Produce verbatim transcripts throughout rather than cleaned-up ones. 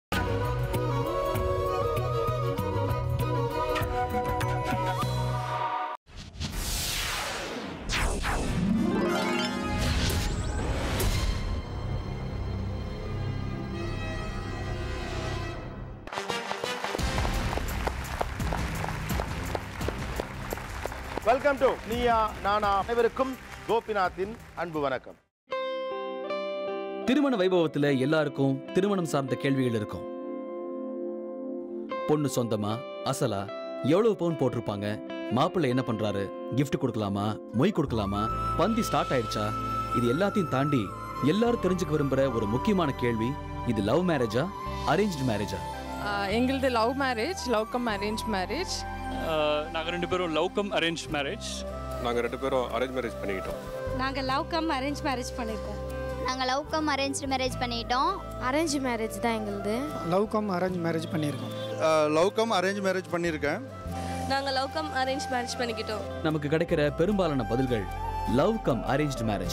Welcome to Neeya Naana. அனைவருக்கும் கோபிநாத்தின் அன்பு வணக்கம். திருமண வைபவத்தில் எல்லாருக்கும் திருமணம் சார்ந்த கேள்விகள் இருக்கும். பொண்ணு சொந்தமா, அசலா, எவ்வளவு பவுன் போட்டிருப்பாங்க, மாப்பிள்ளை என்ன பண்றாரு, கிஃப்ட் கொடுக்கலாமா, மொய் கொடுக்கலாமா, பந்தி ஸ்டார்ட் ஆயிடுச்சா, இது எல்லாத்தையும் தாண்டி எல்லாரும் தெரிஞ்சுக்க விரும்புற ஒரு முக்கியமான கேள்வி, இது லவ் மேரேஜா அரேஞ்ச்டு மேரேஜா? எங்களுது love marriage, love cum arrange marriage. நாங்கள் ரெண்டு பேரும் லவ் கம் அரேஞ்ச் மேரேஜ். நாங்கள் ரெண்டு பேரும் அரேஞ்ச் மேரேஜ் பண்ணிக்கிட்டோம். நாங்கள் லவ் கம் அரேஞ்ச் மேரேஜ் பண்ணியிருக்கோம். நாங்கள் லவ் கம் அரேஞ்ச் மேரேஜ் பண்ணிட்டோம். அரேஞ்ச் மேரேஜ் தான் எங்களுது. லவ் கம் அரேஞ்ச் மேரேஜ் பண்ணியிருக்கோம். லவ் கம் அரேஞ்ச் மேரேஜ் பண்ணியிருக்கேன். நாங்கள் லவ் கம் அரேஞ்ச் மேரேஜ் பண்ணிக்கிட்டோம். நமக்கு கிடைக்கிற பெரும்பாலான பதில்கள் லவ் கம் அரேஞ்ச்டு மேரேஜ்.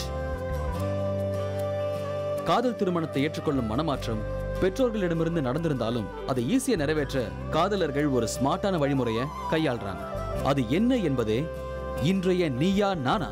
காதல் திருமணத்தை ஏற்றுக்கொள்ளும் மனமாற்றம் பெற்றோர்களிடமிருந்து நடந்திருந்தாலும் அதை ஈஸியா நிறைவேற்ற காதலர்கள் ஒரு ஸ்மார்ட்டான வழிமுறையை கையாள்றாங்க. அது என்ன என்பதே இன்றைய நீயா நானா.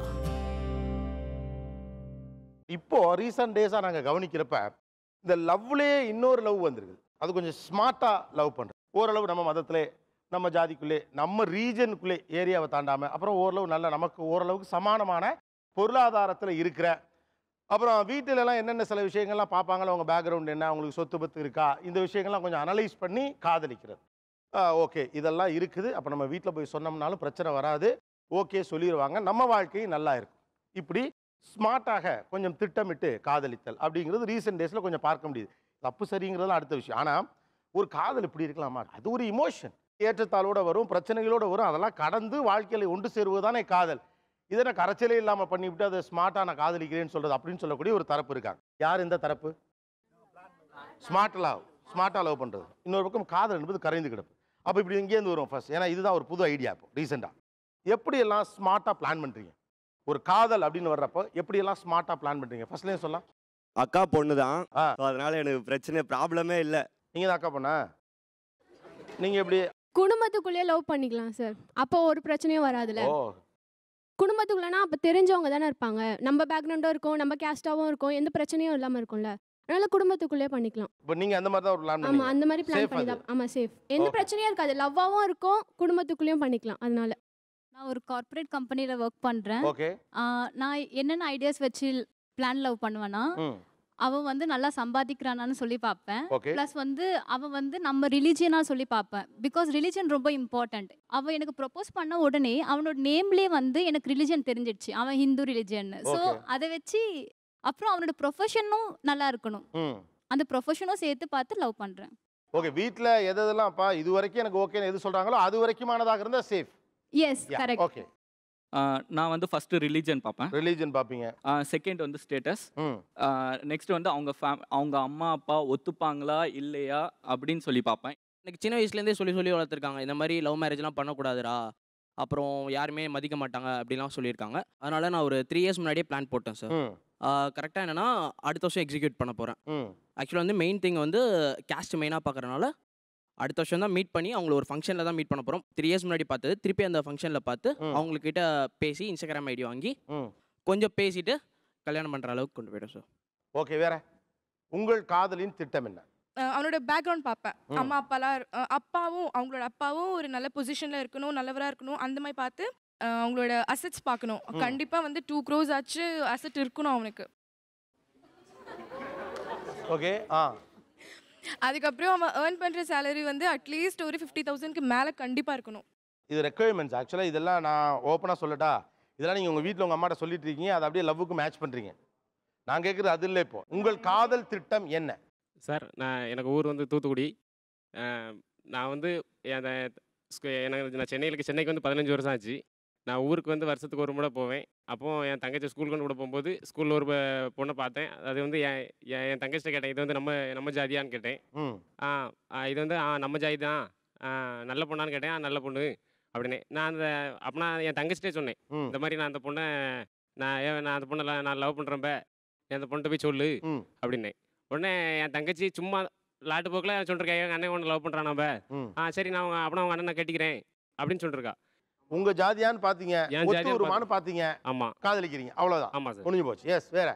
இப்போ ரீசன்ட் டேஸா நாங்க கவனிக்கிறப்ப இந்த லவ்லேயே இன்னொரு லவ் வந்திருக்கு. அது கொஞ்சம் ஸ்மார்ட்டா லவ் பண்றது. ஓரளவு நம்ம மதத்திலே, நம்ம ஜாதிக்குள்ளே, நம்ம ரீஜனுக்குள்ளே ஏரியாவை தாண்டாம, அப்புறம் ஓரளவு நல்ல நமக்கு ஓரளவுக்கு சமானமான பொருளாதாரத்தில் இருக்கிற, அப்புறம் வீட்டிலலாம் என்னென்ன சில விஷயங்கள்லாம் பார்ப்பாங்களோ, அவங்க பேக்ரவுண்ட் என்ன, அவங்களுக்கு சொத்து பத்து இருக்கா, இந்த விஷயங்கள்லாம் கொஞ்சம் அனலைஸ் பண்ணி காதலிக்கிறது. ஓகே இதெல்லாம் இருக்குது, அப்போ நம்ம வீட்டில் போய் சொன்னோம்னாலும் பிரச்சனை வராது, ஓகே சொல்லிடுவாங்க, நம்ம வாழ்க்கையும் நல்லா இருக்கும். இப்படி ஸ்மார்ட்டாக கொஞ்சம் திட்டமிட்டு காதலித்தல் அப்படிங்கிறது ரீசெண்ட் டேஸில் கொஞ்சம் பார்க்க முடியுது. தப்பு சரிங்கிறதுலாம் அடுத்த விஷயம். ஆனால் ஒரு காதல் இப்படி இருக்கலாமா? அது ஒரு இமோஷன், ஏற்றத்தாளோடு வரும், பிரச்சனைகளோடு வரும், அதெல்லாம் கடந்து வாழ்க்கையில் ஒன்று சேருவது தானே காதல். இதை நான் கரைச்சலே இல்லாமல் பண்ணிவிட்டு அதை ஸ்மார்ட்டாக நான் காதலிக்கிறேன்னு சொல்கிறது அப்படின்னு சொல்லக்கூடிய ஒரு தரப்பு இருக்காங்க. யார் இந்த தரப்பு? ஸ்மார்ட் லவ், ஸ்மார்ட்டாக லவ் பண்ணுறது. இன்னொரு பக்கம் காதல் என்பது கரைந்து கிடப்பு. அப்போ இப்படி இங்கேருந்து வரும் ஃபர்ஸ்ட். ஏன்னா இதுதான் ஒரு புது ஐடியா. இப்போ ரீசெண்டாக எப்படியெல்லாம் ஸ்மார்ட்டாக பிளான் பண்ணுறீங்க ஒரு காதல் அப்படின்னு வர்றப்போ? எப்படியெல்லாம் ஸ்மார்ட்டாக பிளான் பண்ணுறீங்க? ஃபர்ஸ்ட்லேயும் சொல்லலாம். அக்கா பொண்ணு தான், அதனால எனக்கு பிரச்சனை ப்ராப்ளமே இல்லை. நீங்கள் தான் அக்கா பொண்ணா? நீங்கள் எப்படி? குடும்பத்துக்குள்ளேயே லவ் பண்ணிக்கலாம் சார், அப்போ ஒரு பிரச்சனையும் வராதுல்ல. குடும்பத்துக்குள்ளனா அப்போ தெரிஞ்சவங்க தானே இருப்பாங்க, நம்ம பேக்ரவுண்டும் இருக்கும், நம்ம கேஸ்டாவும் இருக்கும், எந்த பிரச்சனையும் இல்லாமல் இருக்கும்ல, அதனால குடும்பத்துக்குள்ளே பண்ணிக்கலாம். இப்போ நீங்கள் அந்த மாதிரி தான் ஒரு பிளான் பண்ணுவீங்க? ஆமாம், அந்த மாதிரி பிளான் பண்ணி தான். ஆமாம், சேஃப், எந்த பிரச்சனையும் இருக்காது, லவ்வாகவும் இருக்கும், குடும்பத்துக்குள்ளேயும் பண்ணிக்கலாம். அதனால நான் ஒரு கார்ப்பரேட் கம்பெனியில் ஒர்க் பண்ணுறேன். ஓகே. நான் என்னென்ன ஐடியாஸ் வச்சு பிளான் லவ் பண்ணுவேன்னா, அவன் வந்து நல்லா சம்பாதிக்கிறானான்னு சொல்லி பார்ப்பேன். ப்ளஸ் வந்து அவன் வந்து நம்ம ரிலிஜியனா சொல்லி பார்ப்பேன். பிகாஸ் ரிலிஜியன் ரொம்ப இம்பார்ட்டன்ட். அவன் எனக்கு ப்ரொப்போஸ் பண்ண உடனே அவனோட நேம்லேயே வந்து எனக்கு ரிலிஜியன் தெரிஞ்சிடுச்சு, அவன் ஹிந்து ரிலிஜியன். ஸோ அதை வச்சு அப்புறம் அவனோட ப்ரொஃபஷனும் நல்லா இருக்கணும், அந்த ப்ரொஃபஷனும் சேர்த்து பார்த்து லவ் பண்ணுறேன். ஓகே. வீட்டில் எது எதெல்லாம்ப்பா இது வரைக்கும் எனக்கு ஓகேன்னு எது சொல்கிறாங்களோ அது வரைக்குமானதாக இருந்தால் சேஃப். S, correct. ஓகே. நான் வந்து ஃபஸ்ட்டு ரிலீஜன் பார்ப்பேன். ரிலீஜன் பார்ப்பீங்க. செகண்ட் வந்து ஸ்டேட்டஸ். நெக்ஸ்ட் வந்து அவங்க ஃபேம் அவங்க அம்மா அப்பா ஒத்துப்பாங்களா இல்லையா அப்படின்னு சொல்லி பார்ப்பேன். எனக்கு சின்ன வயசுலேருந்தே சொல்லி சொல்லி வளர்த்துருக்காங்க, இந்த மாதிரி லவ் மேரேஜ்லாம் பண்ணக்கூடாதுரா, அப்புறம் யாருமே மதிக்க மாட்டாங்க அப்படிலாம் சொல்லியிருக்காங்க. அதனால் நான் ஒரு த்ரீ இயர்ஸ் முன்னாடியே பிளான் போட்டேன் சார். கரெக்டாக என்னென்னா அடுத்த வருஷம் எக்ஸிக்யூட் பண்ண போகிறேன். ஆக்சுவலாக வந்து மெயின் திங் வந்து கேஸ்ட் மெயினாக பார்க்குறதுனால அடுத்த வருஷம் தான் மீட் பண்ணி அவங்கள ஒரு ஃபங்க்ஷனில் தான் மீட் பண்ண போகிறோம். த்ரீ இயர்ஸ் முன்னாடி பார்த்தது திருப்பி அந்த ஃபங்க்ஷனில் பார்த்து அவங்கக்கிட்ட பேசி இன்ஸ்டாகிராம் ஐடி வாங்கி கொஞ்சம் பேசிட்டு கல்யாணம் பண்ணுற அளவுக்கு கொண்டு போய்டும் சார். ஓகே. வேற உங்கள் காதலின் திட்டம் என்ன? அவனோட பேக்ரவுண்ட் பார்ப்பேன். அம்மா அப்பாலாம், அப்பாவும் அவங்களோட அப்பாவும் ஒரு நல்ல பொசிஷனில் இருக்கணும், நல்லவராக இருக்கணும், அந்த மாதிரி பார்த்து அவங்களோட அசெட்ஸ் பார்க்கணும். கண்டிப்பாக வந்து டூ க்ரோஸ் ஆச்சு அசெட் இருக்கணும் அவனுக்கு. ஓகே. ஆ அதுக்கப்புறம் அவன் ஏர்ன் பண்ணுற சேலரி வந்து அட்லீஸ்ட் ஒரு ஃபிஃப்டி தௌசண்ட்க்கு மேலே கண்டிப்பாக இருக்கணும். இது ரெக்குயர்மெண்ட்ஸ். ஆக்சுவலாக இதெல்லாம் நான் ஓப்பனாக சொல்லட்டா, இதெல்லாம் நீங்கள் உங்கள் வீட்டில் உங்கள் அம்மாட்ட சொல்லிட்டு இருக்கீங்க, அதை அப்படியே லவ்வுக்கு மேட்ச் பண்ணுறீங்க. நான் கேட்குறது அது இல்லை. இப்போ உங்கள் காதல் திட்டம் என்ன சார்? நான் எனக்கு ஊர் வந்து தூத்துக்குடி. நான் வந்து எனக்கு நான் சென்னையில் சென்னைக்கு வந்து பதினஞ்சு வருஷம் ஆச்சு. நான் ஊருக்கு வந்து வருஷத்துக்கு ஒரு முறை போவேன். அப்போது என் தங்கச்சி ஸ்கூல் கொண்டு கூட போகும்போது ஸ்கூலில் ஒரு பொண்ணை பார்த்தேன். அது வந்து என் என் தங்கச்சிட்ட கேட்டேன், இது வந்து நம்ம நம்ம ஜாதியான்னு கேட்டேன். ஆ இது வந்து ஆ நம்ம ஜாதி தான், நல்ல பொண்ணான்னு கேட்டேன். ஆ நல்ல பொண்ணு அப்படின்னு நான் அந்த அப்படின்னா என் தங்கச்சிட்டே சொன்னேன், இந்த மாதிரி நான் அந்த பொண்ணை நான் ஏன் நான் அந்த பொண்ணை நான் லவ் பண்ணுறேன்ப்ப, அந்த பொண்ணை போய் சொல்லு அப்படின்னேன். உடனே என் தங்கச்சி சும்மா லாட்டு போக்கில் சொல்லிருக்கேன் எங்கள் அண்ணன் ஒன்று லவ் பண்ணுறான் நம்ம ஆ சரி நான் அவங்க அப்படின்னா அவங்க அண்ணனை கட்டிக்கிறேன் அப்படின்னு சொல்லிருக்கா. உங்க ஜாதியான்னு பாத்தீங்க, என் ஜாதியான்னு ஒத்துவருமான்னு பாத்தீங்க, ஆமா காதலிக்கிறீங்க, அவ்வளவுதான். ஆமா சார். முடிஞ்சு போச்சு. எஸ், வேற.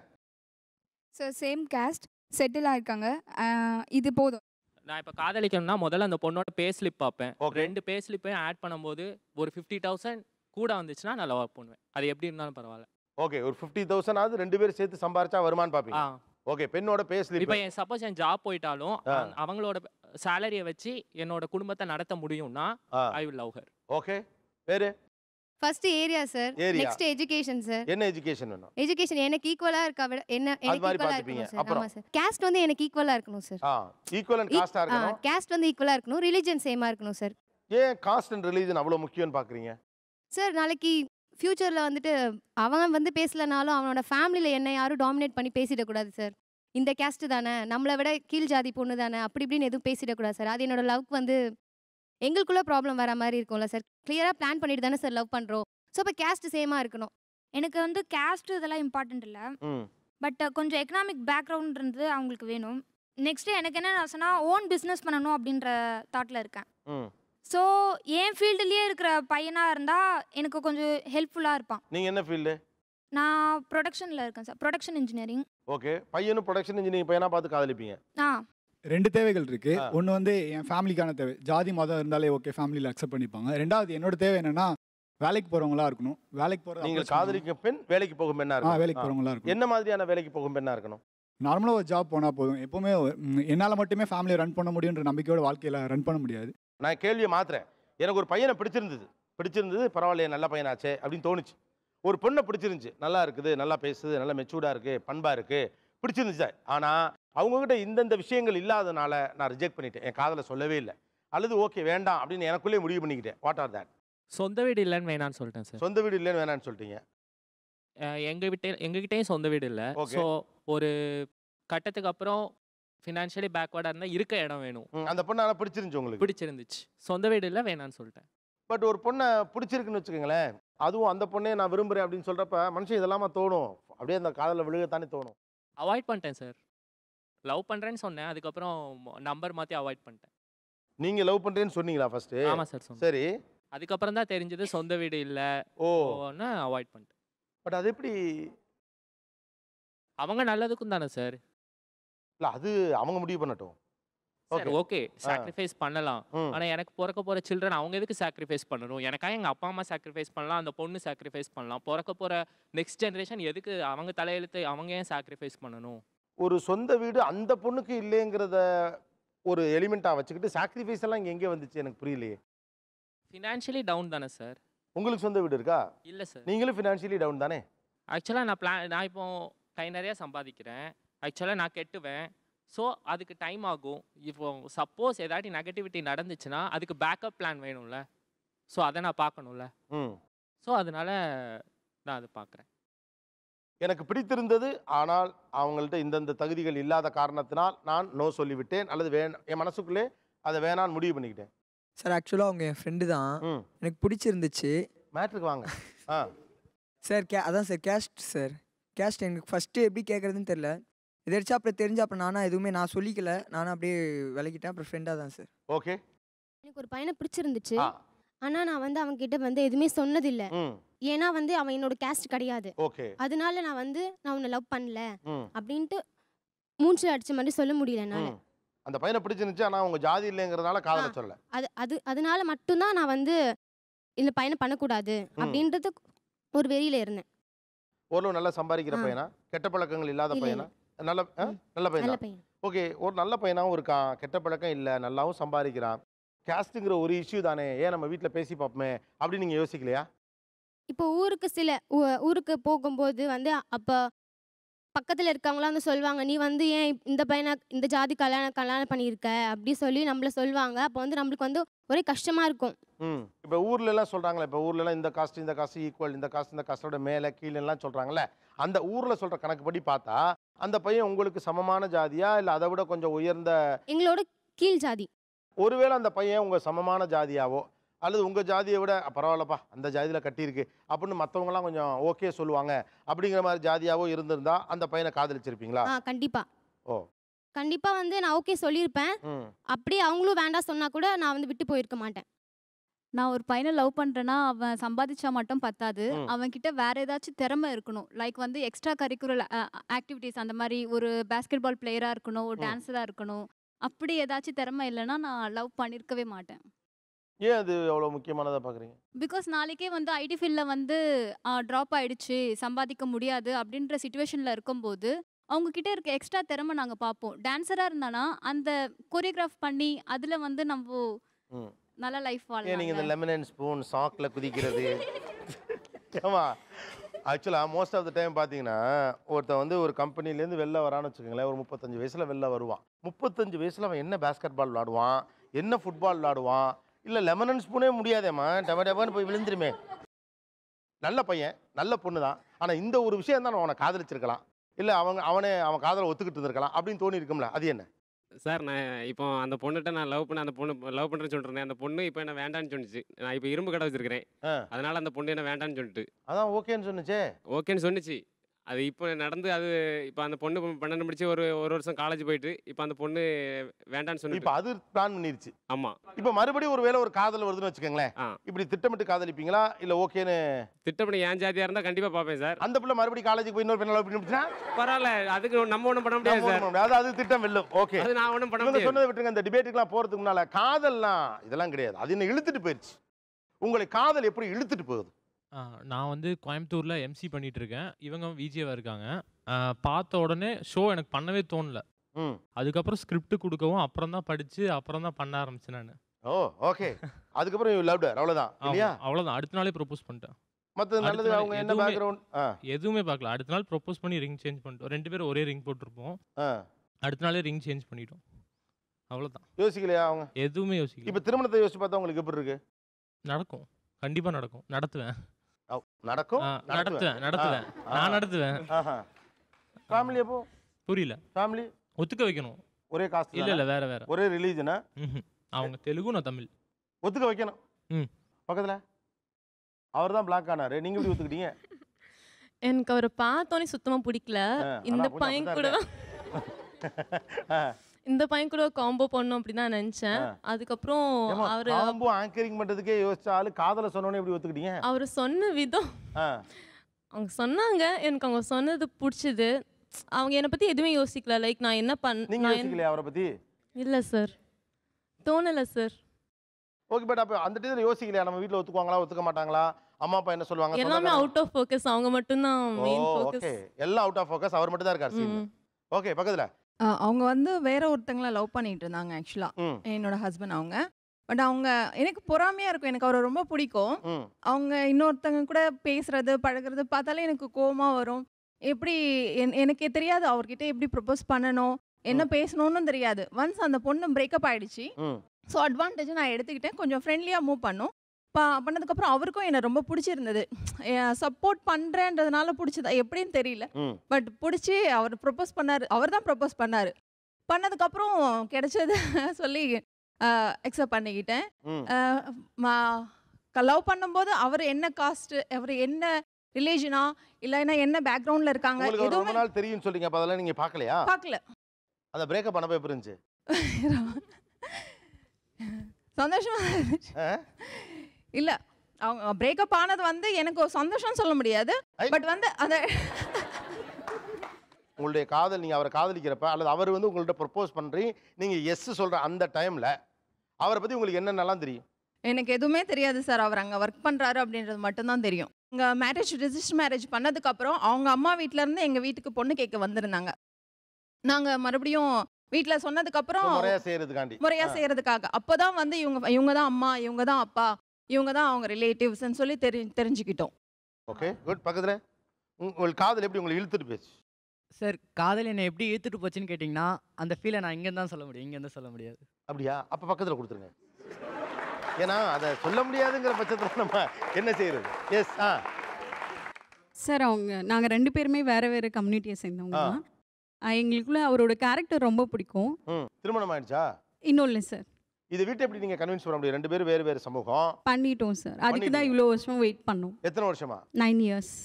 சார் சேம் காஸ்ட் செட்டில் ஆயிருக்காங்க, இது போதும். நான் இப்போ காதலிக்கணும்னா முதல்ல அந்த பொண்ணோட பே ஸ்லிப் பார்ப்பேன். ரெண்டு பே ஸ்லிப்பையும் ஆட் பண்ணும்போது ஒரு ஃபிஃப்டி தௌசண்ட் கூட வந்துச்சுன்னா நான் லவ் பண்ணுவேன். அது எப்படி இருந்தாலும் பரவாயில்ல. ஓகே, ஒரு ஃபிஃப்டி தௌசண்ட் ஆகுது, ரெண்டு பேரும் சேர்த்து சம்பாரிச்சா வருமானு பார்ப்பீங்க. ஓகே, பெண்ணோட பே ஸ்லிப். இப்போ என் சப்போஸ் என் ஜாப் போயிட்டாலும் அவங்களோட சேலரியை வச்சு என்னோட குடும்பத்தை நடத்த முடியும்னா I will love her. Okay, வேறு. First area sir, area. Next education sir. என்ன எஜுகேஷன் வேணும்? எஜுகேஷன் எனக்கு ஈக்குவலா இருக்கா விட என்ன எனக்கு ஈக்குவலா இருக்கணும் சார். ஆமா சார். காஸ்ட் வந்து எனக்கு ஈக்குவலா இருக்கணும் சார். ஆ, ஈக்குவலன்ட் காஸ்டா இருக்கணும். காஸ்ட் வந்து ஈக்குவலா இருக்கணும், ரிலிஜன் சேமா இருக்கணும் சார். ஏன் காஸ்ட் அண்ட் ரிலிஜன் அவ்வளவு முக்கியம்னு பாக்குறீங்க? சார் நாளைக்கு ஃபியூச்சர்ல வந்துட்டு அவன் வந்து பேசலனாலும் அவனோட ஃபேமிலியில என்ன யாரும் டாமினேட் பண்ணி பேசிடக்கூடாது சார். இந்த காஸ்ட் தானே, நம்மளை விட கீழ் ஜாதி பொண்ணு தானே, அப்படி இப்படின்னு எதுவும் பேசிடக்கூடாது சார். அது என்னோட லவ்க்கு வந்து எங்களுக்குள்ள ப்ராப்ளம் வர மாதிரி இருக்கும்ல சார். கிளியரா பிளான் பண்ணிட்டு தானே சார் லவ் பண்றோம். ஸோ இப்போ கேஸ்ட் சேமாக இருக்கணும். எனக்கு வந்து கேஸ்ட் இதெல்லாம் இம்பார்ட்டன்ட் இல்லை, பட் கொஞ்சம் எக்கனாமிக் பேக்ரவுண்ட் இருந்து அவங்களுக்கு வேணும். நெக்ஸ்ட்டு எனக்கு என்ன ஆசைனா ஓன் பிஸ்னஸ் பண்ணணும் அப்படின்ற தாட்டில் இருக்கேன். ஸோ என் ஃபீல்டுலேயே இருக்கிற பையனாக இருந்தால் எனக்கு கொஞ்சம் ஹெல்ப்ஃபுல்லாக இருப்பான். நீங்கள் என்ன ஃபீல்டு? நான் ப்ரொடக்ஷனில் இருக்கேன் சார், ப்ரொடக்ஷன் இன்ஜினியரிங். ஓகே, பையனும் ப்ரொடக்ஷன் இன்ஜினியரிங் பையனாக பார்த்து காதலிப்பீங்க? ஆ, ரெண்டு தேவைகள் இருக்கு. ஒன்று வந்து என் ஃபேமிலிக்கான தேவை, ஜாதி மதம் இருந்தாலே ஓகே ஃபேமிலியில் அக்செப்ட் பண்ணிப்பாங்க. ரெண்டாவது என்னோட தேவை என்னன்னா வேலைக்கு போறவங்களா இருக்கணும். வேலைக்கு போற நீங்க காதலிக்கும் பெண் வேலைக்கு போகும் பெண்ணா இருக்கணும். வேலைக்கு போறவங்களா இருக்கணும். என்ன மாதிரியான வேலைக்கு போகும் பெண்ணா இருக்கணும்? நார்மலா ஒரு ஜாப் போனா போதும். எப்பவுமே என்னால மட்டுமே ஃபேமிலியை ரன் பண்ண முடியுன்ற நம்பிக்கையோட வாழ்க்கையில ரன் பண்ண முடியாது. நான் கேள்வியை மாத்துறேன். எனக்கு ஒரு பையனை பிடிச்சிருந்தது பிடிச்சிருந்தது பரவாயில்லையே, நல்ல பையனாச்சே அப்படின்னு தோணுச்சு. ஒரு பொண்ணை பிடிச்சிருந்துச்சு, நல்லா இருக்குது, நல்லா பேசுது, நல்லா மெச்சூர்டா இருக்கு, பண்பா இருக்கு, பிடிச்சிருந்துச்சு. ஆனா அவங்ககிட்ட இந்தந்த விஷயங்கள் இல்லாதனால நான் ரிஜெக்ட் பண்ணிட்டேன். என் காதலை சொல்லவே இல்லை, அல்லது ஓகே வேண்டாம் அப்படின்னு எனக்குள்ளே முடிவு பண்ணிக்கிட்டேன். What are that? சொந்த வீடு இல்லைன்னு வேணான்னு சொல்லிட்டேன் சார். சொந்த வீடு இல்லைன்னு வேணான்னு சொல்லிட்டீங்க. எங்கள் வீட்டே எங்ககிட்டயும் சொந்த வீடு இல்லை. ஸோ ஒரு கட்டத்துக்கு அப்புறம் ஃபினான்ஷியலி பேக்வர்டாக இருந்தால் இருக்க இடம் வேணும். அந்த பொண்ணை ஆனால் பிடிச்சிருந்துச்சு உங்களுக்கு? பிடிச்சிருந்துச்சு. சொந்த வீடு இல்லை வேணான்னு சொல்லிட்டேன். பட் ஒரு பொண்ணை பிடிச்சிருக்குன்னு வச்சுக்கோங்களேன், அதுவும் அந்த பொண்ணே நான் விரும்புகிறேன் அப்படின்னு சொல்கிறப்ப மனுஷன் இதெல்லாமா தோணும், அப்படியே அந்த காதலில் விழுகத்தானே தோணும். அவாய்ட் பண்ணிட்டேன் சார். லவ் பண்ணுறேன்னு சொன்னேன், அதுக்கப்புறம் நம்பர் மாற்றி அவாய்ட் பண்ணிட்டேன். நீங்கள் லவ் பண்ணுறேன்னு சொன்னீங்களா ஃபஸ்ட்டு? ஆமாம் சார் சொன்னேன். சரி, அதுக்கப்புறம் தான் தெரிஞ்சது சொந்த வீடு இல்லை. ஓ, அவாய்ட் பண்ணிட்டேன். பட் அது எப்படி? அவங்க நல்லதுக்கும் தானே சார். இல்லை, அது அவங்க முடிவு பண்ணட்டும். ஓகே ஓகே சாக்ரிஃபைஸ் பண்ணலாம். ஆனால் எனக்கு பிறக்க போகிற சில்ட்ரன் அவங்க எதுக்கு சாக்ரிஃபைஸ் பண்ணணும்? எனக்காக எங்கள் அப்பா அம்மா சாக்ரிஃபைஸ் பண்ணலாம், அந்த பொண்ணு சாக்ரிஃபைஸ் பண்ணலாம். பிறக்க போகிற நெக்ஸ்ட் ஜென்ரேஷன் எதுக்கு அவங்க தலையெழுத்து அவங்க ஏன் சாக்ரிஃபைஸ் பண்ணணும்? ஒரு சொந்த வீடு அந்த பொண்ணுக்கு இல்லைங்கிறத ஒரு எலிமெண்ட்டாக வச்சுக்கிட்டு சாக்ரிஃபைஸ் எல்லாம் இங்கே எங்கே வந்துச்சு எனக்கு புரியலையே. ஃபினான்ஷியலி டவுன் தானே சார். உங்களுக்கு சொந்த வீடு இருக்கா? இல்லை சார். நீங்களும் ஃபினான்ஷியலி டவுன் தானே? ஆக்சுவலாக நான் பிளான் நான் இப்போ கை நிறையா சம்பாதிக்கிறேன். ஆக்சுவலாக நான் கெட்டுவேன். ஸோ அதுக்கு டைம் ஆகும். இப்போ சப்போஸ் ஏதாட்டி நெகட்டிவிட்டி நடந்துச்சுன்னா அதுக்கு பேக்கப் பிளான் வேணும்ல. ஸோ அதை நான் பார்க்கணும்ல. ம் ஸோ அதனால நான் அதை பார்க்குறேன். எனக்கு பிடித்திருந்தது, ஆனால் அவங்கள்ட்ட இந்தந்த தகுதிகள் இல்லாத காரணத்தினால் நான் நோ சொல்லிவிட்டேன், அல்லது வேணாம் என் மனசுக்குள்ளே அதை வேணான்னு முடிவு பண்ணிக்கிட்டேன். சார் ஆக்சுவலாக அவங்க என் ஃப்ரெண்டு தான். எனக்கு பிடிச்சிருந்துச்சு. மேட்ருக்கு வாங்க. ஆ சார் கே அதான் சார் கேஸ்ட் சார். கேஸ்ட் எனக்கு ஃபஸ்ட்டு எப்படி கேட்குறதுன்னு தெரில. எதாச்சும் அப்புறம் தெரிஞ்சு அப்புறம் நானும் எதுவுமே நான் சொல்லிக்கல, நானும் அப்படியே விலகிட்டேன். அப்புறம் ஃப்ரெண்டாக தான் சார். ஓகே, எனக்கு ஒரு பையனை பிடிச்சிருந்துச்சு, ஆனால் நான் வந்து அவங்க கிட்ட வந்து எதுவுமே சொன்னதில்லை. ஏன்னா வந்து அவன் என்னோட கேஸ்ட் கிடையாது. ஓகே, அதனால நான் வந்து நான் உன்னை லவ் பண்ணல அப்படின்ட்டு மூச்சு அடிச்ச மாதிரி சொல்ல முடியல என்னால. அந்த பையனை பிடிச்சிருந்துச்சு, ஆனால் அவங்க ஜாதி இல்லைங்கிறதுனால காதல சொல்லல. அது அது அதனால மட்டும்தான் நான் வந்து இந்த பையனை பண்ணக்கூடாது அப்படின்றது ஒரு வெறியில இருந்தேன். ஓரளவு நல்லா சம்பாதிக்கிற பையனா, கெட்ட பழக்கங்கள் இல்லாத பையனா? நல்ல நல்ல பையனா? ஓகே, ஒரு நல்ல பையனாகவும் இருக்கான், கெட்ட பழக்கம் இல்லை, நல்லாவும் சம்பாதிக்கிறான். கேஸ்ட்டுங்கிற ஒரு இஷ்யூ தானே, ஏன் நம்ம வீட்டில் பேசி பார்ப்போமே அப்படின்னு நீங்கள் யோசிக்கலையா? இப்போ ஊருக்கு சில ஊருக்கு போகும்போது வந்து அப்போ பக்கத்தில் இருக்கவங்களாம் வந்து சொல்லுவாங்க, நீ வந்து ஏன் இந்த பையனை இந்த ஜாதி கல்யாணம் கல்யாணம் பண்ணியிருக்க அப்படி சொல்லி நம்மள சொல்லுவாங்க. அப்போ வந்து நம்மளுக்கு வந்து ஒரே கஷ்டமாக இருக்கும். ம் இப்போ ஊர்லலாம் சொல்கிறாங்களே, இப்போ ஊர்லலாம் இந்த காஸ்ட் இந்த காஸ்ட் ஈக்குவல், இந்த காஸ்ட் இந்த காஸ்ட்டோட மேலே கீழேலாம் சொல்கிறாங்களே, அந்த ஊரில் சொல்கிற கணக்குப்படி பார்த்தா அந்த பையன் உங்களுக்கு சமமான ஜாதியா இல்லை அதை விட கொஞ்சம் உயர்ந்த? எங்களோட கீழ் ஜாதி. ஒருவேளை அந்த பையன் உங்கள் சமமான ஜாதியாவோ அல்லது உங்கள் ஜாதியை விட பரவாயில்லப்பா அந்த ஜாதியில் கட்டியிருக்கு அப்படின்னு மற்றவங்களாம் கொஞ்சம் ஓகே சொல்லுவாங்க அப்படிங்கிற மாதிரி ஜாதியாவோ இருந்திருந்தா அந்த பையனை காதலிச்சிருப்பீங்களா? கண்டிப்பாக. ஓ, கண்டிப்பாக வந்து நான் ஓகே சொல்லியிருப்பேன். அப்படியே அவங்களும் வேண்டாம் சொன்னால் கூட நான் வந்து விட்டு போயிருக்க மாட்டேன். நான் ஒரு பையனை லவ் பண்ணுறேன்னா அவன் சம்பாதிச்சா மட்டும் பத்தாது, அவன் கிட்ட வேற ஏதாச்சும் திறமை இருக்கணும். லைக் வந்து எக்ஸ்ட்ரா கரிக்குலர் ஆக்டிவிட்டீஸ், அந்த மாதிரி ஒரு பேஸ்கெட் பால் பிளேயராக இருக்கணும், ஒரு டான்ஸராக இருக்கணும். அப்படி ஏதாச்சும் திறமை இல்லைன்னா நான் லவ் பண்ணியிருக்கவே மாட்டேன். ஏன் அது அவ்வளோ முக்கியமானதாக பார்க்குறீங்க? பிகாஸ் நாளைக்கே வந்து ஐடி ஃபீல்டில் வந்து ட்ராப் ஆயிடுச்சு, சம்பாதிக்க முடியாது அப்படின்ற சுச்சுவேஷனில் இருக்கும்போது அவங்க கிட்ட இருக்க எக்ஸ்ட்ரா திறமை நாங்கள் பார்ப்போம். டான்ஸராக இருந்தானா அந்த கொரியோகிராஃப் பண்ணி அதில் வந்து நம்ம நல்ல லைஃப் வாழலாம். நீங்கள் இந்த லெமன் அண்ட் ஸ்பூன் சாக்கில் குதிக்கிறது ஆமாம். ஆக்சுவலாக மோஸ்ட் ஆஃப் த டைம் பார்த்தீங்கன்னா ஒருத்தன் வந்து ஒரு கம்பெனிலேருந்து வெளில வரான்னு வச்சுக்கோங்களேன், ஒரு முப்பத்தஞ்சு வயசில் வெளில வருவான். முப்பத்தஞ்சு வயசில் அவன் என்ன பேஸ்கெட் பால் விளாடுவான், என்ன ஃபுட்பால் விளாடுவான், இல்லை லெமன் அண்ட் ஸ்பூனே முடியாதேம்மா, டப டபான்னு போய் விழுந்துருமே. நல்ல பையன், நல்ல பொண்ணு தான், ஆனால் இந்த ஒரு விஷயம் தான் அவனை காதலிச்சிருக்கலாம், இல்லை அவங்க அவனே அவன் காதலை ஒத்துக்கிட்டு இருந்திருக்கலாம் அப்படின்னு தோணி இருக்கும்ல, அது என்ன? சார் நான் இப்போ அந்த பொண்ணுகிட்ட நான் லவ் பண்ண அந்த பொண்ணு லவ் பண்ணுறேன்னு சொல்லிட்டு அந்த பொண்ணு இப்போ என்ன வேண்டான்னு சொன்னிச்சு. நான் இப்போ இரும்பு கடை வச்சிருக்கிறேன், அதனால அந்த பொண்ணு என்ன வேண்டான்னு சொல்லிட்டு அதான் ஓகேன்னு சொன்னிச்சே. ஓகேன்னு சொன்னிச்சு. அது இப்போ நடந்து அது இப்போ அந்த பொண்ணு பன்னெண்டு முடிச்சு ஒரு ஒரு வருஷம் காலேஜ் போயிட்டு இப்போ அந்த பொண்ணு வேண்டான்னு சொல்லி இப்போ அது பிளான் பண்ணிருச்சு. ஆமாம். இப்போ மறுபடியும் ஒரு வேளை ஒரு காதல் வருதுன்னு வச்சுக்கோங்களேன், இப்படி திட்டமிட்டு காதலிப்பீங்களா இல்லை ஓகேன்னு? திட்டமிட்டு ஏன் ஜாதியாக இருந்தால் கண்டிப்பாக பார்ப்பேன் சார். அந்த பிள்ளை மறுபடியும் காலேஜுக்கு போய் இன்னொரு பெண்ணை லவ் பண்ணிட்டுனா பரவாயில்ல, அதுக்கு நம்ம ஒன்றும் பண்ண முடியாது சார். அதாவது அது திட்டம் வெல்லும். ஓகே, அது நான் ஒன்றும் பண்ண இவங்க முடியாது. சொன்னதை விட்டுருங்க. இந்த டிபேட்டுக்குலாம் போகிறதுக்கு முன்னால் காதல்லாம் இதெல்லாம் கிடையாது, அது என்ன இழுத்துட்டு போயிடுச்சு. உங்களை காதல் எப்படி இழுத்துட்டு போகுது? நான் வந்து கோயம்புத்தூரில் எம்சி பண்ணிட்டு இருக்கேன், இவங்க விஜேவா இருக்காங்க. பார்த்த உடனே ஷோ எனக்கு பண்ணவே தோணல. அதுக்கப்புறம் ஸ்கிரிப்ட் கொடுக்கவும் அப்புறம் தான் படித்து அப்புறம் தான் பண்ண ஆரம்பிச்சேன் நான். Oh okay. அதுக்கப்புறம் யூ லவ்ட் ஹர், அவ்வளவுதான் இல்லையா? அவ்வளவுதான், அடுத்த நாளே ப்ரொபோஸ் பண்ணிட்டேன். மற்ற நல்லது அவங்க என்ன பேக்ரவுண்ட் எதுவுமே பார்க்கல. அடுத்த நாள் ப்ரொபோஸ் பண்ணி ரிங் சேஞ்ச் பண்ணிட்டோம். ரெண்டு பேரும் ஒரே ரிங் போட்டிருப்போம், அடுத்த நாளே ரிங் சேஞ்ச் பண்ணிட்டோம். அவ்வளோதான். யோசிக்கலையா அவங்க? எதுவுமே யோசிக்கல. இப்போ திருமணத்தை யோசிச்சு பார்த்தா உங்களுக்கு எப்படி இருக்கு? நடக்கும், கண்டிப்பாக நடக்கும், நடத்துவேன். நடக்கும், நடத்துவேன் நடத்துவேன் நான் நடத்துவேன். ஃபேமிலி எப்போ? புரியல. ஃபேமிலி ஒத்துக்க வைக்கணும். ஒரே காஸ்ட்? இல்ல இல்ல வேற வேற. ஒரே ரிலீஜனா? அவங்க தெலுங்கு, நான் தமிழ். ஒத்துக்க வைக்கணும். ம். பக்கத்துல அவர் தான் பிளாக் ஆனாரு, நீங்க எப்படி ஒத்துக்கிட்டீங்க? எனக்கு அவரை பார்த்தோன்னே சுத்தமா பிடிக்கல. இந்த பையன் கூட இந்த பையன் கூட காம்போ பண்ணணும் அப்படி தான் நினைச்சேன். அதுக்கப்புறம் அவரு காம்போ ஆங்கரிங் பண்றதுக்கே யோசிச்சாலும் காதல சொன்னோனே எப்படி ஒத்துக்கிட்டீங்க? அவர் சொன்ன விதம், அவங்க சொன்னாங்க, எனக்கு அவங்க சொன்னது பிடிச்சது. அவங்க என்னை பத்தி எதுவுமே யோசிக்கல. லைக் நான் என்ன பண்ண, நீங்க யோசிக்கலையா அவரை பத்தி? இல்ல சார், தோணல சார். ஓகே, பட் அப்ப அந்த டேல யோசிக்கலையா நம்ம வீட்ல ஒத்துக்குவாங்களா ஒத்துக்க மாட்டாங்களா, அம்மா அப்பா என்ன சொல்லுவாங்க? எல்லாமே அவுட் ஆஃப் ஃபோக்கஸ், அவங்க மட்டும் தான் மெயின் ஃபோக்கஸ். ஓகே, எல்லாம் அவுட் ஆஃப் ஃபோக்கஸ், அவர் மட்டும் தான் இருக்கார் சீன். ஓகே, பக்கத்துல அவங்க வந்து வேற ஒருத்தங்கள லவ் பண்ணிட்டு இருந்தாங்க ஆக்சுவலாக, என்னோட ஹஸ்பண்ட் அவங்க. பட் அவங்க எனக்கு பொறாமையாக இருக்கும், எனக்கு அவரை ரொம்ப பிடிக்கும். அவங்க இன்னொருத்தங்க கூட பேசுறது பழகிறது பார்த்தாலே எனக்கு கோவமாக வரும். எப்படி என் எனக்கே தெரியாது அவர்கிட்ட எப்படி ப்ரப்போஸ் பண்ணணும், என்ன பேசணும்னு தெரியாது. ஒன்ஸ் அந்த பொண்ணு பிரேக்கப் ஆயிடுச்சு, ஸோ அட்வான்டேஜ் நான் எடுத்துக்கிட்டேன், கொஞ்சம் ஃப்ரெண்ட்லியாக மூவ் பண்ணோம். பா பண்ணதுக்கப்புறம் அவருக்கும் என்னை ரொம்ப பிடிச்சிருந்தது. சப்போர்ட் பண்ணுறேன்றதுனால பிடிச்சதா எப்படின்னு தெரியல, பட் பிடிச்சி அவர் ப்ரப்போஸ் பண்ணார். அவர் தான் ப்ரப்போஸ் பண்ணார். பண்ணதுக்கப்புறம் கிடைச்சது சொல்லி அக்செப்ட் பண்ணிக்கிட்டேன். லவ் பண்ணும்போது அவர் என்ன காஸ்ட், அவர் என்ன ரிலேஷனா, இல்லைன்னா என்ன பேக்ரவுண்டில் இருக்காங்க எதுவும் நாள் தெரியும் சொல்றீங்க. அப்போ அதெல்லாம் நீங்கள் பார்க்கலையா? பார்க்கல. அந்த பிரேக்கப் பண்ணப்போ எப்படி இருந்துச்சு? சந்தோஷமா இருந்துச்சு. இல்லை, அவங்க பிரேக்கப் ஆனது வந்து எனக்கு ஒரு சந்தோஷம் சொல்ல முடியாது, பட் வந்து அதை உங்களுடைய காதல், நீங்கள் அவரை காதலிக்கிறப்ப அல்லது அவர் வந்து உங்கள்கிட்ட ப்ரப்போஸ் பண்ணுறீ நீங்கள் எஸ் சொல்கிற அந்த டைமில் அவரை பற்றி உங்களுக்கு என்னென்னலாம் தெரியும்? எனக்கு எதுவுமே தெரியாது சார். அவர் அங்கே ஒர்க் பண்ணுறாரு அப்படின்றது மட்டும்தான் தெரியும். இங்கே மேரேஜ் ரிஜிஸ்டர் மேரேஜ் பண்ணதுக்கப்புறம் அவங்க அம்மா வீட்டிலேருந்து எங்கள் வீட்டுக்கு பொண்ணு கேட்க வந்திருந்தாங்க. நாங்கள் மறுபடியும் வீட்டில் சொன்னதுக்கப்புறம் முறையாக செய்கிறதுக்காண்டி முறையாக செய்கிறதுக்காக அப்போ தான் வந்து இவங்க இவங்க தான் அம்மா, இவங்க தான் அப்பா, இவங்க தான் அவங்க ரிலேட்டிவ்ஸ்ன்னு சொல்லி தெரி தெரிஞ்சுக்கிட்டோம். Okay, good. பக்கத்தில் உங்களுக்கு காதல் எப்படி உங்களை இழுத்துட்டு போச்சு? சார், காதல் என்னை எப்படி இழுத்துட்டு போச்சுன்னு கேட்டிங்கன்னா அந்த ஃபீலை நான் இங்கே தான் சொல்ல முடியும், இங்கே தான் சொல்ல முடியாது. அப்படியா? அப்போ பக்கத்தில் கொடுத்துருங்க. ஏன்னா அதை சொல்ல முடியாதுங்கிற பட்சத்தில் நம்ம என்ன செய்யறது? எஸ். ஆ சார், அவங்க நாங்கள் ரெண்டு பேருமே வேறு வேறு கம்யூனிட்டியை சேர்ந்தவங்க தான். எங்களுக்குள்ள அவரோட கேரக்டர் ரொம்ப பிடிக்கும். திருமணம் ஆயிடுச்சா? இன்னும் இல்லை சார். இதை வீட்டை எப்படி நீங்கள் கன்வின்ஸ் பண்ண முடியும்? ரெண்டு பேரும் வேறு வேறு சமூகம். பண்ணிட்டோம் சார், அதுக்கு தான் இவ்வளோ வருஷம் வெயிட் பண்ணோம். எத்தனை வருஷமா? Nine years.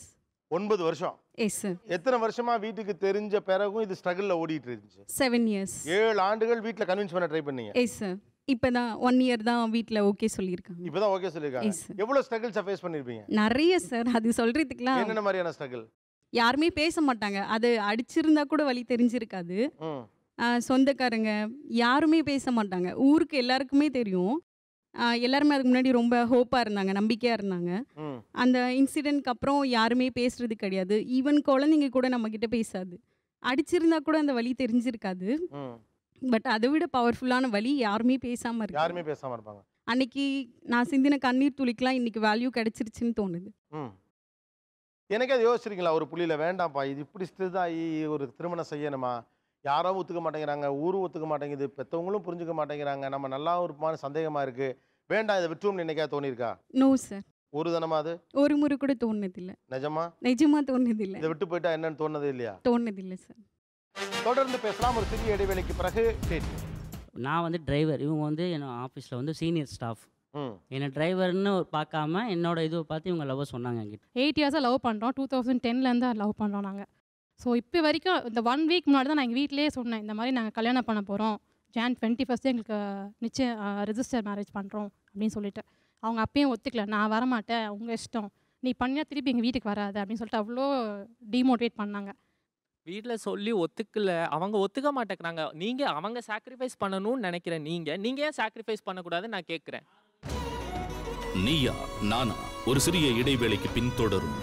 ஒன்பது வருஷம். Yes sir. எத்தனை வருஷமா வீட்டுக்கு தெரிஞ்ச பிறகும் இது ஸ்ட்ரகிள்ல ஓடிட்டு இருந்துச்சு? Seven years. ஏழு ஆண்டுகள் வீட்டில் கன்வின்ஸ் பண்ண ட்ரை பண்ணீங்க. Yes sir. இப்போதான் ஒன் இயர் தான் வீட்டில் ஓகே சொல்லியிருக்காங்க. இப்போதான் ஓகே சொல்லியிருக்காங்க. எவ்வளோ ஸ்ட்ரகிள்ஸை ஃபேஸ் பண்ணியிருப்பீங்க? நிறைய சார். அது சொல்கிறதுக்குலாம் என்னென்ன மாதிரியான ஸ்ட்ரகிள்? யாருமே பேச மாட்டாங்க. அது அடிச்சிருந்தா கூட வழி தெரிஞ்சிருக்காது. சொந்தக்காரங்க யாருமே பேச மாட்டாங்க. ஊருக்கு எல்லாருக்குமே தெரியும். எல்லாருமே அதுக்கு முன்னாடி ரொம்ப ஹோப்பாக இருந்தாங்க, நம்பிக்கையாக இருந்தாங்க. அந்த இன்சிடென்ட்க்கு அப்புறம் யாருமே பேசுறது கிடையாது. ஈவன் குழந்தைங்க கூட நம்மக்கிட்ட பேசாது. அடிச்சிருந்தா கூட அந்த வழி தெரிஞ்சிருக்காது. பட் அதை விட பவர்ஃபுல்லான வழி யாருமே பேசாமல் இருக்கு. யாருமே பேசாமல் இருப்பாங்க. அன்னைக்கு நான் சிந்தின கண்ணீர் துளிக்கெலாம் இன்னைக்கு வேல்யூ கிடைச்சிருச்சுன்னு தோணுது. எனக்கு அது யோசிச்சிருக்கீங்களா? ஒரு புள்ளியில் வேண்டாம்ப்பா, இது இப்படி ஸ்திரதாகி ஒரு திருமணம் செய்யணுமா? யாரும் ஒத்துக்க மாட்டேங்கிறாங்க, ஊரும் ஒத்துக்க மாட்டேங்குது, பெற்றவங்களும் புரிஞ்சுக்க மாட்டேங்கிறாங்க, நம்ம நல்லா இருப்பான்னு சந்தேகமாக இருக்குது, வேண்டாம் இதை விட்டுருவோம்னு என்னைக்கா தோணியிருக்கா? No sir. ஒரு தினமா அது ஒரு முறை கூட தோணுதில்லை. நிஜமா? நிஜமா தோணுதில்லை. இதை விட்டு போயிட்டா என்னன்னு தோணுது இல்லையா? தோணுதில்லை சார். தொடர்ந்து பேசலாம் ஒரு சிறிய இடைவேளைக்கு பிறகு. நான் வந்து டிரைவர், இவங்க வந்து என்னோட ஆஃபீஸில் வந்து சீனியர் ஸ்டாஃப். என்னை டிரைவர்னு பார்க்காம என்னோட இதுவை பார்த்து இவங்க லவ் சொன்னாங்க என்கிட்ட. எயிட் இயர்ஸாக லவ் பண்ணுறோம். டூ தௌசண்ட் டென்லேருந்து லவ் பண்ணுறோம் நாங்கள். ஸோ இப்போ வரைக்கும் இந்த ஒன் வீக் முன்னாடி தான் நான் எங்கள் வீட்டிலே சொன்னேன், இந்த மாதிரி நாங்கள் கல்யாணம் பண்ண போகிறோம், ஜான் டுவெண்ட்டி ஃபஸ்ட்டு எங்களுக்கு நிச்சயம் ரெஜிஸ்டர் மேரேஜ் பண்ணுறோம் அப்படின்னு சொல்லிட்டு. அவங்க அப்பயும் ஒத்துக்கல, நான் வரமாட்டேன், உங்கள் இஷ்டம், நீ பண்ணியா திருப்பி எங்கள் வீட்டுக்கு வராது அப்படின்னு சொல்லிட்டு அவ்வளோ டிமோட்டிவேட் பண்ணாங்க. வீட்டில் சொல்லி ஒத்துக்கல, அவங்க ஒத்துக்க மாட்டேங்கிறாங்க. நீங்கள் அவங்க சாக்ரிஃபைஸ் பண்ணணும்னு நினைக்கிறேன். நீங்கள் நீங்கள் ஏன் சாக்ரிஃபைஸ் பண்ணக்கூடாதுன்னு நான் கேட்குறேன். நீயா நானா ஒரு சிறிய இடைவேளைக்கு பின் தொடரும்.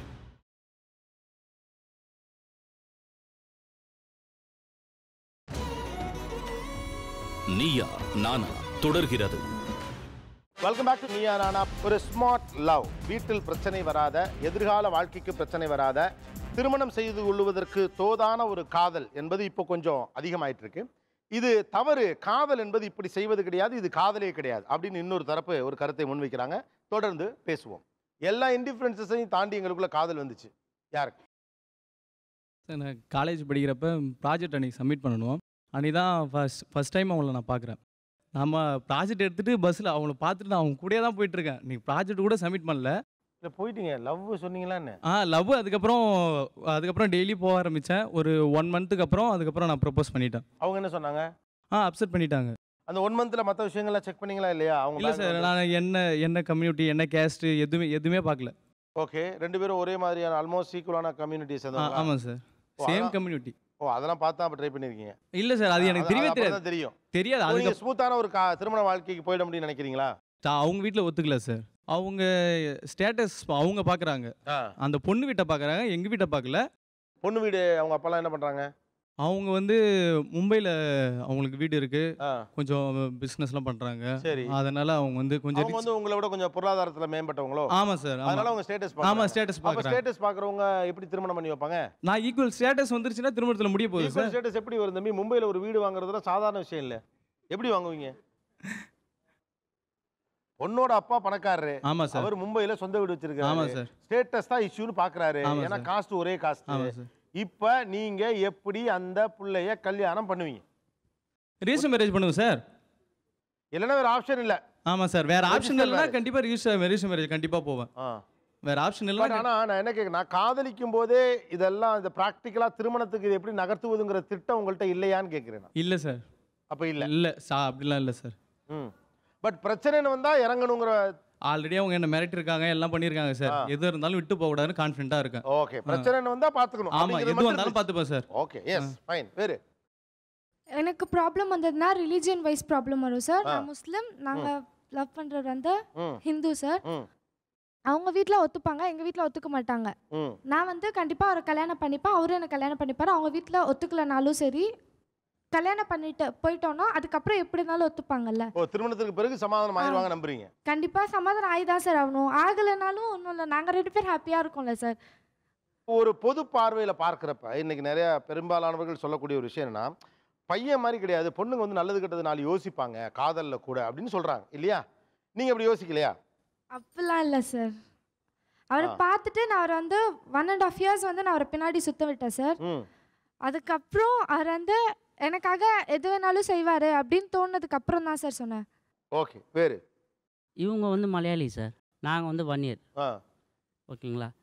நீயா நானா தொடர்கிறது. Welcome back to Neeya Naana. ஒரு ஸ்மார்ட் லவ், வீட்டில் பிரச்சனை வராத, எதிர்கால வாழ்க்கைக்கு பிரச்சனை வராத, திருமணம் செய்து கொள்வதற்கு தோதான ஒரு காதல் என்பது இப்போ கொஞ்சம் அதிகமாயிட்டு இருக்கு. இது தவறு, காதல் என்பது இப்படி செய்வது கிடையாது, இது காதலே கிடையாது அப்படின்னு இன்னொரு தரப்பு ஒரு கருத்தை முன்வைக்கிறாங்க. தொடர்ந்து பேசுவோம். எல்லா இன்டிஃபரன்சஸையும் தாண்டி எங்களுக்குள்ள காதல் வந்துச்சு. யாருக்கு? சார், நான் காலேஜ் படிக்கிறப்ப ப்ராஜெக்ட் அன்றைக்கி சப்மிட் பண்ணணும். அன்றைக்கி தான் ஃபஸ்ட் ஃபஸ்ட் டைம் அவங்கள நான் பார்க்குறேன். நம்ம ப்ராஜெக்ட் எடுத்துகிட்டு பஸ்ஸில் அவங்கள பார்த்துட்டு நான் அவங்க கூடயே தான் போயிட்டுருக்கேன். நீ ப்ராஜெக்ட் கூட சப்மிட் பண்ணல. இல்லை போயிட்டீங்க, லவ் சொன்னீங்களான்னு? ஆ லவ். அதுக்கப்புறம் அதுக்கப்புறம் டெய்லி போக ஆரம்பித்தேன். ஒரு ஒன் மந்த்துக்கு அப்புறம் அதுக்கப்புறம் நான் ப்ரப்போஸ் பண்ணிட்டேன். அவங்க என்ன சொன்னாங்க? ஆ அப்செட் பண்ணிட்டாங்க. அந்த ஒன் மந்த்தில் மற்ற விஷயங்கள்லாம் செக் பண்ணீங்களா இல்லையா? அவங்க இல்லை சார், நான் என்ன என்ன கம்யூனிட்டி, என்ன கேஸ்ட்டு எதுவுமே எதுவுமே பார்க்கல. ஓகே, ரெண்டு பேரும் ஒரே மாதிரியான ஆல்மோஸ்ட் ஈக்குவலான கம்யூனிட்டிஸ். ஆமாம் சார், சேம் கம்யூனிட்டி. ஓ, அதெல்லாம் பார்த்தா அப்போ ட்ரை பண்ணியிருக்கீங்க? இல்லை சார், அது எனக்கு தெரியவே தெரியாது. தெரியும் தெரியாது. அதுக்கு ஸ்மூத்தான ஒரு திருமண வாழ்க்கைக்கு போயிட முடியும்னு நினைக்கிறீங்களா? அவங்க வீட்டில் ஒத்துக்கல சார். அவங்க ஸ்டேட்டஸ் அவங்க பார்க்குறாங்க, அந்த பொண்ணு வீட்டை பார்க்குறாங்க, எங்கள் வீட்டை பார்க்கல. பொண்ணு வீடு அவங்க அப்பாலாம் என்ன பண்ணுறாங்க? அவங்க வந்து மும்பையில் அவங்களுக்கு வீடு இருக்குது, கொஞ்சம் பிஸ்னஸ்லாம் பண்ணுறாங்க. சரி, அதனால் அவங்க வந்து கொஞ்சம் வந்து உங்களை விட கொஞ்சம் பொருளாதாரத்தில் மேம்பட்டவங்களோ? ஆமாம் சார், அதனால அவங்க ஸ்டேட்டஸ். ஆமாம், ஸ்டேட்டஸ் பார்க்குறாங்க. ஸ்டேட்டஸ் பார்க்குறவங்க எப்படி திருமணம் பண்ணி வைப்பாங்க? நான் ஈக்குவல் ஸ்டேட்டஸ் வந்துருச்சுன்னா திருமணத்தில் முடிய போகுது சார். ஸ்டேட்டஸ் எப்படி வரும் தம்பி? மும்பையில் ஒரு வீடு வாங்குறதுலாம் சாதாரண விஷயம் இல்லை. எப்படி வாங்குவீங்க? பொண்ணோட அப்பா பணக்காரரு. ஆமா சார். அவர் மும்பையில சொந்த வீடு வச்சிருக்காரு. ஆமா சார். ஸ்டேட்டஸ் தான் இஷ்யூன்னு பாக்குறாரு. ஏன்னா காஸ்ட் ஒரே காஸ்ட். ஆமா சார். இப்போ நீங்க எப்படி அந்த புள்ளைய கல்யாணம் பண்ணுவீங்க? ரிஜிஸ்டர் மேரேஜ் பண்ணுவோம் சார். இல்லைன்னா வேற ஆப்ஷன் இல்லை. ஆமா சார், வேற ஆப்ஷன் இல்லைன்னா கண்டிப்பா ரிஜிஸ்டர் ரிஜிஸ்டர் மேரேஜ் கண்டிப்பா போவேன். வேற ஆப்ஷன் இல்லை. ஆனா நான் என்ன கேட்குறேன், காதலிக்கும் போதே இதெல்லாம் இந்த ப்ராக்டிக்கலா திருமணத்துக்கு இது எப்படி நகர்த்துவதுங்கிற திட்டம் உங்கள்கிட்ட இல்லையான்னு கேட்குறேன். இல்லை சார். அப்போ இல்லை இல்லை சா அப்படிலாம் இல்லை சார். ம் பட் பிரச்சனைன்னு வந்தா இறங்கணுங்கிற ஆல்ரெடி அவங்க என்ன மிரட்டி இருக்காங்க, எல்லாம் பண்ணிருக்காங்க சார். எது இருந்தாலும் விட்டு போக கூடாதுன்னு கான்ஃபிடென்ட்டா இருக்கேன். ஓகே, பிரச்சனைன்னு வந்தா பாத்துக்கணும். ஆமா, எது வந்தாலும் பாத்துப்பேன் சார். Okay, yes fine. வேற எனக்கு ப்ராப்ளம் வந்ததுன்னா ரிலிஜியன் வைஸ் ப்ராப்ளம் வரும் சார். நான் முஸ்லிம், நாங்க லவ் பண்றது வந்து ஹிந்து சார். அவங்க வீட்டில் ஒத்துப்பாங்க, எங்கள் வீட்டில் ஒத்துக்க மாட்டாங்க. நான் வந்து கண்டிப்பாக அவரை கல்யாணம் பண்ணிப்பேன், அவரும் எனக்கு கல்யாணம் பண்ணிப்பார். அவங்க வீட்டில் ஒத்துக்கலனாலும் சரி, கல்யாணம் பண்ணிட்டு போயிட்டோம்னா அதுக்கப்புறம் எப்படி இருந்தாலும் ஒத்துப்பாங்கல்ல. ஓ, திருமணத்துக்கு பிறகு சமாதானம் ஆயிடுவாங்க நம்புறீங்க? கண்டிப்பாக சமாதானம் ஆகிதான் சார் ஆகணும். ஆகலைனாலும் ஒன்றும் இல்லை, நாங்கள் ரெண்டு பேர் ஹாப்பியாக இருக்கோம்ல சார். ஒரு பொது பார்வையில் பார்க்குறப்ப இன்னைக்கு நிறைய பெரும்பாலானவர்கள் சொல்லக்கூடிய ஒரு விஷயம் என்னன்னா, பையன் மாதிரி கிடையாது, பொண்ணுங்க வந்து நல்லது கெட்டது நாலு யோசிப்பாங்க காதலில் கூட அப்படின்னு சொல்கிறாங்க இல்லையா? நீங்கள் அப்படி யோசிக்கலையா? அப்படிலாம் இல்லை சார். அவரை பார்த்துட்டு நான் அவரை வந்து ஒன் அண்ட் ஆஃப் இயர்ஸ் வந்து நான் அவரை பின்னாடி சுத்த விட்டேன் சார். அதுக்கப்புறம் அவர் வந்து எனக்காக எது வேணாலும் செய்வார் அப்படின்னு தோணுனதுக்கு அப்புறம் தான் சார் சொன்னேன். ஓகே, வேறு இவங்க வந்து மலையாளி சார், நாங்கள் வந்து ஒன் இயர். ஓகேங்களா?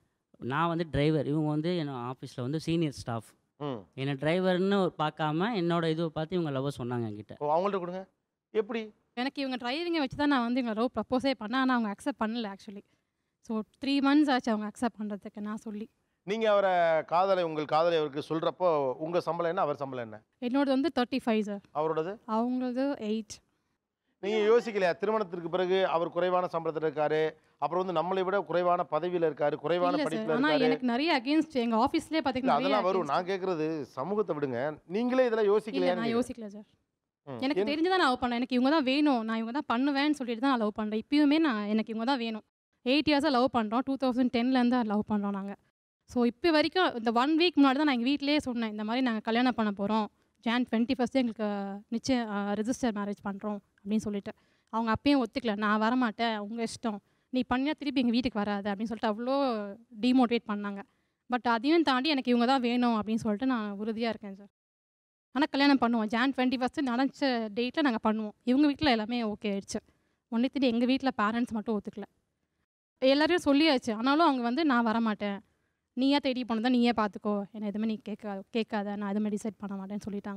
நான் வந்து டிரைவர், இவங்க வந்து என்னோட ஆஃபீஸில் வந்து சீனியர் ஸ்டாஃப். என்னை டிரைவர்னு பார்க்காம என்னோட இதுவை பார்த்து இவங்க லவ் சொன்னாங்க என்கிட்ட. ஓ அவங்கள்ட்ட கொடுங்க. எப்படி? எனக்கு இவங்க டிரைவிங்கை வச்சு தான் நான் வந்து இவங்க லவ் ப்ரப்போஸே பண்ணேன். ஆனால் அவங்க அக்செப்ட் பண்ணல ஆக்சுவலி. ஸோ த்ரீ மந்த்ஸ் ஆச்சு அவங்க அக்செப்ட் பண்ணுறதுக்கு நான் சொல்லி. நீங்கள் அவரை காதலை உங்கள் காதலை அவருக்கு சொல்கிறப்போ உங்கள் சம்பளம் என்ன, அவர் சம்பளம் என்ன? என்னோடது வந்து தேர்ட்டி ஃபைவ் சார். அவரோடது? அவங்களது எயிட். நீங்கள் யோசிக்கலையா திருமணத்திற்கு பிறகு அவர் குறைவான சம்பளத்தில் இருக்காரு, அப்புறம் வந்து நம்மளை விட குறைவான பதவியில் இருக்காரு, குறைவான படிப்பில் ஆனால் இருக்காரு. எனக்கு நிறைய அகேன்ஸ்ட் எங்கள் ஆஃபீஸ்லேயே பார்த்தீங்கன்னா அதெல்லாம் வரும். நான் கேட்குறது சமூகத்தை விடுங்க, நீங்களே இதெல்லாம் யோசிக்கலையா? நான் யோசிக்கல சார். எனக்கு தெரிஞ்சுதான் நான் லவ் பண்ணேன். எனக்கு இவங்க தான் வேணும், நான் இவங்க தான் பண்ணுவேன்னு சொல்லிட்டு தான் நான் லவ் பண்ணுறேன். இப்பயுமே நான் எனக்கு இவங்க தான் வேணும். எயிட் இயர்ஸாக லவ் பண்ணுறோம். டூ தௌசண்ட் டென்லேருந்து லவ் பண்ணுறோம் நாங்கள். ஸோ இப்போ வரைக்கும் இந்த ஒன் வீக் முன்னாடி தான் நான் எங்கள் வீட்டிலேயே சொன்னேன், இந்த மாதிரி நாங்கள் கல்யாணம் பண்ண போகிறோம், ஜான் டுவெண்ட்டி ஃபஸ்ட்டு எங்களுக்கு நிச்சயம் ரெஜிஸ்டர் மேரேஜ் பண்ணுறோம் அப்படின்னு சொல்லிட்டு. அவங்க அப்பயும் ஒத்துக்கல, நான் வரமாட்டேன், உங்கள் இஷ்டம், நீ பண்ணியா திருப்பி எங்கள் வீட்டுக்கு வராது அப்படின்னு சொல்லிட்டு அவ்வளோ டிமோட்டிவேட் பண்ணாங்க. பட் அதையும் தாண்டி எனக்கு இவங்க தான் வேணும் அப்படின்னு சொல்லிட்டு நான் உறுதியாக இருக்கேன் சார். ஆனால் கல்யாணம் பண்ணுவோம். ஜான் டுவெண்ட்டி ஃபஸ்ட்டு நடந்த டேட்டில் நாங்கள் பண்ணுவோம். இவங்க வீட்டில் எல்லாமே ஓகே ஆயிடுச்சு. ஒன்றே திட்டி எங்கள் வீட்டில் பேரண்ட்ஸ் மட்டும் ஒத்துக்கல. எல்லாரையும் சொல்லியாச்சு, ஆனாலும் அவங்க வந்து நான் வரமாட்டேன், நீயா தேடி போனதா நீயே பார்த்துக்கோ, என்னை எதுவுமே நீ கேட்க கேட்காத, நான் எதுவுமே டிசைட் பண்ண மாட்டேன்னு சொல்லிட்டாங்க.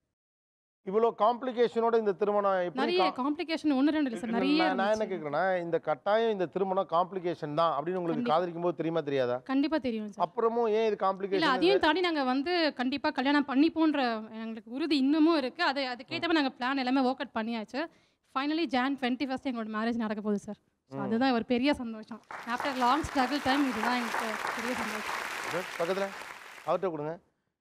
இவ்வளோ காம்ப்ளிகேஷனோட இந்த திருமணம் எப்படி? நிறைய காம்ப்ளிகேஷன் ஒன்று ரெண்டு இல்லை சார், நிறைய. நான் என்ன கேட்குறேன்னா, இந்த கட்டாயம் இந்த திருமணம் காம்ப்ளிகேஷன் தான் அப்படின்னு உங்களுக்கு காதலிக்கும் போது தெரியுமா தெரியாதா? கண்டிப்பாக தெரியும் சார். அப்புறமும் ஏன் இது காம்ப்ளிகேஷன்? இல்லை, அதையும் தாண்டி நாங்கள் வந்து கண்டிப்பாக கல்யாணம் பண்ணிப்போன்ற எங்களுக்கு உறுதி இன்னமும் இருக்குது. அதை அதுக்கேற்ற நாங்கள் பிளான் எல்லாமே ஒர்க் அவுட் பண்ணியாச்சு. ஃபைனலி ஜான் டுவெண்ட்டி ஃபஸ்ட் எங்களோட மேரேஜ் நடக்க போகுது சார். ஸோ அதுதான் ஒரு பெரிய சந்தோஷம். ஆஃப்டர் லாங் ஸ்ட்ரகிள் டைம் இதுதான் எங்களுக்கு பெரிய சந்தோஷம். பக்கத்தில் அவர்கிட்ட கொடுங்க.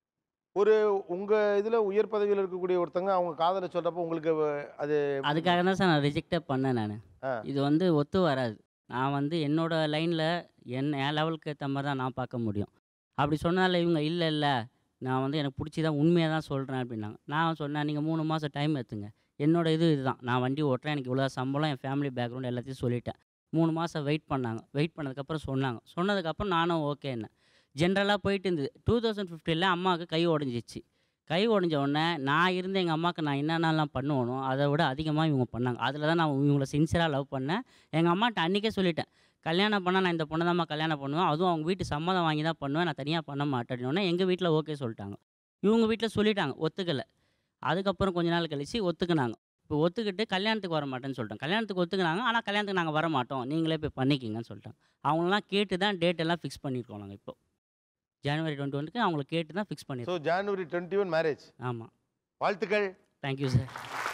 ஒரு உங்கள் இதில் உயர் பதவியில் இருக்கக்கூடிய ஒருத்தங்க அவங்க காதலை சொல்கிறப்போ உங்களுக்கு அது அதுக்காக தான் சார் நான் ரிஜெக்டே பண்ணேன். நான் இது வந்து ஒத்து வராது. நான் வந்து என்னோட லைனில் என் என் லெவலுக்கு ஏற்ற மாதிரி தான் நான் பார்க்க முடியும். அப்படி சொன்னால இவங்க இல்லை இல்லை நான் வந்து எனக்கு பிடிச்சி தான் உண்மையாக தான் சொல்கிறேன் அப்படின்னாங்க. நான் சொன்னேன், நீங்கள் மூணு மாதம் டைம் எடுத்துங்க, என்னோட இது இதுதான், நான் வண்டி ஓட்டுறேன், எனக்கு இவ்வளோ சம்பளம், என் ஃபேமிலி பேக்ரவுண்ட் எல்லாத்தையும் சொல்லிட்டேன். மூணு மாதம் வெயிட் பண்ணாங்க. வெயிட் பண்ணதுக்கப்புறம் சொன்னாங்க. சொன்னதுக்கப்புறம் நானும் ஓகே என்ன ஜென்ரலாக போயிட்டு இருந்தது. டூ தௌசண்ட் ஃபிஃப்டீனில் அம்மாவுக்கு கை உடஞ்சிச்சு. கை உடஞ்ச உடனே நான் இருந்த எங்கள் அம்மாவுக்கு நான் என்னென்னலாம் பண்ணுவேனோ அதை விட அதிகமாக இவங்க பண்ணாங்க. அதில் தான் நான் இவங்களை சின்சியராக லவ் பண்ணேன். எங்கள் அம்மாட்ட அன்றைக்கே சொல்லிட்டேன், கல்யாணம் பண்ணால் நான் இந்த பொண்ணை தான்மா கல்யாணம் பண்ணுவேன், அதுவும் அவங்க வீட்டு சம்மதம் வாங்கி தான் பண்ணுவேன், நான் தனியாக பண்ண மாட்டேன்னொன்னே எங்கள் வீட்டில் ஓகே சொல்லிட்டாங்க. இவங்க வீட்டில் சொல்லிட்டாங்க, ஒத்துக்கலை. அதுக்கப்புறம் கொஞ்ச நாள் கழிச்சு ஒத்துக்குனாங்க. இப்போ ஒத்துக்கிட்டு கல்யாணத்துக்கு வர மாட்டேன்னு சொல்லிட்டாங்க. கல்யாணத்துக்கு ஒத்துக்குனாங்க, ஆனால் கல்யாணத்துக்கு நாங்கள் வர மாட்டோம், நீங்களே போய் பண்ணிக்கிங்கன்னு சொல்லிட்டாங்க. அவங்களெலாம் கேட்டு தான் டேட் எல்லாம் ஃபிக்ஸ் பண்ணியிருக்கோம். நாங்கள் இப்போ ஜனவரி டுவெண்ட்டி ஒன்றுக்கு அவங்களை கேட்டு தான் ஃபிக்ஸ் பண்ணியிருக்கோம். So January twenty one marriage. ஆமாம். வாழ்த்துக்கள். Thank you sir.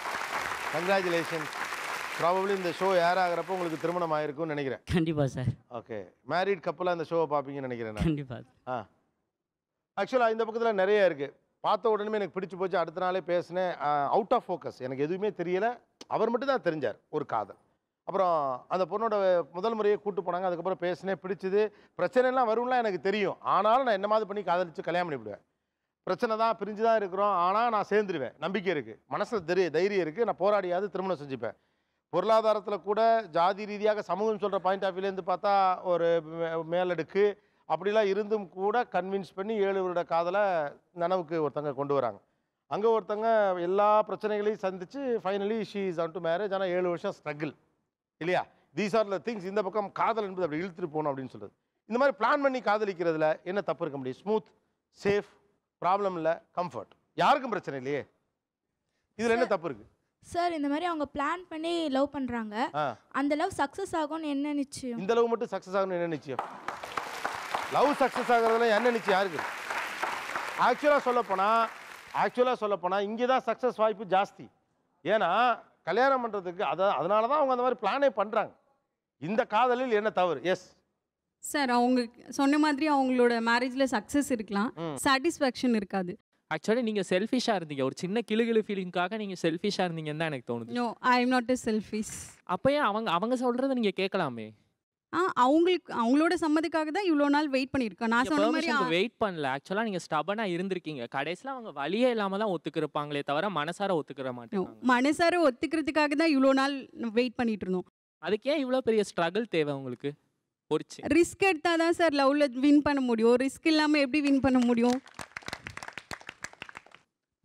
கங்க்ராச்சுலேஷன். ப்ராபப்ளி இந்த ஷோ ஏர் ஆகிறப்போ உங்களுக்கு திருமணம் ஆகிருக்கும்னு நினைக்கிறேன். கண்டிப்பாக சார். ஓகே, மேரிட் கப்பலாக இந்த ஷோவை பார்ப்பீங்கன்னு நினைக்கிறேன். கண்டிப்பாக. ஆ ஆக்சுவலாக இந்த பக்கத்தில் நிறைய இருக்குது. பார்த்த உடனே எனக்கு பிடிச்சி போச்சு. அடுத்த நாளே பேசினேன். அவுட் ஆஃப் ஃபோக்கஸ், எனக்கு எதுவுமே தெரியலை. அவர் மட்டும் தான் தெரிஞ்சார் ஒரு காதல். அப்புறம் அந்த பொண்ணோட முதல் முறையை கூட்டு போனாங்க. அதுக்கப்புறம் பேசினேன், பிடிச்சது. பிரச்சனைலாம் வரும்லாம் எனக்கு தெரியும். ஆனாலும் நான் என்ன மாதிரி பண்ணி காதலிச்சு கல்யாணம் பண்ணிவிடுவேன். பிரச்சனை தான், பிரிஞ்சு தான் இருக்கிறோம், ஆனால் நான் சேர்ந்துருவேன். நம்பிக்கை இருக்குது, மனசில் தெரிய தைரியம் இருக்குது. நான் போராடியாவது திருமணம் செஞ்சுப்பேன். பொருளாதாரத்தில் கூட ஜாதி ரீதியாக சமூகம் சொல்கிற பாயிண்ட் ஆஃப் வியூலேருந்து பார்த்தா ஒரு மேலடுக்கு அப்படிலாம் இருந்தும் கூட கன்வின்ஸ் பண்ணி ஏழு வருட காதலை நனவுக்கு ஒருத்தங்க கொண்டு வராங்க. அங்கே ஒருத்தங்க எல்லா பிரச்சனைகளையும் சந்தித்து finally she is on to marriage. ஆனால் ஏழு வருஷம் ஸ்ட்ரகிள் இல்லையா? These are the things. இந்த பக்கம் காதல் என்பது அப்படி இழுத்துட்டு போகணும் அப்படின்னு சொல்கிறது. இந்த மாதிரி பிளான் பண்ணி காதலிக்கிறதுல என்ன தப்பு இருக்க முடியும்? ஸ்மூத், சேஃப், ப்ராப்ளம் இல்லை, கம்ஃபர்ட், யாருக்கும் பிரச்சனை இல்லையே. இதில் என்ன தப்பு இருக்குது சார்? இந்த மாதிரி அவங்க பிளான் பண்ணி லவ் பண்ணுறாங்க, அந்த லவ் சக்ஸஸ் ஆகும்னு என்ன நிச்சயம்? இந்த லவ் மட்டும் சக்ஸஸ் ஆகணும்னு என்ன நிச்சயம்? லவ் சக்ஸஸ் ஆகிறதுல என்ன நிச்சயம் யாருக்கு? ஆக்சுவலாக சொல்லப்போனால் ஆக்சுவலாக சொல்லப்போனால் இங்கே தான் சக்ஸஸ் வாய்ப்பு ஜாஸ்தி. ஏன்னா கல்யாணம் பண்ணுறதுக்கு அதை அதனால தான் அவங்க அந்த மாதிரி பிளானே பண்ணுறாங்க. இந்த காதலில் என்ன தவறு? எஸ் சார், அவங்க சொன்ன மாதிரி அவங்களோட மேரேஜில் சக்ஸஸ் இருக்கலாம், சாட்டிஸ்ஃபேக்ஷன் இருக்காது. ஆக்சுவலி நீங்கள் செல்ஃபிஷாக இருந்தீங்க, ஒரு சின்ன கிளுகிளு ஃபீலிங்காக நீங்கள் செல்ஃபிஷாக இருந்தீங்கன்னு தான் எனக்கு தோணுது. No, I am not a selfish. அப்போ ஏன் அவங்க அவங்க சொல்கிறத நீங்கள் கேட்கலாமே? ஆ, அவங்களுக்கு அவங்களோட சம்மதிக்காக தான் இவ்வளோ நாள் வெயிட் பண்ணியிருக்கோம். நான் சொன்ன மாதிரி வெயிட் பண்ணல. ஆக்சுவலாக நீங்கள் ஸ்டபனாக இருந்திருக்கீங்க. கடைசியில் அவங்க வழியே இல்லாமல் தான் ஒத்துக்கிறப்பாங்களே தவிர மனசார ஒத்துக்கிற மாட்டாங்க. மனசார ஒத்துக்கிறதுக்காக தான் இவ்வளோ நாள் வெயிட் பண்ணிட்டு இருந்தோம். அதுக்கு ஏன் இவ்வளோ பெரிய ஸ்ட்ரகிள் தேவை உங்களுக்கு? ஒரு ரிஸ்க் எடுத்தால் தான் சார் லவ்வில் வின் பண்ண முடியும். ரிஸ்க் இல்லாமல் எப்படி வின் பண்ண முடியும்?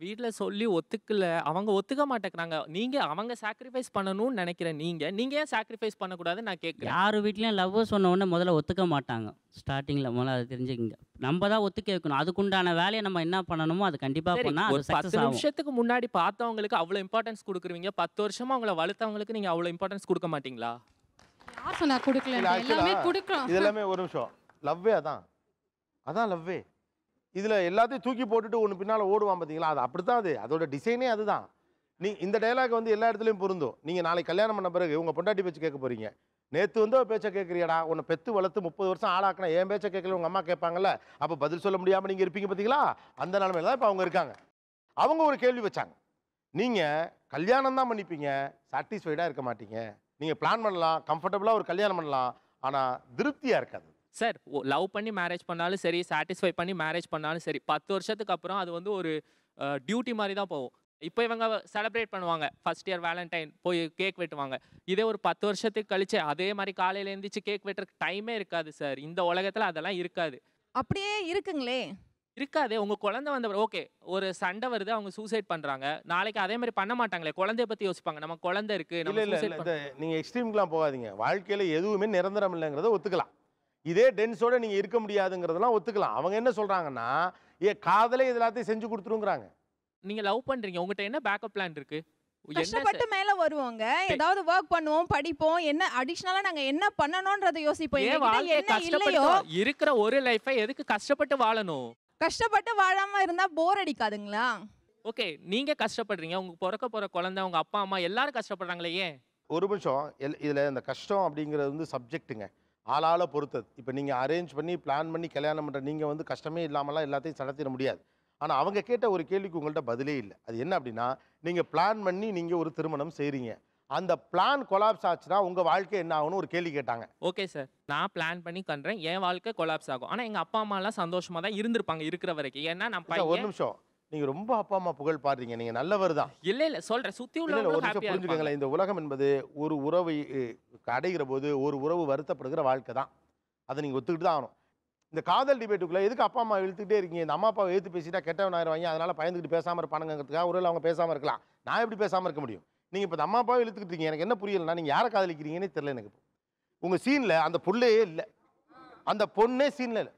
வீட்ல சொல்லி ஒத்துக்கல. அவங்க ஒத்துக்க மாட்டேங்கிறாங்க. நீங்க அவங்க சாக்ரிஃபைஸ் பண்ணணும்னு நினைக்கிற நீங்க, நீங்க ஏன் சாக்ரிஃபைஸ் பண்ணக்கூடாதுன்னு நான் கேட்குறேன். யார் வீட்லயும் லவ் சொன்ன உடனே முதல்ல ஒத்துக்க மாட்டாங்க. ஸ்டார்டிங்கில் முதல்ல அதை தெரிஞ்சுக்கிங்க. நம்ம தான் ஒத்துக்க வைக்கணும். அதுக்குண்டான வேலையை நம்ம என்ன பண்ணணுமோ அது கண்டிப்பாக சரி, பண்ணால் ஒரு அது சக்ஸஸ் பத்து ஆகும். நிமிஷத்துக்கு முன்னாடி பார்த்தவங்களுக்கு அவ்வளோ இம்பார்ட்டன்ஸ் கொடுக்குறீங்க. பத்து வருஷமா அவங்கள வளர்த்தவங்களுக்கு நீங்க அவ்வளோ இம்பார்ட்டன்ஸ் கொடுக்க மாட்டீங்களா? யார் சொன்னா கொடுக்கல? இல்ல, actually எல்லாமே கொடுக்குறோம். இது எல்லாமே ஒரு நிமிஷம். லவ்வே அதான். அதான் லவ்வே. இதுல எல்லாத்தையும் தூக்கி போட்டுட்டு ஒன்று பின்னால ஓடுவான் பார்த்தீங்களா? அது அப்படித்தான். அது அதோட டிசைனே அதுதான். நீ இந்த டைலாக் வந்து எல்லா இடத்துலையும் பொருந்தும். நீங்க நாளைக்கு கல்யாணம் பண்ண பிறகு உங்க பொண்டாட்டி பேச்சு கேட்க போறீங்க. நேற்று வந்து பேச்சை கேட்குறியாடா, உன்னை பெத்து வளர்த்து முப்பது வருஷம் ஆளாக்கினா என் பேச்சை கேட்கல உங்க அம்மா கேட்பாங்கல்ல, அப்போ பதில் சொல்ல முடியாமல் நீங்க இருப்பீங்க பார்த்தீங்களா? அந்த நிலைமையில தான் இப்போ அவங்க இருக்காங்க. அவங்க ஒரு கேள்வி வச்சாங்க. நீங்க கல்யாணம் தான் பண்ணிப்பீங்க, சாட்டிஸ்ஃபைடாக இருக்க மாட்டீங்க. நீங்க பிளான் பண்ணலாம், கம்ஃபர்டபுளாக ஒரு கல்யாணம் பண்ணலாம், ஆனால் திருப்தியாக இருக்காது. சார், லவ் பண்ணி மேரேஜ் பண்ணாலும் சரி, சாட்டிஸ்ஃபை பண்ணி மேரேஜ் பண்ணாலும் சரி, பத்து வருஷத்துக்கு அப்புறம் அது வந்து ஒரு டியூட்டி மாதிரி தான் போகும். இப்போ இவங்க செலிப்ரேட் பண்ணுவாங்க, ஃபர்ஸ்ட் இயர் வேலண்டைன் போய் கேக் வெட்டுவாங்க. இதே ஒரு பத்து வருஷத்துக்கு கழிச்சு அதே மாதிரி காலையில் எழுந்திரிச்சு கேக் வெட்டுறதுக்கு டைமே இருக்காது சார். இந்த உலகத்தில் அதெல்லாம் இருக்காது. அப்படியே இருக்குங்களே. இருக்காதே. உங்க குழந்தை வந்த ஓகே, ஒரு சண்டை வருது, அவங்க சூசைட் பண்றாங்க, நாளைக்கு அதே மாதிரி பண்ண மாட்டாங்களே, குழந்தைய பத்தி யோசிப்பாங்க. நம்ம குழந்தை இருக்கு, இல்லை நம்ம இல்லை சூசைட் இல்லை, பண்ண. நீங்கள் எக்ஸ்ட்ரீம்க்குலாம் போகாதீங்க. வாழ்க்கையில் எதுவுமே நிரந்தரம் இல்லைங்கிறத ஒத்துக்கலாம். இதே டென்ஸோட நீங்கள் இருக்க முடியாதுங்கிறதெல்லாம் ஒத்துக்கலாம். அவங்க என்ன சொல்கிறாங்கன்னா, ஏ காதலே இது எல்லாத்தையும் செஞ்சு கொடுத்துருங்கிறாங்க. நீங்க லவ் பண்றீங்க, உங்ககிட்ட என்ன பேக்கப் பிளான் இருக்கு? கஷ்டப்பட்டு மேல வருவாங்க, ஏதாவது ஒர்க் பண்ணுவோம், படிப்போம், என்ன அடிஷனலா நாங்க என்ன பண்ணணும்ன்றத யோசிப்போம். ஏன் வாழ்க்கைய கஷ்டப்பட்டு இருக்கிற ஒரு லைஃபை எதுக்கு கஷ்டப்பட்டு வாழணும்? கஷ்டப்பட்டு வாழாம இருந்தா போர் அடிக்காதுங்களா? ஓகே, நீங்க கஷ்டப்படுறீங்க, உங்க பிறக்க போற குழந்தை, உங்க அப்பா அம்மா எல்லாரும் கஷ்டப்படுறாங்களே, ஏன்? ஒரு நிமிஷம். எல் இதில் இந்த கஷ்டம் அப்படிங்கிறது வந்து சப்ஜெக்ட்டுங்க, ஆளால பொறுத்தது. இப்போ நீங்கள் அரேஞ்ச் பண்ணி பிளான் பண்ணி கல்யாணம் பண்ணுற நீங்கள் வந்து கஷ்டமே இல்லாமலாம் எல்லாத்தையும் நடத்திட முடியாது. ஆனால் அவங்க கேட்ட ஒரு கேள்விக்கு உங்கள்கிட்ட பதிலே இல்லை. அது என்ன அப்படின்னா, நீங்கள் பிளான் பண்ணி நீங்கள் ஒரு திருமணம் செய்கிறீங்க, அந்த பிளான் கொலாப்ஸ் ஆச்சுன்னா உங்கள் வாழ்க்கை என்ன ஆகும்னு ஒரு கேள்வி கேட்டாங்க. ஓகே சார், நான் பிளான் பண்ணி பண்ணுறேன், என் வாழ்க்கை கொலாப்ஸ் ஆகும். ஆனால் எங்கள் அப்பா அம்மாலாம் சந்தோஷமாக தான் இருந்திருப்பாங்க இருக்கிற வரைக்கும். ஏன்னா நான் ஒரு பையன். நிமிஷம். நீங்கள் ரொம்ப அப்பா அம்மா புகழ் பாடுறீங்க, நீங்கள் நல்லவர் தான். இல்லை இல்லை சொல்கிறேன், சுற்றி இல்லை இல்லை, ஒரு உள்ள நிமிஷம் புரிஞ்சுக்கங்களேன். இந்த உலகம் என்பது ஒரு உறவை அடைகிற போது ஒரு உறவு வருத்தப்படுகிற வாழ்க்கை தான். அதை நீங்கள் ஒத்துக்கிட்டு தான் ஆகணும். இந்த காதல் டிபேட்டுக்குள்ளே எதுக்கு அப்பா அம்மா இழுத்துக்கிட்டே இருக்கீங்க? இந்த அம்மா அப்பாவை எழுத்து பேசிட்டா கெட்டவன் ஆயிடுவாங்க, அதனால பயந்துக்கிட்டு பேசாமல் இருப்பானுங்கிறதுக்காக ஒருவேளை அவங்க பேசாமல் இருக்கலாம். நான் எப்படி பேசாமல் இருக்க முடியும்? நீங்கள் இப்போ இந்த அம்மா அப்பாவை இழுத்துக்கிட்டு இருக்கீங்க. எனக்கு என்ன புரியலைன்னா, நீங்கள் யாரை காதலிக்கிறீங்கன்னே தெரியல எனக்கு. உங்கள் சீனில் அந்த பொண்ணையே இல்லை, அந்த பொண்ணே சீனில் இல்லை.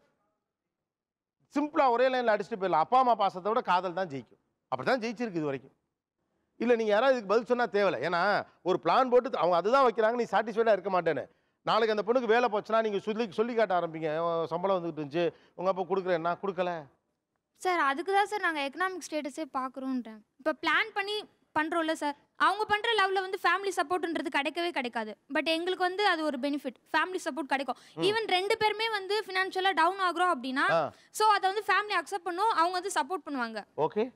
சிம்பிளாக ஒரே லைனில் அடிச்சுட்டு போயிடலாம். அப்பா அம்மா பாசத்தை விட காதல் தான் ஜெயிக்கும். அப்படி தான் ஜெயிச்சிருக்கு இது வரைக்கும். இல்லை நீங்கள் யாராவது இதுக்கு பதில் சொன்னால் தேவையில்லை. ஏன்னா ஒரு பிளான் போட்டு அவங்க அதுதான் வைக்கிறாங்க, நீ சாட்டிஸ்ஃபைடாக இருக்க மாட்டேன்னு. நாளைக்கு அந்த பொண்ணுக்கு வேலை போச்சுன்னா நீங்கள் சொல்லி சொல்லி காட்ட ஆரம்பிங்க, சம்பளம் வந்துக்கிட்டு இருந்துச்சு, உங்கள் அப்பா கொடுக்குறேன்னா கொடுக்கல. சார் அதுக்கு தான் சார் நாங்கள் எக்கனாமிக் ஸ்டேட்டஸே பார்க்குறோன்றேன். இப்போ பிளான் பண்ணி பண்ணுறோம்ல சார், அவங்க பண்ணுற லெவலில் வந்து ஃபேமிலி சப்போர்ட்ன்றது கிடைக்கவே கிடைக்காது. பட் எங்களுக்கு வந்து அது ஒரு பெனிஃபிட், ஃபேமிலி சப்போர்ட் கிடைக்கும். ஈவன் ரெண்டு பேருமே வந்து ஃபினான்ஷியலாக டவுன் ஆகுறோம் அப்படின்னா, ஸோ அதை வந்து ஃபேமிலி அக்செப்ட் பண்ணும், அவங்க வந்து சப்போர்ட் பண்ணுவாங்க. ஓகே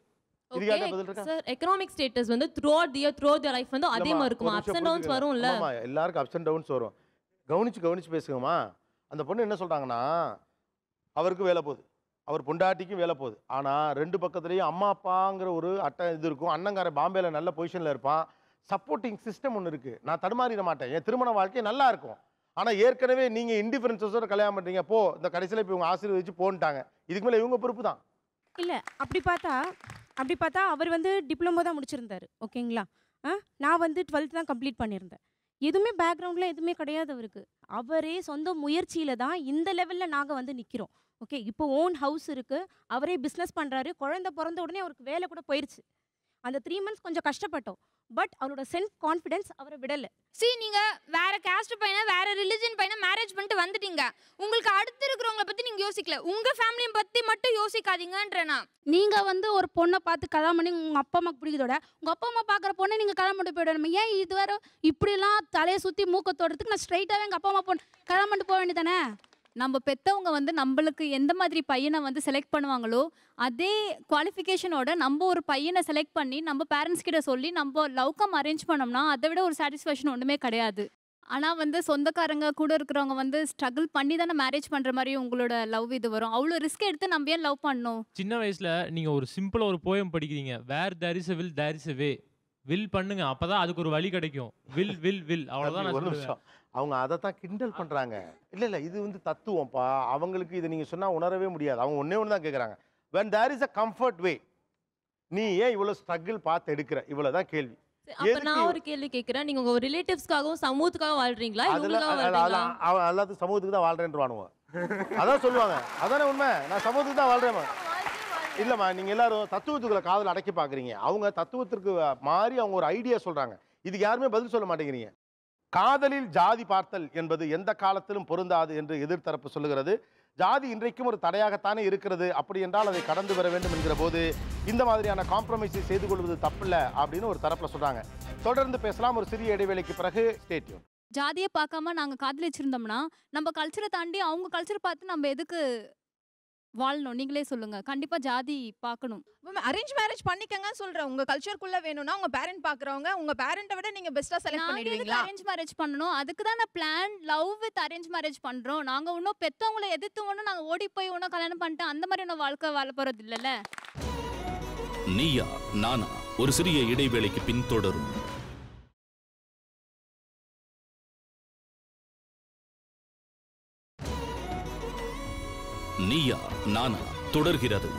சார், எக்கனாமிக் ஸ்டேட்டஸ் வந்து throughout the year throughout the life வந்து அதே மாதிரி இருக்குமா? அப்ஸ் அண்ட் டவுன்ஸ் வரும்ல. ஆமா, எல்லாருக்கும் அப்ஸ் அண்ட் டவுன்ஸ் வரும். கவனிச்சு கவனிச்சு பேசுங்கம்மா. அந்த பொண்ணு என்ன சொல்றாங்கன்னா, அவருக்கு வேலை போகுது, அவர் பொண்டாட்டிக்கும் வேலை போகுது, ஆனால் ரெண்டு பக்கத்துலேயும் அம்மா அப்பாங்கிற ஒரு அட்டை இது இருக்கும். அண்ணங்கார பாம்பேல நல்ல பொசிஷனில் இருப்பான், சப்போர்ட்டிங் சிஸ்டம் ஒன்று இருக்குது. நான் தடுமாறிட மாட்டேன், என் திருமண வாழ்க்கை நல்லா இருக்கும். ஆனால் ஏற்கனவே நீங்கள் இன்டிஃபரன்ஸஸோட கல்யாணம் பண்ணுறீங்க, போ இந்த கடைசியில் இப்போ இவங்க ஆசீர்வதிச்சு போன்ட்டாங்க, இதுக்கு மேலே இவங்க பொறுப்பு தான். இல்லை அப்படி பார்த்தா அப்படி பார்த்தா அவர் வந்து டிப்ளமோ தான் முடிச்சிருந்தார், ஓகேங்களா? ஆ நான் வந்து டுவெல்த் தான் கம்ப்ளீட் பண்ணியிருந்தேன். எதுவுமே பேக்ரவுண்டில் எதுவுமே கிடையாது அவருக்கு. அவரே சொந்த முயற்சியில் தான் இந்த லெவலில் நாங்கள் வந்து நிற்கிறோம். ஓகே, இப்போ ஓன் ஹவுஸ் இருக்குது, அவரே பிஸ்னஸ் பண்ணுறாரு, குழந்தை பிறந்த உடனே அவருக்கு வேலை கூட போயிடுச்சு. அந்த த்ரீ மந்த்ஸ் கொஞ்சம் கஷ்டப்பட்டோம், பட் அவரோட செல்ஃப் கான்ஃபிடென்ஸ் அவரை விடலை. சி நீங்கள் வேற காஸ்ட் பையனை வேற ரிலிஜன் பையனை மேரேஜ் பண்ணிட்டு வந்துட்டீங்க, உங்களுக்கு அடுத்து இருக்கிறவங்கள பற்றி நீங்கள் யோசிக்கல, உங்கள் ஃபேமிலியை பற்றி மட்டும் யோசிக்காதீங்கன்றேனா. நீங்கள் வந்து ஒரு பொண்ணை பார்த்து கல்யாணம் பண்ணி உங்கள் அப்பா அம்மாக்கு பிடிக்கிறதோட உங்கள் அப்பா அம்மா பார்க்குற பொண்ணை நீங்கள் கல்யாணம் பண்ணி போயிடணும். ஏன் இது வேறு இப்படிலாம் தலையை சுற்றி மூக்க தோடுறதுக்கு நான் ஸ்ட்ரைட்டாகவே எங்கள் அப்பா அம்மா பொண்ணு கல்யாணம் பண்ணிட்டு போக வேண்டியதானே? நம்ம பெற்றவங்க வந்து நம்மளுக்கு எந்த மாதிரி பையனை வந்து செலக்ட் பண்ணுவாங்களோ அதே குவாலிஃபிகேஷனோட நம்ம ஒரு பையனை செலக்ட் பண்ணி நம்ம பேரண்ட்ஸ் கிட்ட சொல்லி நம்ம லவ் கம் அரேஞ்ச் பண்ணோம்னா அதை விட ஒரு சாட்டிஸ்ஃபேக்ஷன் ஒன்றுமே கிடையாது. ஆனால் வந்து சொந்தக்காரங்க கூட இருக்கிறவங்க வந்து ஸ்ட்ரகிள் பண்ணி தானே மேரேஜ் பண்ணுற மாதிரி உங்களோட லவ் இது வரும். அவ்வளோ ரிஸ்க் எடுத்து நம்ம ஏன் லவ் பண்ணணும்? சின்ன வயசில் நீங்கள் ஒரு சிம்பிளாக ஒரு போயம் படிக்கிறீங்க, where there is a will there is a way. Will பண்ணுங்க, அப்பதான் அதுக்கு ஒரு வழி கிடைக்கும். வில் வில் வில் அவ்வளவுதான் நான் சொல்லுவேன். அவங்க அதை தான் கிண்டல் பண்றாங்க. இல்ல இல்ல இது வந்து தத்துவம்ப்பா. அவங்களுக்கு இதை நீங்க சொன்னா உணரவே முடியாது. அவங்க ஒன்னே ஒன்று தான் கேட்குறாங்க, when there is a comfort way, நீ ஏன் இவ்வளவு ஸ்ட்ரகிள் பார்த்து எடுக்கிற, இவ்வளவுதான் கேள்வி. அப்ப நான் ஒரு கேள்வி கேக்குறேன், நீங்க உங்க ரிலேட்டிவ்ஸ்க்காகவும் சமூகத்துக்காக வாழ்றீங்களா இல்ல உங்களுக்காக வாழ்றீங்களா? எல்லாத்துக்கும் சமூகத்துக்கு தான் வாழ்றேன்றானுவ, அதான் சொல்லுவாங்க. அதானே உண்மை, நான் சமூகத்துக்கு தான் வாழ்றேன். இல்லம்மா, நீங்க எல்லாரும் தத்துவத்துக்குள்ள காதல் அடக்கி பாக்குறீங்க. அவங்க தத்துவத்திற்கு மாறி அவங்க ஒரு ஐடியா சொல்றாங்க. இதுக்கு யாருமே பதில் சொல்ல மாட்டேங்கிறீங்க. காதலில் ஜாதி பார்த்தல் என்பது எந்த காலத்திலும் பொருந்தாது என்று எதிர்த்தரப்பு சொல்லுகிறது. ஜாதி இன்றைக்கும் ஒரு தடையாகத்தானே இருக்கிறது. அப்படி என்றால் அதை கடந்து வர வேண்டும் என்கிற போது இந்த மாதிரியான காம்ப்ரமைஸை செய்து கொள்வது தப்பில்ல அப்படின்னு ஒரு தரப்புல சொல்றாங்க. தொடர்ந்து பேசலாம் ஒரு சிறிய இடைவேளைக்கு பிறகு. Stay tune. ஜாதியை பார்க்காம நாங்க காதலிச்சிருந்தோம்னா நம்ம கல்ச்சரை தாண்டி அவங்க கல்ச்சர் பார்த்து நம்ம எதுக்கு வாழணும்? நீங்களே சொல்லுங்க. கண்டிப்பா ஜாதி பார்க்கணும். அரேஞ்ச் மேரேஜ் பண்ணிக்கங்க சொல்றேன். உங்க கல்ச்சருக்குள்ள வேணும்னா உங்க பேரண்ட் பாக்குறவங்க உங்க பேரண்ட்டை விட நீங்க பெஸ்டா செலக்ட் பண்ணிடுவீங்களா? அரேஞ்ச் மேரேஜ் பண்ணணும். அதுக்கு தான் நான் plan love with arrange marriage பண்றோம். நாங்க இன்னும் பெத்தவங்களை எதிர்த்து ஒன்றும் நாங்க ஓடி போய் ஒன்றும் கல்யாணம் பண்ணிட்டு அந்த மாதிரி ஒன்றும் வாழ்க்கை வாழ போறது இல்லைல்ல. நீயா நானா ஒரு சிறிய இடைவேளைக்கு பின் தொடரும். நீயா நானா தொடர்கிறது.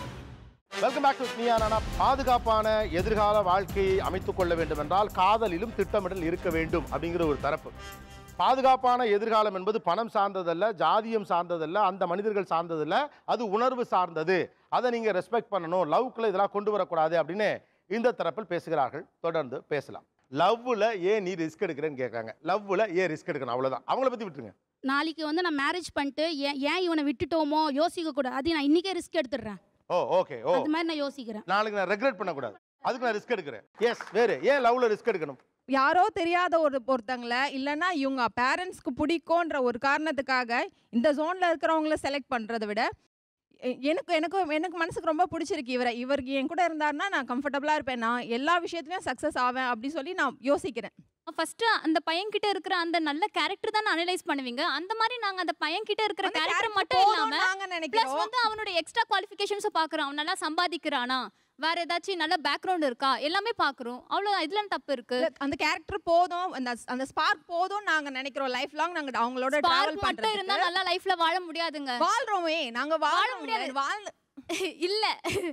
Welcome back to Neeya Naana. பாதுகாப்பான எதிர்கால வாழ்க்கையை அமைத்துக் கொள்ள வேண்டும் என்றால் காதலிலும் திட்டமிடல் இருக்க வேண்டும் அப்படிங்கிற ஒரு தரப்பு. பாதுகாப்பான எதிர்காலம் என்பது பணம் சார்ந்ததல்ல, ஜாதியம் சார்ந்ததல்ல, அந்த மனிதர்கள் சார்ந்ததல்ல, அது உணர்வு சார்ந்தது. அதை நீங்க ரெஸ்பெக்ட் பண்ணணும், லவ்க்குள்ள இதெல்லாம் கொண்டு வரக்கூடாது அப்படின்னு இந்த தரப்பில் பேசுகிறார்கள். தொடர்ந்து பேசலாம். லவ்ல ஏன் நீ ரிஸ்க் எடுக்கிறேன்னு கேட்கறாங்க. லவ்ல ஏன் ரிஸ்க் எடுக்கணும், அவ்வளவுதான். அவங்கள பத்தி விட்டுருங்க. நாளைக்கு வந்து நான் மேரேஜ் பண்ணிட்டு ஏன் ஏன் இவனை விட்டுட்டோமோ யோசிக்க கூடாது. அது நான் இன்னைக்கே ரிஸ்க் எடுத்துடுறேன். ஓ ஓகே. ஓ அது மாதிரி நான் யோசிக்கிறேன். நாளைக்கு நான் ரெக்ரெட் பண்ண கூடாது, அதுக்கு நான் ரிஸ்க் எடுக்கிறேன். எஸ். வேற ஏன் லவ்ல ரிஸ்க் எடுக்கணும்? யாரோ தெரியாத ஒரு ஒருத்தங்கள இல்லைன்னா இவங்க பேரண்ட்ஸ்க்கு பிடிக்கும்ன்ற ஒரு காரணத்துக்காக இந்த ஜோன்ல இருக்கிறவங்கள செலக்ட் பண்றதை விட எனக்கு எனக்கு எனக்கு மனசுக்கு ரொம்ப பிடிச்சிருக்கு இவரை, இவருக்கு என் கூட இருந்தாருன்னா நான் கம்ஃபர்டபுளாக இருப்பேன், நான் எல்லா விஷயத்துலையும் சக்ஸஸ் ஆவேன் அப்படி சொல்லி நான் யோசிக்கிறேன். ஃபர்ஸ்ட் அந்த பையன் கிட்ட இருக்கிற அந்த நல்ல கேரக்டர் தான் அனலைஸ் பண்ணுவீங்க. அந்த மாதிரி நாங்க அந்த பையன் கிட்ட இருக்கிற கேரக்டர் மட்டும் இல்லாம பிளஸ் வந்து அவனோட எக்ஸ்ட்ரா குவாலிஃபிகேஷன்ஸ் பாக்குறோம். அவன் நல்லா சம்பாதிக்கிறானா, வேற ஏதாச்சும் நல்ல பேக்ரவுண்ட் இருக்கா, எல்லாமே பாக்குறோம். அவ்வளவு இதுல தப்பு இருக்கு. அந்த கேரக்டர் போதும், அந்த அந்த ஸ்பார்க் போதும் நாங்க நினைக்கிறோம். லைஃப் லாங் நாங்க அவங்களோட டிராவல் மட்டும் இருந்தா நல்லா லைஃப்ல வாழ முடியாதுங்க. வாழ்றோமே நாங்க வாழ முடியாது. வாழ இல்ல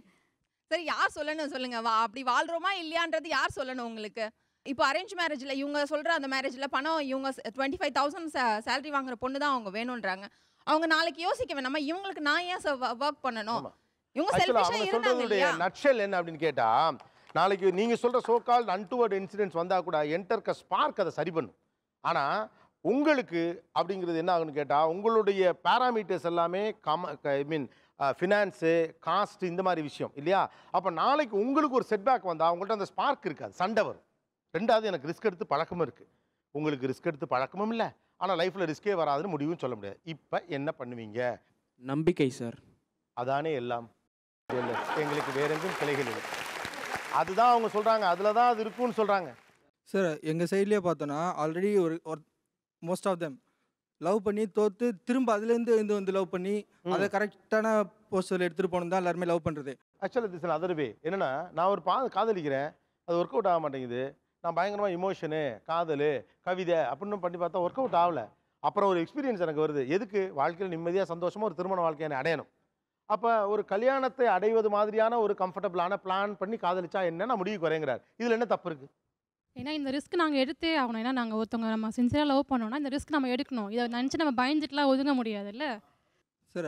சரி, யார் சொல்லணும் சொல்லுங்க. அப்படி வாழ்றோமா இல்லையான்றது யார் சொல்லணும் உங்களுக்கு? இப்போ அரேஞ்ச் மேரேஜ்ல இவங்க சொல்ற அந்த மேரேஜ்ல பணம் இவங்க டுவெண்ட்டி ஃபைவ் தௌசண்ட் சேலரி வாங்குற பொண்ணு தான் அவங்க வேணும்ன்றாங்க. அவங்க நாளைக்கு யோசிக்க வேணாமா, இவங்களுக்கு நான் ஏன் ஒர்க் பண்ணணும்? இவங்க செல்ஃபிஷா இருந்தாங்க இல்லையா? நட்ஷல் என்ன அப்படின்னு கேட்டா, நாளைக்கு நீங்க சொல்ற சோ கால்ட் அன்டுவர்ட் இன்சிடென்ட்ஸ் வந்தா கூட என்டர் க ஸ்பார்க் அதை சரி பண்ணும். ஆனா உங்களுக்கு அப்படிங்கிறது என்ன ஆகுன்னு கேட்டா, உங்களுடைய பாராமீட்டர்ஸ் எல்லாமே come I mean finance, caste, இந்த மாதிரி விஷயம் இல்லையா? அப்போ நாளைக்கு உங்களுக்கு ஒரு செட்பேக் வந்தால் உங்கள்கிட்ட அந்த ஸ்பார்க் இருக்காது, சண்டை வரும். ரெண்டாவது, எனக்கு ரிஸ்க் எடுத்து பழக்கமும் இருக்குது. உங்களுக்கு ரிஸ்க் எடுத்து பழக்கமும் இல்லை, ஆனால் லைஃப்பில் ரிஸ்கே வராதுன்னு முடிவும் சொல்ல முடியாது. இப்போ என்ன பண்ணுவீங்க? நம்பிக்கை சார். அதானே எல்லாம். எங்களுக்கு வேற எங்கும் கிளைகள் இல்லை, அதுதான் அவங்க சொல்கிறாங்க, அதில் தான் அது இருக்குன்னு சொல்கிறாங்க. சார் எங்கள் சைட்லேயே பார்த்தோன்னா ஆல்ரெடி ஒரு மோஸ்ட் ஆஃப் தெம் லவ் பண்ணி தோற்று திரும்ப அதுலேருந்து வந்து வந்து லவ் பண்ணி அதை கரெக்டான போஸ்டரில் எடுத்துகிட்டு போகணும் தான் எல்லாருமே லவ் பண்ணுறது. ஆக்சுவலாக திஸ் அதர் வே. என்னென்னா, நான் ஒரு பா காதலிக்கிறேன், அது ஒர்க் அவுட் ஆக மாட்டேங்குது. நான் பயங்கரமாக இமோஷனு, காதல், கவிதை அப்படின்னு பண்ணி பார்த்தா ஒர்க் அவுட் ஆகலை. அப்புறம் ஒரு எக்ஸ்பீரியன்ஸ் எனக்கு வருது. எதுக்கு? வாழ்க்கையில் நிம்மதியாக சந்தோஷமாக ஒரு திருமண வாழ்க்கையை அடையணும். அப்போ ஒரு கல்யாணத்தை அடைவது மாதிரியான ஒரு கம்ஃபர்டபுளான பிளான் பண்ணி காதலிச்சா என்ன, நான் முடிவுக்கு வரேங்கிறார். இதில் என்ன தப்பு இருக்குது? ஏன்னா இந்த ரிஸ்க் நாங்கள் எடுத்தே ஆகணும். ஏன்னா நாங்கள் ஒருத்தவங்க நம்ம சின்சியராக லவ் பண்ணோம்னா இந்த ரிஸ்க் நம்ம எடுக்கணும். இதை நினச்சி நம்ம பயந்துட்டுலாம் ஒதுங்க முடியாதுல்ல சார்.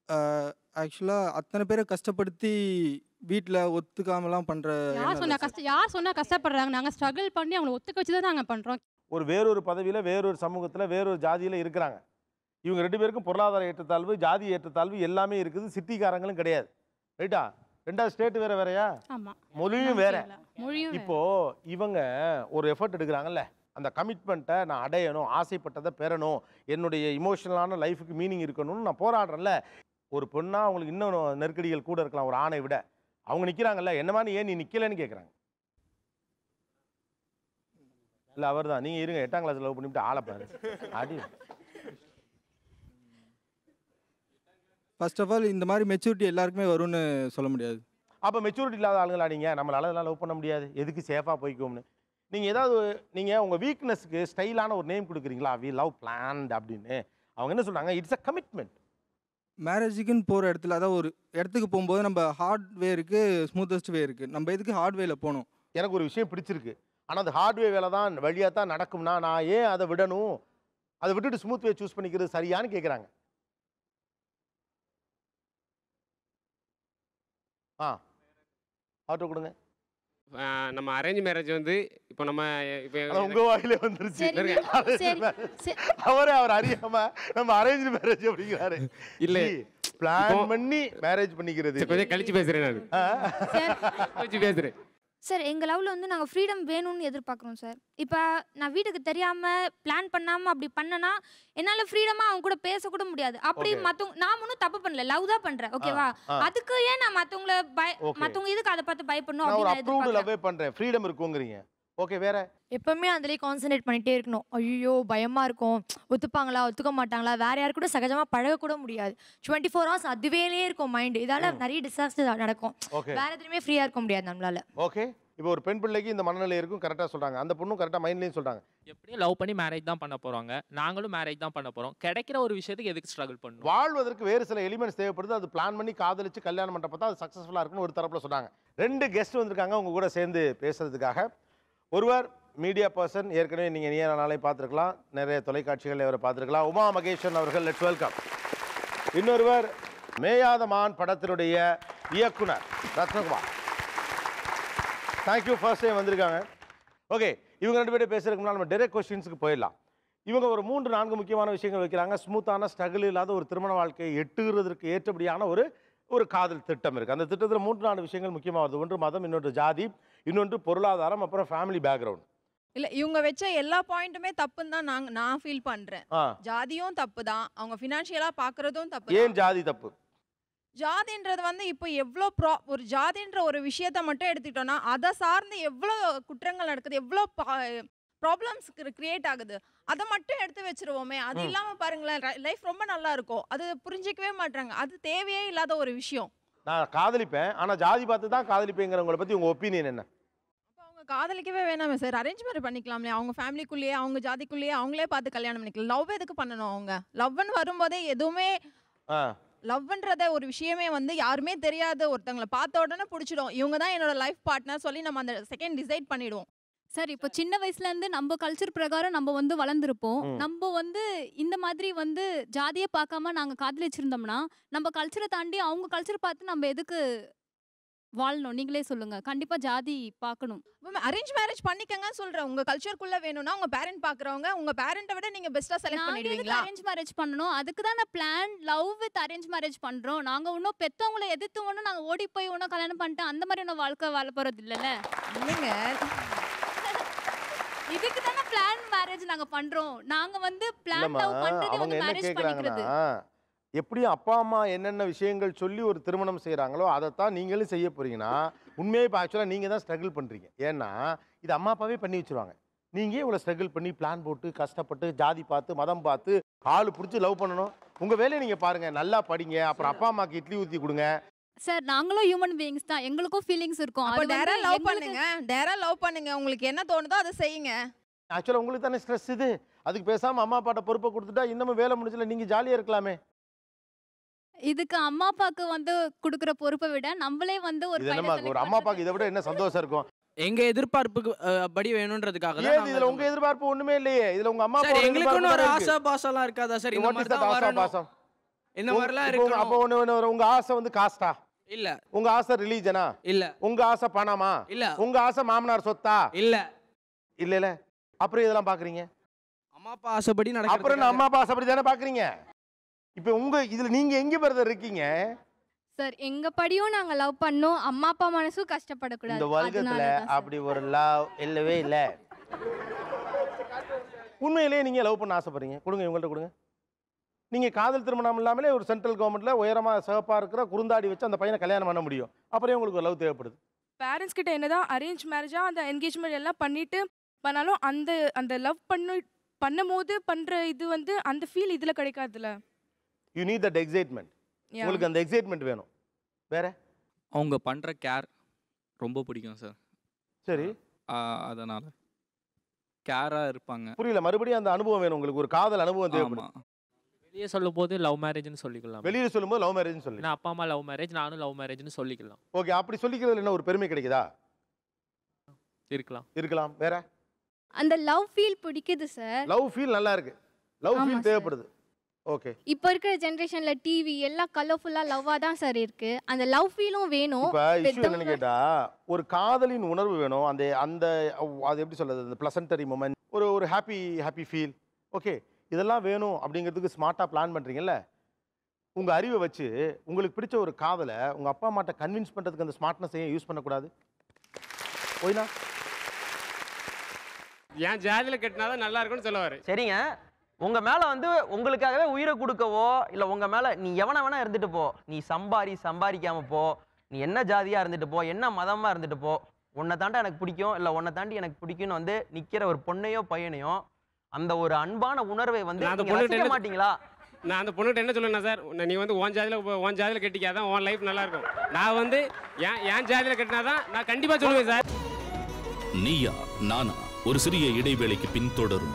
ஆக்சுவலாக அத்தனை பேரை கஷ்டப்படுத்தி வீட்டில் ஒத்துக்காமலாம் பண்ணுற யார் சொன்னால் கஷ்டம் யார் சொன்னால் கஷ்டப்படுறாங்க? நாங்கள் ஸ்ட்ரகிள் பண்ணி அவங்களை ஒத்துக்க வச்சு தான் நாங்கள் பண்ணுறோம். ஒரு வேறொரு பதவியில், வேறொரு சமூகத்தில், வேறொரு ஜாதியில் இருக்கிறாங்க. இவங்க ரெண்டு பேருக்கும் பொருளாதார ஏற்றத்தாழ்வு, ஜாதி ஏற்றத்தாழ்வு எல்லாமே இருக்குது. சிட்டிக்காரங்களும் கிடையாது, ரைட்டா? ரெண்டாவது ஸ்டேட் வேற வேறையா, மொழியும் வேற. இப்போ இவங்க ஒரு எஃபர்ட் எடுக்கிறாங்கல்ல, அந்த கமிட்மெண்ட்டை நான் அடையணும், ஆசைப்பட்டதை பெறணும், என்னுடைய இமோஷனலான லைஃபுக்கு மீனிங் இருக்கணும்னு நான் போராடுறேன்ல. ஒரு பொண்ணா அவங்களுக்கு இன்னும் நெருக்கடிகள் கூட இருக்கலாம் ஒரு ஆணை விட. அவங்க நிற்கிறாங்கல்ல, என்னமா நீ ஏன் நீ நிற்கலன்னு கேட்குறாங்க. இல்லை அவர் தான், நீங்கள் இருங்க, எட்டாம் கிளாஸ் லவ் பண்ணிவிட்டு ஆளை பாரு அடி. ஃபர்ஸ்ட் ஆஃப் ஆல் இந்த மாதிரி மெச்சூரிட்டி எல்லாருக்குமே வரும்னு சொல்ல முடியாது. அப்போ மெச்சூரிட்டி இல்லாத ஆளுங்களா நீங்கள்? நம்மளால அதெல்லாம் லவ் பண்ண முடியாது, எதுக்கு சேஃபாக போய்க்கோம்னு. நீங்கள் ஏதாவது நீங்கள் உங்கள் வீக்னஸ்க்கு ஸ்டைலான ஒரு நேம் கொடுக்குறீங்களா, வி லவ் பிளான்ட் அப்படின்னு. அவங்க என்ன சொல்கிறாங்க, இட்ஸ் அ கமிட்மெண்ட். மேரேஜுக்குன்னு போகிற இடத்துல அதாவது ஒரு இடத்துக்கு போகும்போது நம்ம ஹார்ட் வே இருக்குது, ஸ்மூத்தஸ்ட் வே இருக்குது. நம்ம எதுக்கு ஹார்ட் வேல போகணும்? எனக்கு ஒரு விஷயம் பிடிச்சிருக்கு, ஆனால் அந்த ஹார்ட்வே வேலை தான் வழியாக தான் நடக்கும்னா நான் ஏன் அதை விடணும்? அதை விட்டுட்டு ஸ்மூத் வே சூஸ் பண்ணிக்கிறது சரியான்னு கேட்குறாங்க. ஆ ஆட்டோ கொடுங்க. நம்ம அரேஞ்ச் மேரேஜ் வந்து இப்போ நம்ம இப்போ உங்க வாயிலே வந்துருச்சு. அவரே அவர் அறியாம நம்ம அரேஞ்ச் மேரேஜ் அப்படிங்கிறாரு. இல்லை பிளான் பண்ணி மேரேஜ் பண்ணிக்கிறது. கொஞ்சம் கழிச்சு பேசுறேன் நான் கழிச்சு பேசுறேன் சார். எங்கள் லவ்வில் வந்து நாங்கள் ஃப்ரீடம் வேணும்னு எதிர்பார்க்குறோம் சார். இப்போ நான் வீட்டுக்கு தெரியாமல் பிளான் பண்ணாமல் அப்படி பண்ணனா என்னால் ஃப்ரீடமாக அவங்க கூட பேசக்கூட முடியாது. அப்படி மற்றவங்க நான் ஒன்றும் தப்பு பண்ணல, லவ் தான் பண்ணுறேன், ஓகேவா? அதுக்கு ஏன் நான் மற்றவங்கள பய மற்றவங்க இதுக்கு அதை பார்த்து பயப்படணும் அப்படின்னு லவ்வே பண்ணுறேன், ஃப்ரீடம் இருக்குங்கிறீங்க. ஓகே, வேற எப்பவுமே அதுலேயே கான்சன்ட்ரேட் பண்ணிகிட்டே இருக்கணும். ஐயோ பயமாக இருக்கும், ஒத்துப்பாங்களா ஒத்துக்க மாட்டாங்களா, வேற யாரு கூட சகஜமாக பழகக்கூட முடியாது. டுவெண்ட்டி ஃபோர் ஹவர்ஸ் அதுவேலே இருக்கும் மைண்டு. இதால் நிறைய டிசாஸ்டர் நடக்கும். வேற எதுவுமே ஃப்ரீயாக இருக்க முடியாது நம்மளால. ஓகே, இப்போ ஒரு பெண் பிள்ளைக்கு இந்த மனநிலை இருக்கும், கரெக்டாக சொல்கிறாங்க. அந்த பொண்ணும் கரெக்டாக மைண்ட்லேயும் சொல்கிறாங்க. எப்படியும் லவ் பண்ணி மேரேஜ் தான் பண்ண போகிறாங்க, நாங்களும் மேரேஜ் தான் பண்ண போகிறோம். கிடைக்கிற ஒரு விஷயத்துக்கு எதுக்கு ஸ்ட்ரகிள் பண்ணணும்? வாழ்வதற்கு வேறு சில எலிமெண்ட்ஸ் தேவைப்படுது. அது பிளான் பண்ணி காதலிச்சு கல்யாணம் பண்ணுறப்ப தான் அது சக்ஸஸ்ஃபுல்லாக இருக்குன்னு ஒரு தரப்பில் சொன்னாங்க. ரெண்டு கெஸ்ட் வந்திருக்காங்க உங்க கூட சேர்ந்து பேசுறதுக்காக. ஒருவர் மீடியா பர்சன், ஏற்கனவே நீங்கள் நீயா நானாலே பார்த்துருக்கலாம், நிறைய தொலைக்காட்சிகள் அவரை பார்த்துருக்கலாம், உமா மகேஸ்வரன் அவர்கள், லெட்ஸ் வெல்கம். இன்னொருவர் மேயாத மான் படத்தினுடைய இயக்குனர் ரத்னகுமார். தேங்க்யூ, ஃபர்ஸ்ட் டைம் வந்திருக்காங்க. ஓகே, இவங்க ரெண்டு பேரும் பேசுறதுக்கு முன்னால் நம்ம டைரக்ட் கொஸ்டின்ஸுக்கு போயிடலாம். இவங்க ஒரு மூன்று நான்கு முக்கியமான விஷயங்கள் வைக்கிறாங்க. ஸ்மூத்தான ஸ்ட்ரகிள் இல்லாத ஒரு திருமண வாழ்க்கையை எட்டுகிறதுக்கு ஏற்றபடியான ஒரு ஒரு காதல் திட்டம் இருக்குது. அந்த திட்டத்தில் மூன்று நாலு விஷயங்கள் முக்கியமாக வருது. ஒன்று மதம், இன்னொன்று ஜாதி, இன்னொன்று பொருளாதாரம், அப்புறம் ஃபேமிலி பேக்ரவுண்ட். இல்ல இவங்க வச்ச எல்லா பாயிண்ட்டுமே தப்புன்னு தான் நான் நான் ஃபீல் பண்றேன். ஜாதியும் தப்பு தான், அவங்க ஃபினான்ஷியலா பாக்குறதும் தப்பு. ஏன் ஜாதி தப்பு? ஜாதின்றது வந்து இப்போ எவ்வளோ ப்ரா ஒரு ஜாதின்ற ஒரு விஷயத்த மட்டும் எடுத்துக்கிட்டோம்னா அதை சார்ந்து எவ்வளோ குற்றங்கள் நடக்குது, எவ்வளோ ப்ராப்ளம்ஸ் கிரியேட் ஆகுது, அதை மட்டும் எடுத்து வச்சிருவோமே. அது இல்லாமல் பாருங்களேன், லைஃப் ரொம்ப நல்லா இருக்கும். அது புரிஞ்சிக்கவே மாட்டாங்க. அது தேவையே இல்லாத ஒரு விஷயம். நான் காதலிப்பேன், ஆனால் ஜாதி பார்த்து தான் காதலிப்பேங்கிறவங்களை பற்றி உங்கள் ஒப்பீனியன் என்ன? அவங்க காதலிக்கவே வேணாமே சார், அரேஞ்ச் மேரேஜ் பண்ணிக்கலாம்லே. அவங்க ஃபேமிலிக்குள்ளேயே அவங்க ஜாதிக்குள்ளேயே அவங்களே பார்த்து கல்யாணம் பண்ணிக்கலாம். லவ் எதுக்கு பண்ணணும்? அவங்க லவ்னு வரும்போதே எதுவுமே லவ்ன்றத ஒரு விஷயமே வந்து யாருமே தெரியாத ஒருத்தவங்களை பார்த்த உடனே பிடிச்சிடும். இவங்க தான் என்னோட லைஃப் பார்ட்னர் சொல்லி நம்ம அந்த செகண்ட் டிசைட் பண்ணிடுவோம். சார் இப்போ சின்ன வயசுலேருந்து நம்ம கல்ச்சர் பிரகாரம் நம்ம வந்து வளர்ந்துருப்போம். நம்ம வந்து இந்த மாதிரி வந்து ஜாதியை பார்க்காம நாங்கள் காதலிச்சிருந்தோம்னா நம்ம கல்ச்சரை தாண்டி அவங்க கல்ச்சர் பார்த்து நம்ம எதுக்கு வாழணும்? நீங்களே சொல்லுங்க. கண்டிப்பா ஜாதி பார்க்கணும். அரேஞ்ச் மேரேஜ் பண்ணிக்கங்க சொல்றேன். உங்க கல்ச்சருக்குள்ள வேணும்னா உங்க பேரண்ட் பாக்குறவங்க உங்க பேரண்ட்டை விட நீங்க பெஸ்டா செலக்ட் பண்ணிடுவீங்களா? அரேஞ்ச் மேரேஜ் பண்ணணும். அதுக்கு தான் நான் plan love with arrange marriage பண்றோம். நாங்க இன்னும் பெத்தவங்களை எதிர்த்து ஒன்றும் நாங்க ஓடி போய் ஒன்றும் கல்யாணம் பண்ணிட்டு அந்த மாதிரி ஒன்றும் வாழ்க்கை வாழ போறது இல்லைல்ல. இல்லைங்க, இதுக்கு தானே பிளான் மேரேஜ் நாங்க பண்றோம். நாங்க வந்து பிளான் லவ் பண்றது வந்து மேரேஜ் பண்ணிக்கிறது. எப்படியும் அப்பா அம்மா என்னென்ன விஷயங்கள் சொல்லி ஒரு திருமணம் செய்கிறாங்களோ அதைத்தான் நீங்களும் செய்ய போறீங்கன்னா உண்மையே இப்போ ஆக்சுவலாக நீங்கள் தான் ஸ்ட்ரகிள் பண்ணுறீங்க. ஏன்னா இது அம்மா அப்பாவே பண்ணி வச்சுருவாங்க. நீங்கள் இவ்வளோ ஸ்ட்ரகிள் பண்ணி பிளான் போட்டு கஷ்டப்பட்டு ஜாதி பார்த்து மதம் பார்த்து ஆள் பிடிச்சி லவ் பண்ணணும். உங்கள் வேலையை நீங்கள் பாருங்கள், நல்லா படிங்க, அப்புறம் அப்பா அம்மாவுக்கு இட்லி ஊற்றி கொடுங்க. சார் நாங்களும் ஹியூமன் பீயிங்ஸ் தான், எங்களுக்கும் ஃபீலிங்ஸ் இருக்கும். அது டேரா லவ் பண்ணுங்க, டேரா லவ் பண்ணுங்க, உங்களுக்கு என்ன தோணுதோ அதை செய்யுங்க. ஆக்சுவலாக உங்களுக்கு தானே ஸ்ட்ரெஸ் இது. அதுக்கு பேசாமல் அம்மா அப்பாட்ட பொறுப்பை கொடுத்துட்டா இன்னமும் வேலை முடிஞ்சல, நீங்கள் ஜாலியாக இருக்கலாமே. இதுக்கு அம்மா அப்பாக்கு வந்து கொடுக்குற பொறுப்பை விட நம்மளே வந்து ஒரு ஒரு அம்மா அப்பாக்கு இதை விட என்ன சந்தோஷம் இருக்கும்? எங்க எதிர்பார்ப்புக்கு படி வேணும்ன்றதுக்காக தான். இதுல உங்க எதிர்பார்ப்பு ஒண்ணுமே இல்லையே. இதுல உங்க அம்மா அப்பா எங்களுக்குன்னு ஒரு ஆசை பாசம்லாம் இருக்காதா சார்? இந்த மாதிரி தான் வரணும், இந்த மாதிரிலாம் இருக்கு. அப்போ ஒண்ணு, உங்க ஆசை வந்து காஸ்டா இல்ல, உங்க ஆசை ரிலீஜனா இல்ல, உங்க ஆசை பணமா இல்ல, உங்க ஆசை மாமனார் சொத்தா இல்ல, இல்ல இல்ல அப்புறம் இதெல்லாம் பாக்குறீங்க? அம்மா அப்பா ஆசைப்படி நடக்குது. அப்புறம் அம்மா அப்பா ஆசைப்படி தானே பாக்குறீங்க. இப்போ உங்க இதுல நீங்க எங்க பிரதர் இருக்கீங்க? சார் எங்க படியும் நாங்க லவ் பண்ணோம், அம்மா அப்பா மனசும் கஷ்டப்படக்கூடாது. இந்த உலகத்துல அப்படி ஒரு லவ் இல்லவே இல்ல. உண்மையிலேயே நீங்க லவ் பண்ண ஆசைப்படுறீங்க, கொடுங்க இவங்கள்ட்ட கொடுங்க. நீங்க காதல் திருமணம் இல்லாமலே ஒரு சென்ட்ரல் கவர்மெண்ட்ல உயரமா சிவப்பா இருக்கிற குறுந்தாடி வச்சு அந்த பையனை கல்யாணம் பண்ண முடியும். அப்புறம் உங்களுக்கு லவ் தேவைப்படுது. பேரண்ட்ஸ் கிட்ட என்னதான் அரேஞ்ச் மேரேஜா அந்த என்கேஜ்மெண்ட் எல்லாம் பண்ணிட்டு பண்ணாலும் அந்த அந்த லவ் பண்ணு பண்ணும் போது பண்ற இது வந்து அந்த ஃபீல் இதுல கிடைக்காதுல்ல. You need that excitement. உங்களுக்கு அந்த எக்ஸைட்மெண்ட் வேணும். வேற அவங்க பண்ற கேர் ரொம்ப பிடிக்கும் சார். சரி, அதனால கேரா இருப்பாங்க. புரியல, மறுபடியும் அந்த அனுபவம் வேணும் உங்களுக்கு. ஒரு காதல் அனுபவம் தேவைப்படும். வெளியே சொல்லும்போது லவ் மேரேஜ்னு சொல்லிக்கலாம். வெளியே சொல்லும்போது லவ் மேரேஜ்னு சொல்லி. நான் அப்பா அம்மா லவ் மேரேஜ், நானும் லவ் மேரேஜ்னு சொல்லிக்கலாம். ஓகே, அப்படி சொல்லிக்கிறதுல என்ன ஒரு பெருமை கிடைக்குதா? இருக்கலாம். இருக்கலாம். வேற? அந்த லவ் ஃபீல் பிடிக்குது சார். லவ் ஃபீல் நல்லா இருக்கு. லவ் ஃபீல் தேவைப்படுது. ஓகே. இப்போ இருக்கிற ஜெனரேஷன்ல டிவி எல்லாம் கலர்ஃபுல்லா லவ்வா தான் சார் இருக்கு. அந்த லவ் ஃபீலும் வேணும். இப்போ இஷ்யூ என்னன்னு கேட்டா, ஒரு காதலின் உணர்வு வேணும். அந்த அந்த அது எப்படி சொல்றது, அந்த ப்ளசன்டரி மொமெண்ட், ஒரு ஒரு ஹாப்பி ஹாப்பி ஃபீல். ஓகே, இதெல்லாம் வேணும் அப்படிங்கிறதுக்கு ஸ்மார்ட்டாக பிளான் பண்ணுறீங்கல்ல. உங்கள் அறிவை வச்சு உங்களுக்கு பிடிச்ச ஒரு காதலை உங்கள் அப்பா அம்மாட்ட கன்வின்ஸ் பண்ணுறதுக்கு அந்த ஸ்மார்ட்னஸ் ஏன் யூஸ் பண்ணக்கூடாது? ஓய்னா ஏன் ஜாதியில் கட்டினாதான் நல்லா இருக்கும்னு சொல்லுவார். சரிங்க, உங்கள் மேலே வந்து உங்களுக்காகவே உயிரை கொடுக்கவோ இல்லை உங்கள் மேலே நீ எவனை வேணா இருந்துட்டு போ, நீ சம்பாரி சம்பாதிக்காமல் போ, நீ என்ன ஜாதியாக இருந்துட்டு போ, என்ன மதமாக இருந்துட்டு போ, உன்னை தாண்டி எனக்கு பிடிக்கும் இல்லை உன்னை தாண்டி எனக்கு பிடிக்கும்னு வந்து நிற்கிற ஒரு பொண்ணையோ பையனையோ அந்த ஒரு அன்பான உணர்வை வந்து ரசிக்க மாட்டீங்களா? நான் அந்த பொண்ணுகிட்ட என்ன சொல்லுவேன்னா, சார் நீ வந்து உன் ஜாதியில் உன் ஜாதியில் கட்டிக்காதான் உன் லைஃப் நல்லா இருக்கும். நான் வந்து என் என் ஜாதியில் கட்டினாதான் நான் கண்டிப்பாக சொல்லுவேன் சார். நீயா நானா ஒரு சிறிய இடைவேளைக்கு பின் தொடரும்.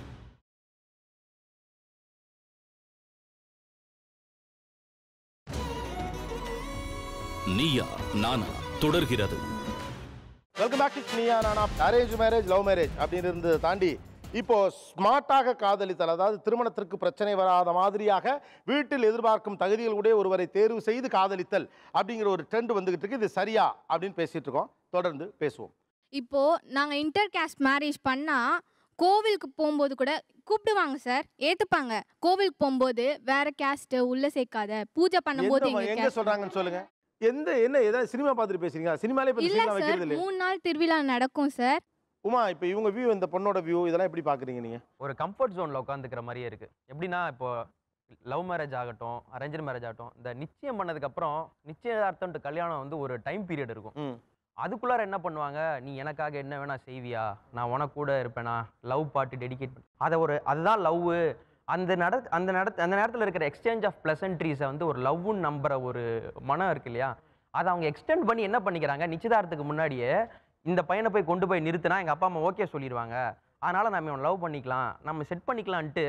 நீயா நானா தொடர்கிறது. Welcome back to Neeya Naana. Arrange marriage, love marriage அப்படின்னு இருந்ததை தாண்டி இப்போ ஸ்மார்ட்டாக காதலித்தல், அதாவது திருமணத்திற்கு பிரச்சனை வராத மாதிரியாக வீட்டில் எதிர்பார்க்கும் தகுதிகளுடைய ஒருவரை தேர்வு செய்து காதலித்தல் அப்படிங்கிற ஒரு ட்ரெண்ட் வந்துகிட்டு இருக்கு. இது சரியா அப்படின்னு பேசிட்டு இருக்கோம். தொடர்ந்து பேசுவோம். இப்போ நாங்க இன்டர் காஸ்ட் மேரேஜ் பண்ணா கோவிலுக்கு போகும்போது கூட கூப்பிடுவாங்க சார், ஏத்துப்பாங்க. கோவிலுக்கு போகும்போது வேற கேஸ்ட் உள்ள சேர்க்காத, பூஜை பண்ணும்போது எங்க சொல்றாங்கன்னு சொல்லுங்க. எந்த என்ன ஏதாவது சினிமா பார்த்துட்டு பேசுறீங்க? சினிமாலே பத்தி இல்ல சீனா சார், வைக்கிறது இல்ல. மூணு நாள் திருவிழா நடக்கும் சார். உமா, இப்போ இவங்க வியூ, இந்த பொண்ணோட வியூ, இதெல்லாம் எப்படி பாக்குறீங்க நீங்க? ஒரு கம்ஃபர்ட் ஜோன்ல உட்காந்துக்கிற மாதிரியே இருக்கு. எப்படின்னா, இப்போ லவ் மேரேஜ் ஆகட்டும், அரேஞ்ச் மேரேஜ் ஆகட்டும், இந்த நிச்சயம் பண்ணதுக்கு அப்புறம் நிச்சயதார்த்தம் கல்யாணம் வந்து ஒரு டைம் பீரியட் இருக்கும். அதுக்குள்ளார என்ன பண்ணுவாங்க, நீ எனக்காக என்ன வேணா செய்வியா, நான் உனக்கு கூட இருப்பேனா, லவ் பாட்டு டெடிகேட் பண்ணி அதை ஒரு அதுதான் லவ். அந்த நட அந்த நட அந்த நேரத்தில் இருக்கிற எக்ஸ்சேஞ்ச் ஆஃப் பிளசன்ட்ரீஸை வந்து ஒரு லவ்னு நம்புற ஒரு மனம் இருக்கு இல்லையா, அதை அவங்க எக்ஸ்டெண்ட் பண்ணி என்ன பண்ணிக்கிறாங்க, நிச்சயதார்த்தத்துக்கு முன்னாடியே இந்த பையனை போய் கொண்டு போய் நிறுத்தினா எங்கள் அப்பா அம்மா ஓகே சொல்லிடுவாங்க, அதனால நம்ம இவன் லவ் பண்ணிக்கலாம், நம்ம செட் பண்ணிக்கலான்ட்டு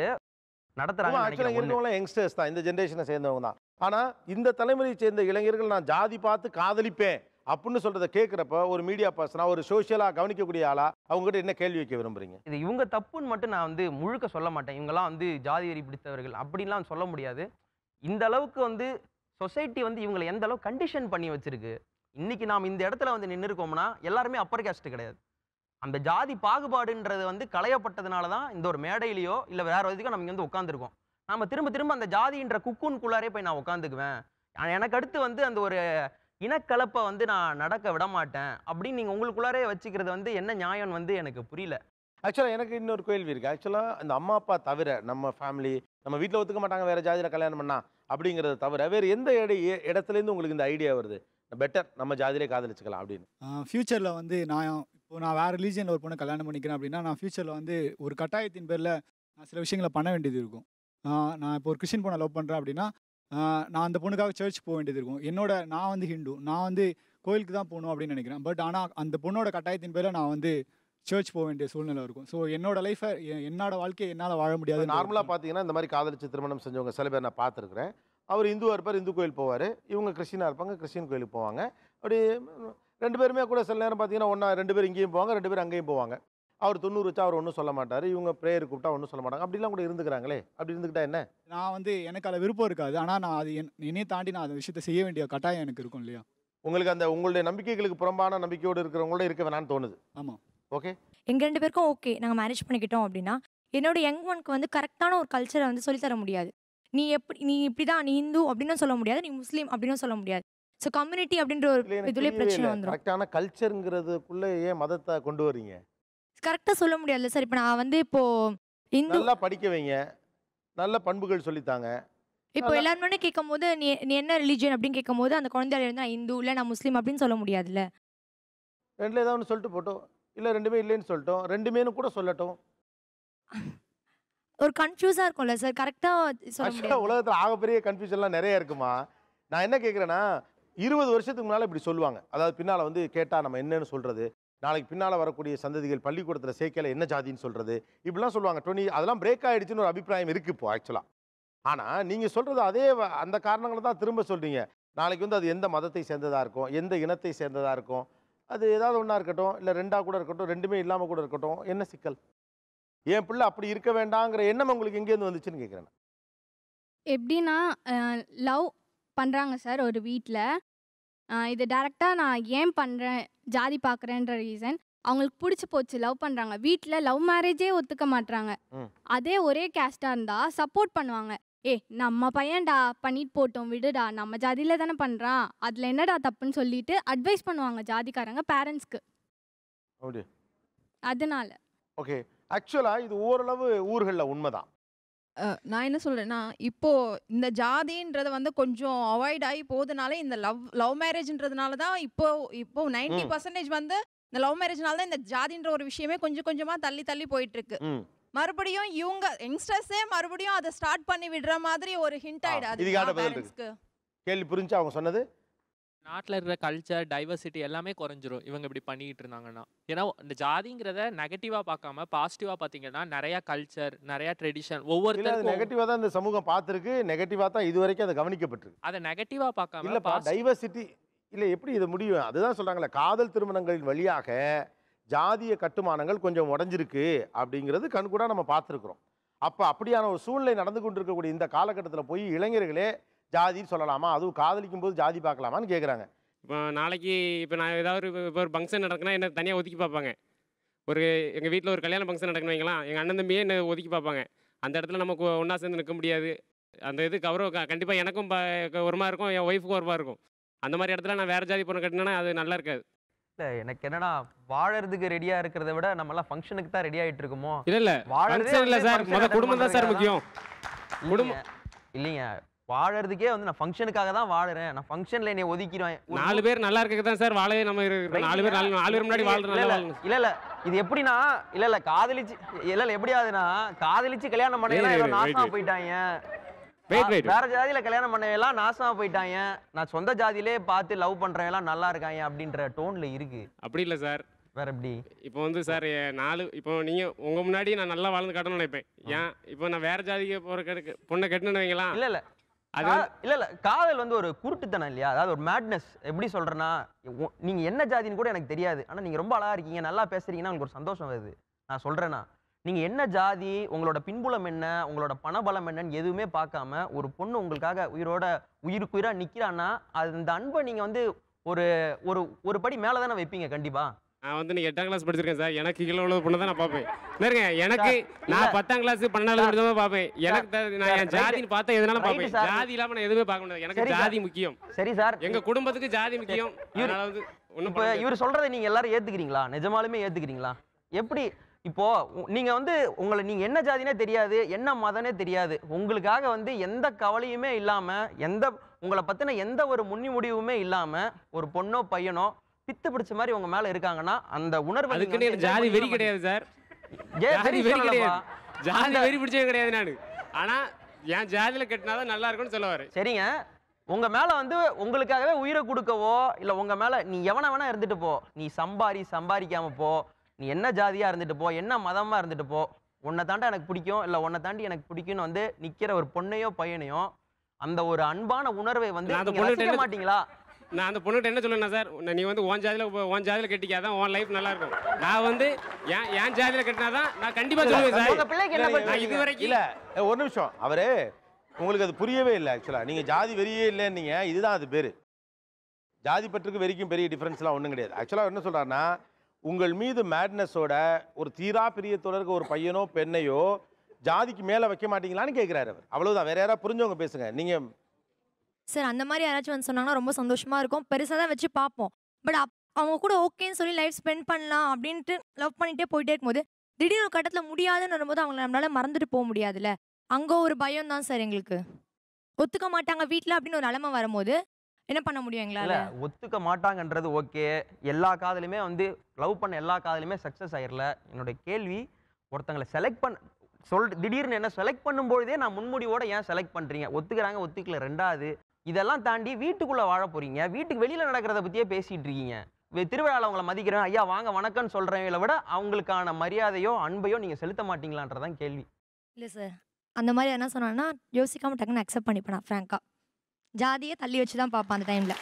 நடத்துறாங்க. யங்ஸ்டர்ஸ் தான், இந்த ஜென்ரேஷனை சேர்ந்தவங்க தான். ஆனால் இந்த தலைமுறையை சேர்ந்த இளைஞர்கள் நான் ஜாதி பார்த்து காதலிப்பேன் அப்படின்னு சொல்றதை கேட்குறப்ப ஒரு மீடியா பர்சனா, ஒரு சோஷியலாக கவனிக்கக்கூடிய ஆளா அவங்ககிட்ட என்ன கேள்வி வைக்க விரும்புறீங்க? இது இவங்க தப்புன்னு மட்டும் நான் வந்து முழுக்க சொல்ல மாட்டேன். இவங்கெல்லாம் வந்து ஜாதி வெறி பிடித்தவர்கள் அப்படின்லாம் சொல்ல முடியாது. இந்த அளவுக்கு வந்து சொசைட்டி வந்து இவங்களை எந்த அளவுக்கு கண்டிஷன் பண்ணி வச்சிருக்கு. இன்னைக்கு நாம் இந்த இடத்துல வந்து நின்று இருக்கோம்னா எல்லாருமே அப்பர் கேஸ்ட் கிடையாது. அந்த ஜாதி பாகுபாடுன்றது வந்து களையப்பட்டதுனால தான் இந்த ஒரு மேடையிலையோ இல்லை வேற எதுக்கோ நம்ம இங்கே வந்து உட்காந்துருக்கோம். நம்ம திரும்ப திரும்ப அந்த ஜாதின்ற குக்கூன்குள்ளாரே போய் நான் உட்காந்துக்குவேன், எனக்கு அடுத்து வந்து அந்த ஒரு இனக்கலப்பை வந்து நான் நடக்க விட மாட்டேன் அப்படின்னு நீங்கள் உங்களுக்குள்ளாரே வச்சுக்கிறது வந்து என்ன நியாயம் வந்து எனக்கு புரியல. ஆக்சுவலாக எனக்கு இன்னொரு கேள்வி இருக்குது. ஆக்சுவலாக அந்த அம்மா அப்பா தவிர நம்ம ஃபேமிலி, நம்ம வீட்டில் ஒத்துக்க மாட்டாங்க வேறு ஜாதியில் கல்யாணம் பண்ணா அப்படிங்கிறத தவிர வேறு எந்த இட இடத்துலேருந்து உங்களுக்கு இந்த ஐடியா வருது, பெட்டர் நம்ம ஜாதியிலே காதலிச்சுக்கலாம் அப்படின்னு? ஃப்யூச்சரில் வந்து நான் இப்போ நான் வேறு ரிலீஜியனில் ஒரு பொண்ணு கல்யாணம் பண்ணிக்கிறேன் அப்படின்னா நான் ஃப்யூச்சரில் வந்து ஒரு கட்டாயத்தின் பேரில் நான் சில விஷயங்களை பண்ண வேண்டியது இருக்கும். நான் இப்போ ஒரு கிறிஸ்டின் பொண்ணை லவ் பண்ணுறேன் அப்படின்னா நான் அந்த பொண்ணுக்காக சர்ச் போக வேண்டியது இருக்கும். என்னோட நான் வந்து ஹிந்து, நான் வந்து கோயிலுக்கு தான் போகணும் அப்படின்னு நினைக்கிறேன். பட் ஆனால் அந்த பொண்ணோட கட்டாயத்தின் பேரில் நான் வந்து சர்ச் போக வேண்டிய சூழ்நிலை இருக்கும். ஸோ என்னோட லைஃப்பை என்னோட வாழ்க்கையை என்னால் வாழ முடியாது. நார்மலாக பார்த்தீங்கன்னா இந்த மாதிரி காதலிச்சு திருமணம் செஞ்சவங்க சில பேர் நான் பார்த்துருக்குறேன். அவர் இந்துவாக இருப்பார், இந்து கோயில் போவார், இவங்க கிறிஸ்டினாக இருப்பாங்க, கிறிஸ்டின் கோயிலுக்கு போவாங்க. அப்படி ரெண்டு பேருமே கூட சில நேரம் பார்த்தீங்கன்னா ஒன்றா ரெண்டு பேர் இங்கேயும் போவாங்க, ரெண்டு பேரும் அங்கேயும் போவாங்க. அவர் தொண்ணூறு வச்சா அவர் ஒன்றும் சொல்ல மாட்டார், இவங்க ப்ரேயர் கூப்பிட்டா ஒன்றும் சொல்ல மாட்டாங்க. அப்படிலாம் கூட இருந்துக்கிறாங்களே, அப்படி இருந்துக்கிட்டா என்ன? நான் வந்து எனக்கு அதில் விருப்பம் இருக்காது, ஆனால் நான் அது என் என்னையே தாண்டி நான் அந்த விஷயத்தை செய்ய வேண்டிய கட்டாயம் எனக்கு இருக்கும் இல்லையா? உங்களுக்கு அந்த உங்களுடைய நம்பிக்கைகளுக்கு புறம்பான நம்பிக்கையோடு இருக்கிறவங்களோட இருக்க வேணான்னு தோணுது. ஆமாம், ஓகே. எங்கள் ரெண்டு பேருக்கும் ஓகே, நாங்கள் மேரேஜ் பண்ணிக்கிட்டோம் அப்படின்னா என்னோட யங் ஒனுக்கு வந்து கரெக்டான ஒரு கல்ச்சரை வந்து சொல்லித்தர முடியாது. நீ எப்படி நீ இப்படி தான், நீ இந்து அப்படின்னு சொல்ல முடியாது, நீ முஸ்லீம் அப்படின்னு சொல்ல முடியாது. ஸோ கம்யூனிட்டி அப்படின்ற ஒரு இதுலேயே பிரச்சனை வந்துடும். கரெக்டான கல்ச்சருங்கிறதுக்குள்ளே ஏன் மதத்தை கொண்டு வரீங்க? கரெக்டாக சொல்ல முடியாதுல்ல சார். இப்போ நான் வந்து இப்போ இந்து நல்லா படிக்க வைங்க, நல்ல பண்புகள் சொல்லித்தாங்க. இப்போ எல்லாருமே கேட்கும் போது நீ நீ என்ன ரிலீஜியன் அப்படின்னு கேட்கும் போது அந்த குழந்தையால இருந்து நான் இந்து இல்லை நான் முஸ்லீம் அப்படின்னு சொல்ல முடியாதுல்ல. ரெண்டுல ஏதாவது ஒன்று சொல்லிட்டு போட்டோம், இல்லை ரெண்டுமே இல்லைன்னு சொல்லிட்டோம், ரெண்டுமேனு கூட சொல்லட்டும். ஒரு கன்ஃபியூஸாக இருக்கும்ல சார், கரெக்டாக சொல்ல முடியாது. உலகத்தில் ஆகப்பெரிய கன்ஃபியூஷன்லாம் நிறைய இருக்குமா. நான் என்ன கேட்குறேன்னா, இருபது வருஷத்துக்கு முன்னால் இப்படி சொல்லுவாங்க, அதாவது பின்னால் வந்து கேட்டால் நம்ம என்னன்னு சொல்கிறது, நாளைக்கு பின்னால் வரக்கூடிய சந்ததிகள் பள்ளிக்கூடத்தில் சேர்க்கல என்ன ஜாதின்னு சொல்கிறது, இப்படிலாம் சொல்லுவாங்க. டுவெண்ட்டி அதெல்லாம் பிரேக் ஆகிடுச்சுன்னு ஒரு அபிப்பிராயம் இருக்குது இப்போ. ஆக்சுவலாக ஆனால் நீங்கள் சொல்கிறது அதே வ- அந்த காரணங்களை தான் திரும்ப சொல்கிறீங்க. நாளைக்கு வந்து அது எந்த மதத்தை சேர்ந்ததாக இருக்கும், எந்த இனத்தை சேர்ந்ததாக இருக்கும், அது ஏதாவது ஒன்றா இருக்கட்டும், இல்லை ரெண்டாக கூட இருக்கட்டும், ரெண்டுமே இல்லாமல் கூட இருக்கட்டும், என்ன சிக்கல்? என் பிள்ளை அப்படி இருக்க வேண்டாங்கிற எண்ணம் உங்களுக்கு எங்கேருந்து வந்துச்சுன்னு கேட்குறேன். எப்படின்னா லவ் பண்ணுறாங்க சார் ஒரு வீட்டில். இது டேரெக்டாக நான் ஏன் பண்ணுறேன் ஜாதி பார்க்குறேன்ற ரீசன், அவங்களுக்கு பிடிச்சி போச்சு, லவ் பண்ணுறாங்க. வீட்டில் லவ் மேரேஜே ஒத்துக்க மாட்றாங்க. அதே ஒரே கேஸ்டாக இருந்தால் சப்போர்ட் பண்ணுவாங்க. ஏ நம்ம பையன்டா பண்ணிட்டு போட்டோம் விடுடா, நம்ம ஜாதியில் தானே பண்ணுறான், அதில் என்னடா தப்புன்னு சொல்லிட்டு அட்வைஸ் பண்ணுவாங்க ஜாதிக்காரங்க பேரண்ட்ஸ்க்கு. அப்படி அதனால ஓகே. ஆக்சுவலாக இது ஓரளவு ஊர்களில் உண்மைதான். அஹ் நான் என்ன சொல்றேன்னா, இப்போ இந்த ஜாதின்றத வந்து கொஞ்சம் அவாய்ட் ஆகி போகுதுனால இந்த லவ் லவ் மேரேஜ்ன்றதுனால தான் இப்போ இப்போ நைன்டி ம். பர்சன்டேஜ் வந்து இந்த லவ் மேரேஜ்னால தான் இந்த ஜாதின்ற ஒரு விஷயமே கொஞ்சம் கொஞ்சமா தள்ளி தள்ளி போயிட்டு இருக்கு. ம் மறுபடியும் இவங்க யங்ஸ்டர்ஸே மறுபடியும் அதை ஸ்டார்ட் பண்ணி விடுற மாதிரி ஒரு ஹிண்ட் ஆயிடாது இதுக்கான பதில் இருக்கு. பேரண்ட்ஸ்க்கு. கேள்வி புரிஞ்சு அவங்க சொன்னது? நாட்டில் இருக்கிற கல்ச்சர் டைவர்சிட்டி எல்லாமே குறைஞ்சிரும் இவங்க இப்படி பண்ணிட்டு இருந்தாங்கன்னா. ஏன்னா இந்த ஜாதிங்கிறத நெகட்டிவாக பார்க்காம பாசிட்டிவாக பார்த்தீங்கன்னா நிறையா கல்ச்சர், நிறையா ட்ரெடிஷன் இல்லை, அது ஒவ்வொருத்தருக்கும் நெகட்டிவாக தான் இந்த சமூகம் பார்த்துருக்கு, நெகட்டிவாக தான் இது வரைக்கும் அது கவனிக்கப்பட்டிருக்கு. அதை நெகட்டிவாக பார்க்காம இல்லைப்பா, பாசிட்டிவ் டைவர்சிட்டி இல்லை, எப்படி இது முடியும்? அதுதான் சொல்கிறாங்களே, காதல் திருமணங்களின் வழியாக ஜாதிய கட்டுமானங்கள் கொஞ்சம் உடஞ்சிருக்கு அப்படிங்கிறது கண்கூடா நம்ம பார்த்துருக்குறோம். அப்போ அப்படியான ஒரு சூழ்நிலை நடந்து கொண்டு இருக்கக்கூடிய இந்த காலகட்டத்தில் போய் இளைஞர்களே ஜாதின்னு சொல்லலாமா, அதுவும் காதலிக்கும் போது ஜாதி பார்க்கலாமான்னு கேட்குறாங்க. இப்போ நாளைக்கு இப்போ நான் ஏதாவது ஒரு இப்போ ஒரு ஃபங்க்ஷன் நடக்குன்னா என்ன தனியாக ஒதுக்கி பார்ப்பாங்க. ஒரு எங்கள் வீட்டில் ஒரு கல்யாண ஃபங்க்ஷன் நடக்குன்னு வைங்களேன், எங்கள் அண்ணன் தம்பியே என்ன ஒதுக்கி பார்ப்பாங்க. அந்த இடத்துல நமக்கு ஒன்றா சேர்ந்து நிற்க முடியாது. அந்த இது கௌரவ கண்டிப்பாக எனக்கும் ப- ஒரு மாதிரி இருக்கும், என் ஒய்ஃபுக்கும் ஒரு மாதிரி இருக்கும். அந்த மாதிரி இடத்துல நான் வேறு ஜாதி பொண்ணு கட்டினேன்னா அது நல்லா இருக்காது. இல்லை எனக்கு என்னன்னா, வாழறதுக்கு ரெடியா இருக்கிறத விட நம்மலாம் ஃபங்க்ஷனுக்கு தான் ரெடி ஆயிட்டு இருக்கோமோ. இல்லை இல்லை ஃபங்க்ஷன் இல்லை சார், மொதல் குடும்பம் தான் சார் முக்கியம். குடும்பம் இல்லைங்க, வாழறதுக்கே வந்து நான் ஃபங்க்ஷனுக்காக தான் வாழுறேன். நான் ஃபங்க்ஷன்ல என்னை ஒதுக்கிடுவேன். நாலு பேர் நல்லா இருக்க தான் சார் வாழவே நம்ம இருக்கிறோம். நாலு பேர் நாலு நாலு பேர் முன்னாடி வாழ்ற நல்லா வாழணும். இல்ல இல்ல இது எப்படின்னா, இல்ல இல்ல காதலிச்சு இல்ல இல்ல எப்படி ஆகுதுன்னா, காதலிச்சு கல்யாணம் பண்ணையெல்லாம் Wait, ஏதோ wait, நாசமா wait. போயிட்டாங்க. Wait, wait. வேற ஜாதியில கல்யாணம் பண்ணையெல்லாம் நாசமா போயிட்டாங்க. நான் சொந்த ஜாதியிலே பார்த்து லவ் பண்றவங்க எல்லாம் நல்லா இருக்காங்க அப்படின்ற டோன்ல இருக்கு. அப்படி இல்லை சார். வேற எப்படி? இப்போ வந்து சார் எ- நாலு இப்போ நீங்கள் உங்கள் முன்னாடி நான் நல்லா வாழ்ந்து காட்டணும்னு நினைப்பேன். ஏன் இப்போ நான் வேறு ஜாதிக்கு போகிற கெடுக்க பொண்ணை கட்டணும்னு வைங்களா. இல்ல இல்ல அது கா- இல்ல இல்ல காதல் வந்து ஒரு குருட்டுத்தனம் இல்லையா? அதாவது ஒரு மேட்னஸ். எப்படி சொல்றேன்னா, உ- நீங்க என்ன ஜாதின்னு கூட எனக்கு தெரியாது, ஆனா நீங்க ரொம்ப அழகா இருக்கீங்க, நல்லா பேசுறீங்கன்னா உங்களுக்கு ஒரு சந்தோஷம் வருது. நான் சொல்றேன்னா, நீங்க என்ன ஜாதி, உங்களோட பின்புலம் என்ன, உங்களோட பணபலம் என்னன்னு எதுவுமே பார்க்காம ஒரு பொண்ணு உங்களுக்காக உயிரோட உயிருக்கு உயிரா நிக்கிறான்னா, அது அந்த அன்பை நீங்க வந்து ஒரு ஒரு ஒரு படி மேல தானே வைப்பீங்க கண்டிப்பா. நான் வந்து நீங்கள் எட்டாம் கிளாஸ் படிச்சிருக்கேன் சார். எனக்கு கீழே உள்ள பொண்ணை தான் நான் பார்ப்பேன். என்னருங்க எனக்கு சார், நான் இல்ல. பத்தாம் கிளாஸ் பன்னெண்டாவது படிச்சு தான் பார்ப்பேன். எனக்கு சார், த- நான் சார், என் right. ஜாதின்னு பார்த்தா எதுனாலும் Right, பார்ப்பேன். சார். ஜாதி இல்லாமல் நான் எதுவுமே பார்க்க முடியாது. எனக்கு சரி, சார். ஜாதி முக்கியம். சரி சார், எங்க குடும்பத்துக்கு ஜாதி முக்கியம். இவரு- அதனால வந்து ஒன்றும் இப்போ இவர் சொல்றதை நீங்க எல்லாரும் ஏத்துக்கிறீங்களா? நிஜமாலுமே ஏத்துக்கிறீங்களா? எப்படி இப்போ உ- நீங்க வந்து உங்களை நீங்க என்ன ஜாதினே தெரியாது, என்ன மதனே தெரியாது, உங்களுக்காக வந்து எந்த கவலையுமே இல்லாம, எந்த உங்களை பத்தின எந்த ஒரு முன்னி முடிவுமே இல்லாம ஒரு பொண்ணோ பையனோ பித்து பிடிச்ச மாதிரி உங்க மேல இருக்காங்கன்னா, அந்த உணர்வு அதுக்குன்னு எனக்கு ஜாதி வெறி கிடையாது சார். ஜாதி வெறி கிடையாது. ஜாதி வெறி பிடிச்சது கிடையாது நான். ஆனா என் ஜாதியில கட்டினாதான் நல்லா இருக்கும்னு சொல்லுவாரு. சரிங்க, உங்க மேல வந்து உங்களுக்காகவே உயிரை கொடுக்கவோ இல்ல உங்க மேல நீ எவன வேணா இருந்துட்டு போ, நீ சம்பாரி சம்பாதிக்காம போ, நீ என்ன ஜாதியா இருந்துட்டு போ, என்ன மதமா இருந்துட்டு போ, உன்னை தாண்டா எனக்கு பிடிக்கும் இல்ல உன்னை தாண்டி எனக்கு பிடிக்கும்னு வந்து நிக்கிற ஒரு பொண்ணையோ பையனையோ, அந்த ஒரு அன்பான உணர்வை வந்து நான் அந்த நீங்க பொண்ணுகிட்ட ரசிக்க என்ன- மாட்டீங்களா? நான் அந்த பொண்ணுகிட்ட என்ன சொல்லுவேன்னா சார், உன்னை நீ வந்து உன் ஜாதியில போ- உன் ஜாதியில கட்டிக்காதான் உன் லைஃப் நல்லா இருக்கும். நான் வந்து என் என் ஜாதியில கட்டினாதான் நான் கண்டிப்பா சொல்லுவேன் சார். உங்க பிள்ளைக்கு என்ன நான் பண்ணுவீங்க? இது வரைக்கும் இல்லை, ஒரு நிமிஷம். அவரு உங்களுக்கு அது புரியவே இல்லை. ஆக்சுவலாக நீங்கள் ஜாதி வெறியே இல்லைன்னீங்க. இதுதான் அது பேர். ஜாதி பற்றுக்கு வெறிக்கும் பெரிய டிஃப்ரென்ஸ்லாம் ஒன்றும் கிடையாது. ஆக்சுவலாக என்ன சொல்கிறாருன்னா, உங்கள் மீது மேட்னஸோட ஒரு தீரா பிரியத்தோட இருக்க ஒரு பையனோ பெண்ணையோ ஜாதிக்கு மேலே வைக்க மாட்டீங்களான்னு கேட்குறாரு அவர். அவ்வளவுதான். வேற யாராவது புரிஞ்சவங்க பேசுங்க. நீங்கள் சார் அந்த மாதிரி யாராச்சும் வந்து சொன்னாங்கன்னா ரொம்ப சந்தோஷமா இருக்கும். பெருசாக தான் வச்சு பார்ப்போம். பட் அப் அவங்க கூட ஓகேன்னு சொல்லி லைஃப் ஸ்பெண்ட் பண்ணலாம் அப்படின்ட்டு லவ் பண்ணிட்டே போயிட்டே இருக்கும்போது திடீர்னு ஒரு கட்டத்தில் முடியாதுன்னு வரும்போது அவங்கள நம்மளால மறந்துட்டு போக முடியாதுல்ல. அங்கே ஒரு பயம் தான் சார் எங்களுக்கு. ஒத்துக்க மாட்டாங்க வீட்டில் அப்படின்னு ஒரு நிலைமை வரும்போது என்ன பண்ண முடியும் இல்ல எங்களால்? ஒத்துக்க மாட்டாங்கன்றது ஓகே. எல்லா காதலுமே வந்து லவ் பண்ண எல்லா காதலுமே சக்ஸஸ் ஆயிரல. என்னோட கேள்வி, ஒருத்தங்களை செலக்ட் பண்ண சொல் திடீர்னு என்ன செலக்ட் பண்ணும்போதே நான் முன்முடிவோட ஏன் செலக்ட் பண்றீங்க? ஒத்துக்கிறாங்க ஒத்துக்கல ரெண்டாவது, இதெல்லாம் தாண்டி வீட்டுக்குள்ள வாழ போறீங்க, வீட்டுக்கு வெளியில நடக்கிறத பத்தியே பேசிட்டு இருக்கீங்க. வே- திருவிழாவில் அவங்கள மதிக்கிறேன், ஐயா வாங்க வணக்கம்னு சொல்றவங்களை விட அவங்களுக்கான மரியாதையோ அன்பையோ நீங்க செலுத்த மாட்டீங்களான்றதான் கேள்வி. இல்லை சார், அந்த மாதிரி என்ன சொன்னான்னா யோசிக்காமல் டக்குன்னு அக்செப்ட் பண்ணிப்பேன் நான் ஃப்ராங்காக. ஜாதியை தள்ளி வச்சு தான் பார்ப்பேன் அந்த டைமில்.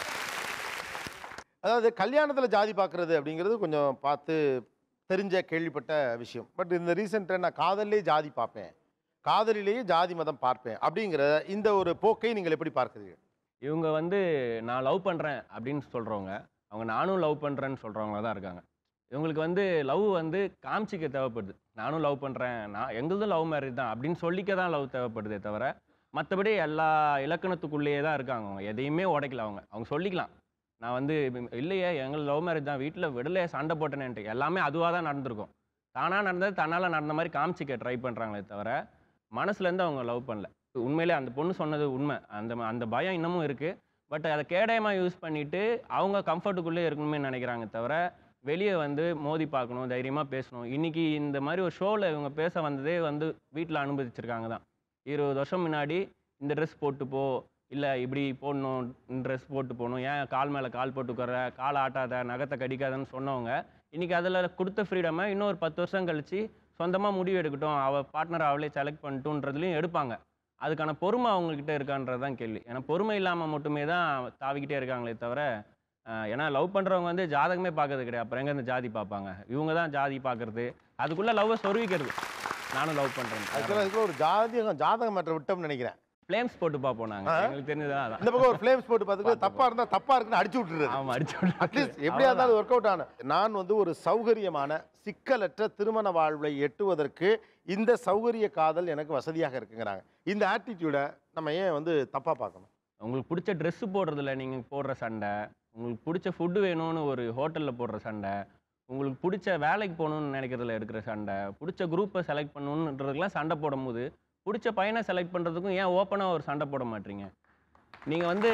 அதாவது கல்யாணத்தில் ஜாதி பார்க்குறது அப்படிங்கிறது கொஞ்சம் பார்த்து தெரிஞ்ச கேள்விப்பட்ட விஷயம். பட் இந்த ரீசெண்டாக நான் காதல்லே ஜாதி பார்ப்பேன், காதலிலேயே ஜாதி மதம் பார்ப்பேன் அப்படிங்கிற இந்த ஒரு போக்கை நீங்கள் எப்படி பார்க்குறீங்க? இவங்க வந்து நான் லவ் பண்ணுறேன் அப்படின்னு சொல்கிறவங்க, அவங்க நானும் லவ் பண்ணுறேன்னு சொல்கிறவங்க தான் இருக்காங்க. இவங்களுக்கு வந்து லவ் வந்து காமிச்சிக்க தேவைப்படுது. நானும் லவ் பண்ணுறேன், நான் எங்களுதும் லவ் மேரேஜ் தான் அப்படின்னு சொல்லிக்க தான் லவ் தேவைப்படுதே தவிர, மற்றபடி எல்லா இலக்கணத்துக்குள்ளேயே தான் இருக்காங்க. அவங்க எதையுமே உடைக்கல. அவங்க அவங்க சொல்லிக்கலாம், நான் வந்து இல்லையே எங்களுக்கு லவ் மேரேஜ் தான், வீட்டில் விடலையே சண்டை போட்டேனேன்ட்டு. எல்லாமே அதுவாக தான் நடந்திருக்கும். தானாக நடந்தது தன்னால் நடந்த மாதிரி காமிச்சிக்க ட்ரை பண்ணுறாங்களே தவிர மனசுலேருந்து அவங்க லவ் பண்ணல. உண்மையிலே அந்த பொண்ணு சொன்னது உண்மை. அந்த அந்த பயம் இன்னமும் இருக்குது. பட் அதை கேடயமாக யூஸ் பண்ணிவிட்டு அவங்க கம்ஃபர்ட்டுக்குள்ளே இருக்கணுமே நினைக்கிறாங்க தவிர, வெளியே வந்து மோதி பார்க்கணும், தைரியமாக பேசணும். இன்றைக்கி இந்த மாதிரி ஒரு ஷோவில் இவங்க பேச வந்ததே வந்து வீட்டில் அனுமதிச்சிருக்காங்க தான். இருபது வருஷம் முன்னாடி இந்த ட்ரெஸ் போட்டு போ, இல்லை இப்படி போடணும், இந்த ட்ரெஸ் போட்டு போகணும், ஏன் கால் மேலே கால் போட்டுக்கிற, காலை ஆட்டாத, நகத்தை கடிக்காதன்னு சொன்னவங்க இன்றைக்கி அதில் கொடுத்த ஃப்ரீடமை இன்னொரு பத்து வருஷம் கழித்து சொந்தமாக முடிவு எடுக்கட்டும், அவள் பார்ட்னரை அவளே செலக்ட் பண்ணிட்டுன்றதுலையும் எடுப்பாங்க. அதுக்கான பொறுமை அவங்கக்கிட்ட இருக்கான்றது தான் கேள்வி. ஏன்னா பொறுமை இல்லாமல் மட்டுமே தான் தாவிக்கிட்டே இருக்காங்களே தவிர, ஏன்னா லவ் பண்ணுறவங்க வந்து ஜாதகமே பார்க்கறது கிடையாது. அப்புறம் எங்கே இந்த ஜாதி பார்ப்பாங்க? இவங்க தான் ஜாதி பார்க்குறது, அதுக்குள்ளே லவ்வை சொருவிக்கிறது. நானும் லவ் பண்ணுறேன். ஆக்சுவலாக இதுக்குள்ள ஒரு ஜாதிகம் ஜாதகம் மேட்டர் விட்டோம்னு நினைக்கிறேன். ஃப்ளேம்ஸ் போட்டு பார்ப்போம் நாங்கள், எங்களுக்கு தெரிஞ்சதான் அதான். இந்த பக்கம் ஒரு ஃப்ளேம்ஸ் போட்டு பார்த்துட்டு தப்பாக இருந்தால் தப்பாக இருக்குன்னு அடிச்சு விட்டுருது. ஆமாம், அடிச்சு விட்டு அட்லீஸ்ட் எப்படியா இருந்தாலும் ஒர்க் அவுட் ஆன. நான் வந்து ஒரு சௌகரியமான சிக்கலற்ற திருமண வாழ்வை எட்டுவதற்கு இந்த சௌகரிய காதல் எனக்கு வசதியாக இருக்குங்கிறாங்க. இந்த ஆட்டிடியூடை நம்ம ஏன் வந்து தப்பாக பார்க்கணும்? உங்களுக்கு பிடிச்ச ட்ரெஸ்ஸு போடுறதில்ல நீங்கள் போடுற சண்டை, உங்களுக்கு பிடிச்ச ஃபுட்டு வேணும்னு ஒரு ஹோட்டலில் போடுற சண்டை, உங்களுக்கு பிடிச்ச வேலைக்கு போகணுன்னு நினைக்கிறதுல இருக்கிற சண்டை, பிடிச்ச குரூப்பை செலக்ட் பண்ணணுன்றதுக்கெலாம் சண்டை போடும்போது, பிடிச்ச பையனை செலக்ட் பண்ணுறதுக்கும் ஏன் ஓப்பனாக ஒரு சண்டை போட மாட்டீங்க? நீங்கள் வந்து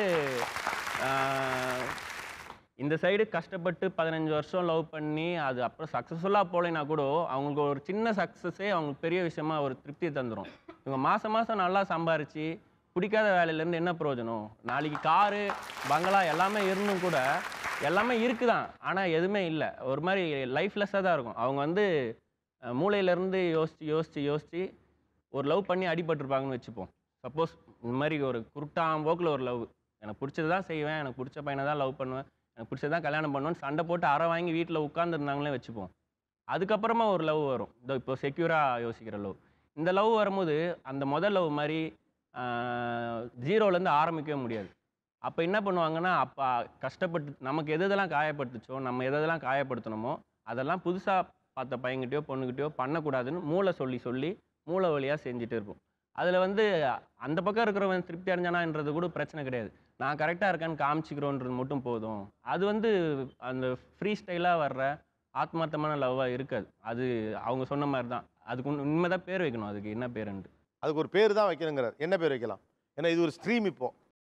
இந்த சைடு கஷ்டப்பட்டு பதினஞ்சு வருஷம் லவ் பண்ணி அது அப்புறம் சக்ஸஸ்ஃபுல்லாக போகலைன்னா கூட அவங்களுக்கு ஒரு சின்ன சக்ஸஸே அவங்களுக்கு பெரிய விஷயமா ஒரு திருப்தியை தந்துடும். இவங்க மாதம் மாதம் நல்லா சம்பாரித்து பிடிக்காத வேலையிலேருந்து என்ன பிரயோஜனம்? நாளைக்கு காரு பங்களா எல்லாமே இருந்தும் கூட எல்லாமே இருக்குதான், ஆனால் எதுவுமே இல்லை. ஒரு மாதிரி லைஃப்லெஸ்ஸாக தான் இருக்கும். அவங்க வந்து மூளையிலேருந்து யோசித்து யோசித்து யோசித்து ஒரு லவ் பண்ணி அடிபட்டிருப்பாங்கன்னு வச்சுப்போம். சப்போஸ் இந்த மாதிரி ஒரு குருட்டாம் போக்கில் ஒரு லவ், எனக்கு பிடிச்சது தான் செய்வேன், எனக்கு பிடிச்ச பையனை தான் லவ் பண்ணுவேன், எனக்கு பிடிச்சது தான் கல்யாணம் பண்ணுவேன்னு சண்டை போட்டு அரை வாங்கி வீட்டில் உட்காந்துருந்தாங்களே வச்சுப்போம். அதுக்கப்புறமா ஒரு லவ் வரும், இதோ இப்போ செக்யூராக யோசிக்கிற லவ். இந்த லவ் வரும்போது அந்த முதல் லவ் மாதிரி ஜீரோலேருந்து ஆரம்பிக்கவே முடியாது. அப்போ என்ன பண்ணுவாங்கன்னா, அப்போ கஷ்டப்பட்டு நமக்கு எது எதெல்லாம் காயப்படுத்துச்சோ, நம்ம எது எதெல்லாம் காயப்படுத்தணுமோ அதெல்லாம் புதுசாக பார்த்த பையன்கிட்டயோ பொண்ணுக்கிட்டயோ பண்ணக்கூடாதுன்னு மூளை சொல்லி சொல்லி மூளை வழியாக செஞ்சுட்டு இருப்போம். அதில் வந்து அந்த பக்கம் இருக்கிறவன் திருப்தி அடைஞ்சானான்றது கூட பிரச்சனை கிடையாது. நான் கரெக்டாக இருக்கேன்னு காமிச்சிக்கிறோன்றது மட்டும் போதும். அது வந்து அந்த ஃப்ரீ ஸ்டைலாக வர்ற ஆத்மார்த்தமான லவ்வாக இருக்காது. அது அவங்க சொன்ன மாதிரி தான். அதுக்கு உண்மை தான் பேர் வைக்கணும். அதுக்கு என்ன பேருன்ட்டு அதுக்கு ஒரு பேர் தான் வைக்கணுங்கிறார். என்ன பேர் வைக்கலாம்? ஏன்னா இது ஒரு ஸ்ட்ரீம். இப்போ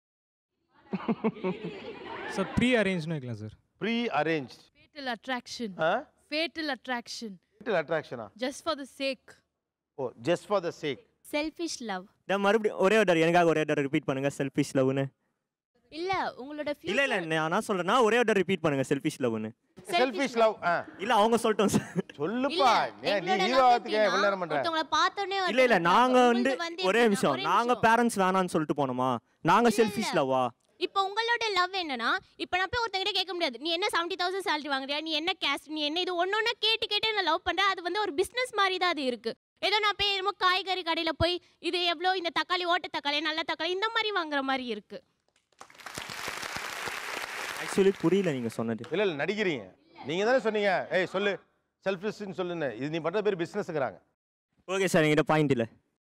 சார் ப்ரீ அரேஞ்ச்னு வைக்கலாம் சார். Pre arrange. Fatal attraction. Fatal attraction. Fatal attraction. Just for the sake. Oh, just for the sake. Selfish love. நான் மறுபடியும் ஒரே ஒரு தடவை எனக்காக ஒரே தடவை ரிப்பீட் பண்ணுங்க, செல்ஃபிஷ் லவ்னு. இல்ல உங்களோட இல்ல இல்ல நான் என்ன சொல்றேன்னா ஒரே ஒரு தடவை ரிப்பீட் பண்ணுங்க, செல்ஃபிஷ் லவ்னு. Selfish love. இல்ல அவங்க சொல்லிட்டோம் சார். சொல்லுப்பா, நீ ஹீரோத்துக்கு எவ்வளவு நேரம் பண்ற? ஒருத்தங்கள பார்த்தோனே இல்ல இல்ல நாங்க வந்து ஒரே நிமிஷம், நாங்க பேரண்ட்ஸ் வேணான்னு சொல்லிட்டு போனோமா? நாங்க செல்ஃபிஷ் லவ்வா? இப்போ உங்களோட லவ் என்னன்னா, இப்போ நான் போய் ஒருத்தங்கிட்ட கேட்க முடியாது, நீ என்ன செவன்ட்டி தௌசண்ட் சேலரி வாங்குறியா, நீ என்ன கேஸ்ட், நீ என்ன இது ஒன்னொன்னா கேட்டு கேட்டு நான் லவ் பண்றேன். அது வந்து ஒரு பிசினஸ் மாதிரி தான் அது இருக்கு. ஏதோ நான் போய் என்னமோ காய்கறி கடையில் போய் இது எவ்வளோ, இந்த தக்காளி ஓட்ட தக்காளி நல்ல தக்காளி இந்த மாதிரி வாங்குற மாதிரி இருக்கு. ஆக்சுவலி புரியல நீங்க சொன்னது. இல்ல இல்ல நடிக்கிறீங்க. நீங்க தானே சொன்னீங்க, ஏய் சொல்லு செல்ஃபிஷ்னு சொல்லுன்னு. இது நீ பண்ற பேர் பிசினஸ்ங்கறாங்க. ஓகே சார், என்கிட்ட பாயிண்ட் இல்ல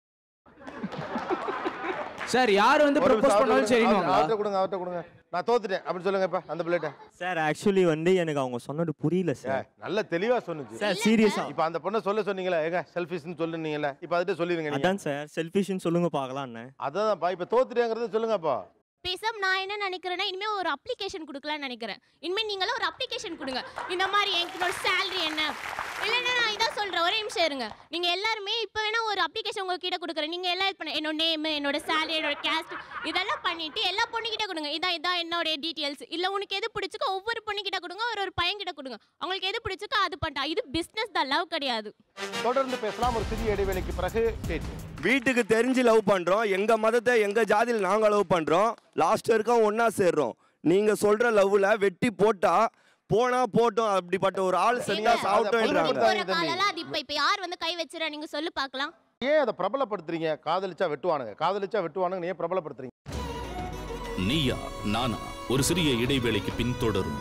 சார். யார் வந்து ப்ரோபோஸ் பண்ணாலும் சரிங்க. அவர்ட்ட கொடுங்க, அவர்ட்ட கொடுங்க. நான் தோத்துட்டேன் அப்படி சொல்லுங்க இப்ப அந்த பிளேட்ட. சார் ஆக்சுவலி வந்து எனக்கு அவங்க சொன்னது புரியல சார். நல்ல தெளிவா சொன்னுச்சு சார். சீரியஸா இப்ப அந்த பொண்ண சொல்ல சொன்னீங்களா, ஏங்க செல்ஃபிஷ்னு சொல்லுனீங்கல, இப்ப அதுட்ட சொல்லிருங்க நீங்க. அதான் சார் செல்ஃபிஷ்னு சொல்லுங்க பார்க்கலாம்னு. அதான் பா, இப்ப தோத்துட்டேங்கறத சொல்லுங்கப்பா. பேசாம நான் என்ன நினைக்கிறேன்னா, இனிமே ஒரு அப்ளிகேஷன் கொடுக்கலாம்னு நினைக்கிறேன். இனிமே நீங்களும் ஒரு அப்ளிகேஷன் கொடுங்க. இந்த மாதிரி என்னோட சேலரி என்ன, இல்லைன்னா நான் இதான் சொல்றேன், ஒரே நிமிஷம் இருங்க. நீங்க எல்லாருமே இப்போ வேணா ஒரு அப்ளிகேஷன் உங்ககிட்ட கொடுக்குறேன். நீங்க எல்லாம் பண்ண என்னோட நேம், என்னோட சேலரி, என்னோட கேஸ்ட் இதெல்லாம் பண்ணிட்டு எல்லா பொண்ணுகிட்ட கொடுங்க. இதான் இதான் என்னோட டீடைல்ஸ். இல்ல உனக்கு எது பிடிச்சிக்கோ ஒவ்வொரு பொண்ணுகிட்ட கொடுங்க, ஒரு ஒரு பையன் கிட்ட கொடுங்க. அவங்களுக்கு எது பிடிச்சிக்கோ அது பண்ணிட்டா. இது பிசினஸ் தான், லவ் கிடையாது. தொடர்ந்து பேசலாம் ஒரு சிறிய இடைவேளைக்கு பிறகு. வீட்டுக்கு தெரிஞ்சு லவ் பண்றோம், எங்க மதத்தை எங்க ஜாதியில் நாங்க லவ் பண்றோம், லாஸ்ட் வரைக்கும் ஒன்னா சேர்றோம். நீங்க சொல்ற லவ்ல வெட்டி போட்டா போனா போட்டோம், அப்படிப்பட்ட ஒரு ஆள் சரியா சாப்பிட்டோம்ன்றாங்க. அது இப்ப இப்ப யார் வந்து கை வச்சிரா நீங்க சொல்லு பார்க்கலாம். ஏன் அதை பிரபலப்படுத்துறீங்க? காதலிச்சா வெட்டுவானுங்க, காதலிச்சா வெட்டுவானுங்க, ஏன் பிரபலப்படுத்துறீங்க? நீயா நானா ஒரு சிறிய இடைவேளைக்கு பின் தொடரும்.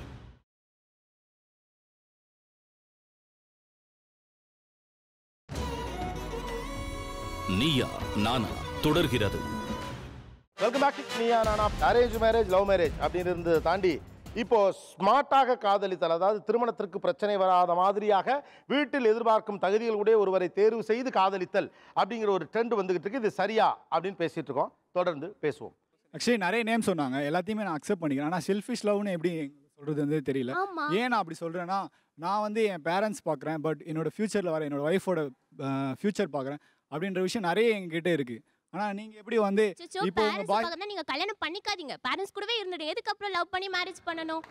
நீயா நானா தொடர்கிறது. Welcome back to Neeya Naana. Arrange marriage, love marriage அப்படின்னு இருந்ததை தாண்டி இப்போ ஸ்மார்ட்டாக காதலித்தல், அதாவது திருமணத்திற்கு பிரச்சனை வராத மாதிரியாக வீட்டில் எதிர்பார்க்கும் தகுதிகளுடைய ஒருவரை தேர்வு செய்து காதலித்தல் அப்படிங்கிற ஒரு ட்ரெண்ட் வந்துகிட்டு இருக்கு. இது சரியா அப்படின்னு பேசிட்டு இருக்கோம். தொடர்ந்து பேசுவோம். ஆக்சுவலி நிறைய நேம் சொன்னாங்க, எல்லாத்தையுமே நான் அக்செப்ட் பண்ணிக்கிறேன். ஆனால் செல்ஃபிஷ் லவ்னு எப்படி சொல்கிறது வந்து தெரியல. ஏன் நான் அப்படி சொல்கிறேன்னா, நான் வந்து என் பேரண்ட்ஸ் பார்க்குறேன், பட் என்னோட ஃப்யூச்சரில் வர என்னோட ஒய்ஃபோட ஃப்யூச்சர் பார்க்குறேன் அப்படின்ற விஷயம் நிறைய எங்ககிட்ட இருக்குது. ஆனால் நீங்கள் எப்படி வந்து இப்போ உங்கள் பாய் நீங்கள் கல்யாணம் பண்ணிக்காதீங்க, பேரண்ட்ஸ் கூடவே இருந்துடுங்க. எதுக்கு அப்புறம் லவ் பண்ணி மேரேஜ் பண்ணணும்?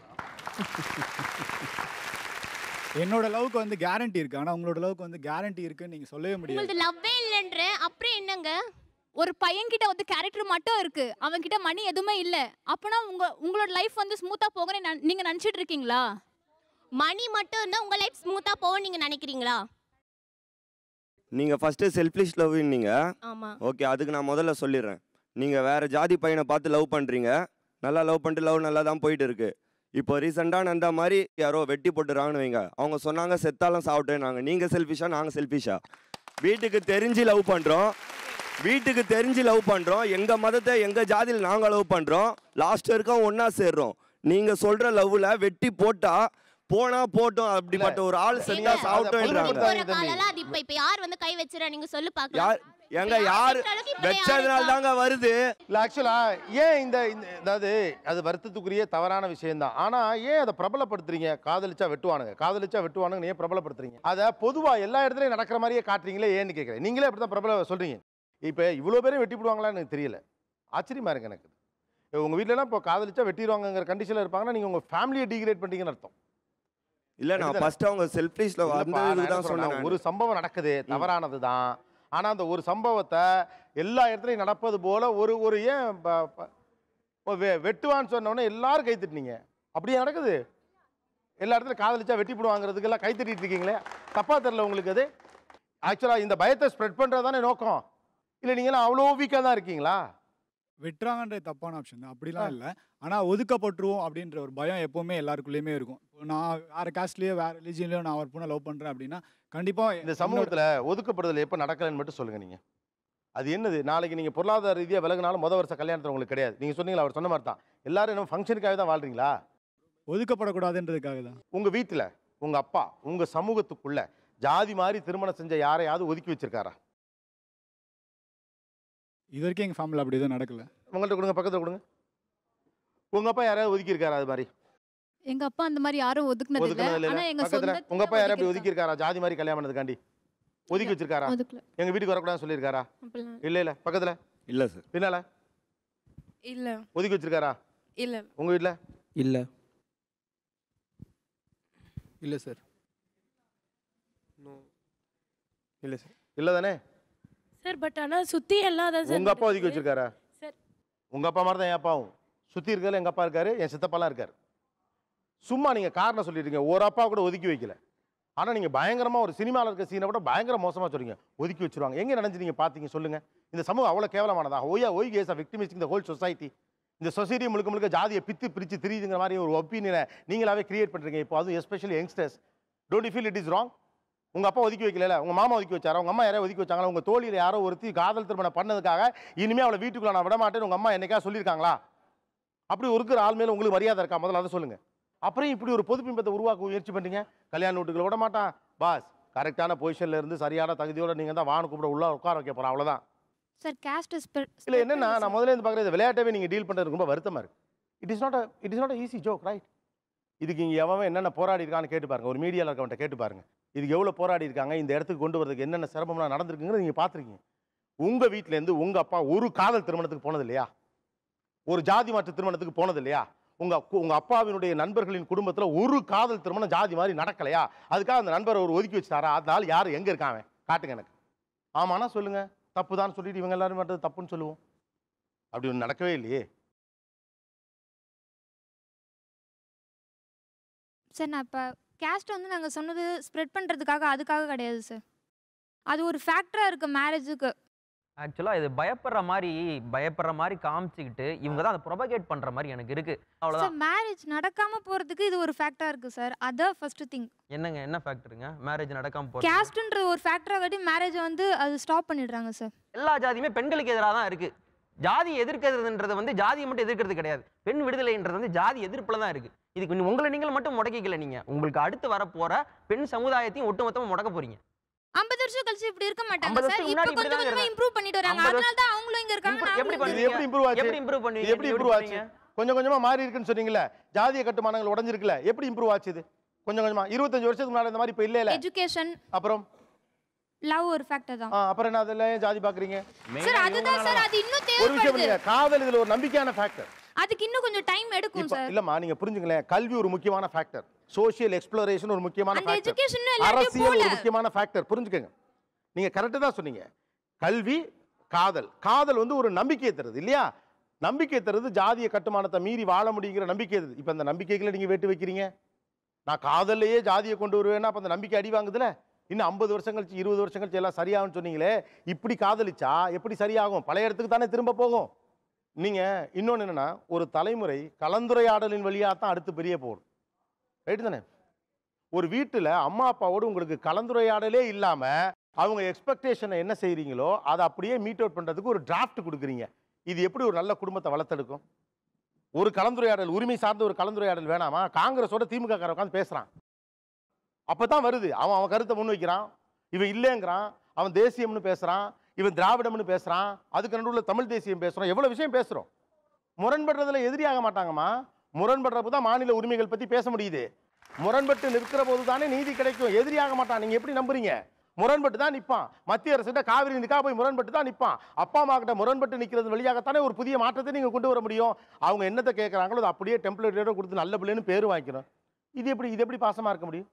என்னோட லவ்க்கு வந்து கேரண்டி இருக்கு, ஆனால் உங்களோட லவ்க்கு வந்து கேரண்டி இருக்குன்னு நீங்கள் சொல்லவே முடியாது. உங்களுக்கு லவ்வே இல்லைன்ற அப்புறம் என்னங்க? ஒரு பையன்கிட்ட வந்து கேரக்டர் மட்டும் இருக்கு, அவன் கிட்ட மணி எதுவுமே இல்ல, அப்பனா உங்க உங்களோட லைஃப் வந்து ஸ்மூத்தா போகும்னு நீங்க நினைச்சிட்டு இருக்கீங்களா? மணி மட்டும் இருந்தா உங்க லைஃப் ஸ்மூத்தா போகும் நீங்க நினைக்கிறீங்களா? நீங்க ஃபர்ஸ்ட் செல்ஃபிஷ் லவ்னீங்க. ஆமா. ஓகே, அதுக்கு நான் முதல்ல சொல்லிடுறேன். நீங்க வேற ஜாதி பையனை பார்த்து லவ் பண்றீங்க, நல்லா லவ் பண்ணிட்டு லவ் நல்லா தான் போயிட்டு இருக்கு. இப்போ ரீசெண்டாக அந்த மாதிரி யாரோ வெட்டி போட்டுறாங்கன்னு வைங்க, அவங்க சொன்னாங்க செத்தாலும் சாப்பிட்டேன்னாங்க. நீங்க செல்ஃபிஷா நாங்க செல்ஃபிஷா? வீட்டுக்கு தெரிஞ்சு லவ் பண்றோம், வீட்டுக்கு தெரிஞ்சு லவ் பண்றோம், எங்க மதத்தை எங்க ஜாதியில் நாங்க லவ் பண்றோம், லாஸ்ட் வரைக்கும் ஒன்னா சேர்றோம். நீங்க சொல்ற லவ்ல வெட்டி போட்டா போனா போட்டோம், அப்படிப்பட்ட ஒரு ஆள் சரியா சாப்பிட்டோம்ன்றாங்க. அது இப்ப இப்ப யார் வந்து கை வச்சிரா நீங்க சொல்லு பார்க்கலாம். எங்க யார் வெச்சதுனால தாங்க வருது. இல்ல ஆக்சுவலா ஏன் இந்த அதாவது அது வருத்தத்துக்குரிய தவறான விஷயம் தான். ஆனா ஏன் அதை பிரபலப்படுத்துறீங்க? காதலிச்சா வெட்டுவானுங்க, காதலிச்சா வெட்டுவானுங்க ஏன் பிரபலப்படுத்துறீங்க? அதை பொதுவா எல்லா இடத்துலயும் நடக்கிற மாதிரியே காட்டுறீங்களே ஏன்னு கேட்கிறேன். நீங்களே அப்படிதான் பிரபல சொல்றீங்க. இப்போ இவ்வளோ பேரும் வெட்டி போடுவாங்களான்னு எனக்கு தெரியல, ஆச்சரியமா இருக்கு எனக்கு. உங்க வீட்டிலலாம் இப்போ காதலிச்சா வெட்டிடுவாங்கிற கண்டிஷனில் இருப்பாங்கன்னா நீங்க உங்க ஃபேமிலியை டிகிரேட் பண்ணிட்டீங்கன்னு அர்த்தம். இல்ல நான் ஃபர்ஸ்ட் அவங்க செல்ஃபிஷ்ல வந்து இதுதான் சொன்னேன். ஒரு சம்பவம் நடக்குது, தவறானது தான். ஆனா அந்த ஒரு சம்பவத்தை எல்லா இடத்துலையும் நடப்பது போல ஒரு ஒரு ஏன் வெட்டுவான்னு சொன்னோடனே எல்லாரும் கை தட்டினீங்க. அப்படியே நடக்குது. எல்லா இடத்துலையும் காதலிச்சா வெட்டி போடுவாங்கிறதுக்கெல்லாம் கை தட்டிட்டு இருக்கீங்களே, தப்பா தெரியல உங்களுக்கு? அது ஆக்சுவலாக இந்த பயத்தை ஸ்ப்ரெட் பண்ணுறது தானே நோக்கம். இல்லை நீங்களாம் அவ்வளோ வீக்காக தான் இருக்கீங்களா? வெட்டுறாங்கன்றது தப்பான ஆப்ஷன் தான், அப்படிலாம் இல்லை. ஆனால் ஒதுக்கப்பட்டுருவோம் அப்படின்ற ஒரு பயம் எப்போவுமே எல்லாருக்குள்ளேயுமே இருக்கும். இப்போ நான் வேறு காஸ்ட்லேயோ வேறு ரிலீஜன்லையோ நான் ஒரு பொண்ணை லவ் பண்ணுறேன் அப்படின்னா கண்டிப்பாக இந்த சமூகத்தில் ஒதுக்கப்படுதல் எப்போ நடக்கலைன்னு மட்டும் சொல்லுங்கள் நீங்கள். அது என்னது? நாளைக்கு நீங்கள் பொருளாதார ரீதியாக விலகினாலும் மொதல் வருஷம் கல்யாணத்தில் உங்களுக்கு கிடையாது. நீங்கள் சொன்னீங்களா, அவர் சொன்ன மாதிரி தான். எல்லாரும் இன்னும் ஃபங்க்ஷனுக்காக தான் வாழ்றீங்களா? ஒதுக்கப்படக்கூடாதுன்றதுக்காக தான். உங்கள் வீட்டில் உங்கள் அப்பா உங்கள் சமூகத்துக்குள்ள ஜாதி மாதிரி திருமணம் செஞ்ச யாரையாவது ஒதுக்கி வச்சிருக்காரா? இது வரைக்கும் எங்கள் ஃபேமிலியில் அப்படி எதுவும் நடக்கல. உங்கள்கிட்ட கொடுங்க, பக்கத்தில் கொடுங்க. உங்கள் அப்பா யாராவது ஒதுக்கி இருக்காரா? அது மாதிரி எங்க அப்பா அந்த மாதிரி யாரும் ஒதுக்குனது இல்ல. ஆனா எங்க சொந்த உங்க அப்பா யாராவது அப்படி ஒதுக்கி இருக்காரா? ஜாதி மாதிரி கல்யாணம் பண்ணதுக்காண்டி ஒதுக்கி வச்சிருக்காரா? எங்க வீட்டுக்கு வரக்கூடாதுன்னு சொல்லியிருக்காரா? இல்ல இல்ல. பக்கத்துல இல்ல சார். பின்னால இல்ல. ஒதுக்கி வச்சிருக்காரா? இல்ல. உங்க வீட்ல இல்ல இல்ல சார். இல்ல சார். இல்ல தானே சார்? பட் ஆனா சுத்தி எல்லாம் தான் சார். உங்க அப்பா ஒதுக்கி வச்சிருக்காரா? சார் உங்க அப்பா மாதிரி தான் என் அப்பாவும். சுத்தி இருக்கிறதுல எங்க அப்பா இருக்காரு, என் சித்தப்பாலாம் இருக்காரு. சும்மா நீங்க காரணம் சொல்லிட்டீங்க, ஒரு அப்பா கூட ஒதுக்கி வைக்கல. ஆனா நீங்க பயங்கரமா ஒரு சினிமாவில் இருக்க சீனை கூட பயங்கர மோசமா சொல்றீங்க, ஒதுக்கி வச்சிருவாங்க. எங்க நினைச்சு நீங்க பாத்தீங்க சொல்லுங்க? இந்த சமூகம் அவ்வளவு கேவலமானதா? ஒய்யா why case of victimising the whole society. இந்த சொசைட்டி முழுக்க முழுக்க ஜாதியை பித்து பிரிச்சு திரியுதுங்கிற மாதிரி ஒரு ஒப்பீனியனை நீங்களாவே கிரியேட் பண்றீங்க. இப்போ அதுவும் especially youngsters. Don't you feel it is wrong? உங்க அப்பா ஒதுக்கி வைக்கல, உங்க மாமா ஒதுக்கி வச்சாரா? உங்க அம்மா யாரோ ஒதுக்கி வச்சாங்களா? உங்க தோழியில் யாரோ ஒருத்தி காதல் திருமணம் பண்ணதுக்காக இனிமே அவளை வீட்டுக்குள்ள நான் விட மாட்டேன்னு உங்க அம்மா என்னைக்கா சொல்லியிருக்காங்களா? அப்படி இருக்கிற ஆள் மேல உங்களுக்கு மரியாதை இருக்கா? முதல்ல அதை சொல்லுங்க. அப்புறம் இப்படி ஒரு பொது பிம்பத்தை உருவாக்க முயற்சி பண்ணீங்க. கல்யாண வீட்டுக்குள்ள விட மாட்டான் பாஸ், கரெக்டான பொசிஷன்ல இருந்து சரியான தகுதியோட நீங்க தான் வானு கூப்பிட உள்ள உட்கார வைக்க போறோம், அவ்வளவுதான். சார் கேஸ்ட் இல்ல என்னன்னா, நான் முதல்ல இருந்து பார்க்குறது விளையாட்டவே நீங்க டீல் பண்றது ரொம்ப வருத்தமா இருக்கு. It is not it is not easy joke, right? இதுக்கு இங்க எவன் என்னென்ன போராடி இருக்கான்னு கேட்டு பாருங்க, ஒரு மீடியாவில் இருக்கவன்ட்ட கேட்டு பாருங்க. இதுக்கு எவ்வளோ போராடி இருக்காங்க, இந்த இடத்துக்கு கொண்டு வரதுக்கு என்னென்ன சிரமம்லாம் நடந்திருக்குங்கிறது நீங்கள் பார்த்துருக்கீங்க. உங்கள் வீட்டிலேருந்து உங்கள் அப்பா ஒரு காதல் திருமணத்துக்கு போனது இல்லையா, ஒரு ஜாதி மாற்று திருமணத்துக்கு போனது இல்லையா, உங்கள் உங்கள் அப்பாவினுடைய நண்பர்களின் குடும்பத்தில் ஒரு காதல் திருமணம் ஜாதி மாதிரி நடக்கலையா, அதுக்காக அந்த நண்பரை ஒரு ஒதுக்கி வச்சுட்டாரா, அதனால யார் எங்கே இருக்காங்க காட்டுங்க எனக்கு. ஆமாண்ணா சொல்லுங்கள், தப்பு தான் சொல்லிட்டு இவங்க எல்லாரும் பண்ணுறது தப்புன்னு சொல்லுவோம். அப்படி ஒன்று நடக்கவே இல்லையே. சார் நான் இப்போ கேஸ்ட் வந்து நாங்கள் சொன்னது ஸ்ப்ரெட் பண்ணுறதுக்காக அதுக்காக கிடையாது சார். அது ஒரு ஃபேக்டராக இருக்குது மேரேஜுக்கு. ஆக்சுவலாக இது பயப்படுற மாதிரி பயப்படுற மாதிரி காமிச்சிக்கிட்டு இவங்க தான் அதை ப்ரொபகேட் பண்ணுற மாதிரி எனக்கு இருக்கு. அவ்வளோதான். மேரேஜ் நடக்காமல் போகிறதுக்கு இது ஒரு ஃபேக்டராக இருக்குது சார். அதான் ஃபர்ஸ்ட் திங். என்னங்க என்ன ஃபேக்டருங்க மேரேஜ் நடக்காமல் போகிறது? கேஸ்ட்ன்ற ஒரு ஃபேக்டராக காட்டி மேரேஜை வந்து அது ஸ்டாப் பண்ணிடுறாங்க சார். எல்லா ஜாதியுமே பெண்களுக்கு எதிராக தான் இருக்குது. ஜாதி எதிர்க்கிறதுன்றது வந்து ஜாதியை மட்டும் எதிர்க்கிறது கிடையாது. பெண் விடுதலைன்றது வந்து ஜாதி எதிர்ப்பில் தான் இருக்குது. இதுக்கு உங்களை நீங்கள் மட்டும் முடக்கிக்கல, நீங்கள் உங்களுக்கு அடுத்து வர போகிற பெண் சமுதாயத்தையும் ஒட்டுமொத்தமாக முடக்க போறீங்க. ஐம்பது வருஷம் கழிச்சு இப்படி இருக்க மாட்டாங்க சார். இப்போ கொஞ்சம் கொஞ்சமா இம்ப்ரூவ் பண்ணிட்டு வராங்க. அதனால தான் அவங்களும் இங்க இருக்காங்க. எப்படி பண்ணுவீங்க? எப்படி இம்ப்ரூவ் ஆச்சு? எப்படி இம்ப்ரூவ் பண்ணுவீங்க? எப்படி இம்ப்ரூவ் ஆச்சு? கொஞ்சம் கொஞ்சமா மாறி இருக்குன்னு சொன்னீங்கல, ஜாதிய கட்டுமானங்கள் உடைஞ்சிருக்குல, எப்படி இம்ப்ரூவ் ஆச்சு இது? கொஞ்சம் கொஞ்சமா இருபத்தஞ்சு வருஷத்துக்கு முன்னாடி இந்த மாதிரி இப்ப இல்ல இல்ல. எஜுகேஷன் அப்புறம் லவ் ஒரு ஃபேக்டர் தான். அப்புறம் என்ன அதெல்லாம் ஜாதி பாக்குறீங்க சார்? அதுதான் சார், அது இன்னும் தேவைப்படுது. ஒரு விஷயம் இல்ல, காதல் இதுல ஒரு நம்பிக்கையான ஃபேக்டர். அதுக்கு இன்னும் கொஞ்சம் டைம் எடுக்கும் சார். இல்லம்மா நீங்க புரிஞ்சுங்களேன், கல்வி ஒரு முக்கியமான ஃபேக்டர், சோஷியல் எக்ஸ்ப்ளோரேஷன் ஒரு முக்கியமான ஃபேக்டர், எஜுகேஷன் அரசியல் ஒரு முக்கியமான ஃபேக்டர். புரிஞ்சுக்கங்க, நீங்க கரெக்டா தான் சொன்னீங்க. கல்வி, காதல். காதல் வந்து ஒரு நம்பிக்கையை தருது இல்லையா? நம்பிக்கை தருது, ஜாதிய கட்டுமானத்தை மீறி வாழ முடியுங்கிற நம்பிக்கை தருது. இப்போ அந்த நம்பிக்கைகளை நீங்க வெட்டு வைக்கிறீங்க. நான் காதல்லையே ஜாதியை கொண்டு வருவேன்னா அப்போ அந்த நம்பிக்கை அடி வாங்குதுல. இன்னும் ஐம்பது வருஷம் கழிச்சு இருபது வருஷம் கழிச்சு எல்லாம் சரியாகும்னு சொன்னீங்களே, இப்படி காதலிச்சா எப்படி சரியாகும்? பழைய இடத்துக்கு தானே திரும்ப போகும். நீங்க இன்னொன்று என்னன்னா, ஒரு தலைமுறை கலந்துரையாடலின் வழியாக தான் அடுத்து பெரிய போகணும். ரைட்டு தானே? ஒரு வீட்டில் அம்மா அப்பாவோடு உங்களுக்கு கலந்துரையாடலே இல்லாமல் அவங்க எக்ஸ்பெக்டேஷனை என்ன செய்கிறீங்களோ அதை அப்படியே மீட் அவுட் பண்ணுறதுக்கு ஒரு டிராஃப்ட் கொடுக்குறீங்க. இது எப்படி ஒரு நல்ல குடும்பத்தை வளர்த்தெடுக்கும்? ஒரு கலந்துரையாடல், உரிமை சார்ந்த ஒரு கலந்துரையாடல் வேணாமா? காங்கிரஸோட திமுக காரன் உட்காந்து பேசுகிறான், அப்போ தான் வருது. அவன் அவன் கருத்தை முன் வைக்கிறான், இவன் இல்லைங்கிறான், அவன் தேசியம்னு பேசுகிறான், இவன் திராவிடம்னு பேசுகிறான், அதுக்கு நடுவில் தமிழ் தேசியம் பேசுகிறோம், எவ்வளோ விஷயம் பேசுகிறோம். முரண்படுறதுல எதிரியாக மாட்டாங்கம்மா. முரண்படுறப்ப தான் மாநில உரிமைகள் பற்றி பேச முடியுது. முரண்பட்டு நிற்கிற போது தானே நீதி கிடைக்கும். எதிரியாக மாட்டான். நீங்கள் எப்படி நம்புறீங்க? முரண்பட்டு தான் நிற்பான். மத்திய அரசுகிட்ட காவிரி நிற்கா போய் முரண்பட்டு தான் நிற்பான். அப்பா அம்மா கிட்ட முரண்பட்டு நிற்கிறது வழியாகத்தானே ஒரு புதிய மாற்றத்தை நீங்கள் கொண்டு வர முடியும். அவங்க என்னத்தை கேட்குறாங்களோ அதை அப்படியே டெம்ப்ளேட்டோட கொடுத்து நல்ல பிள்ளைன்னு பேர் வாங்கிக்கணும். இது எப்படி இது எப்படி பாசமாக இருக்க முடியும்?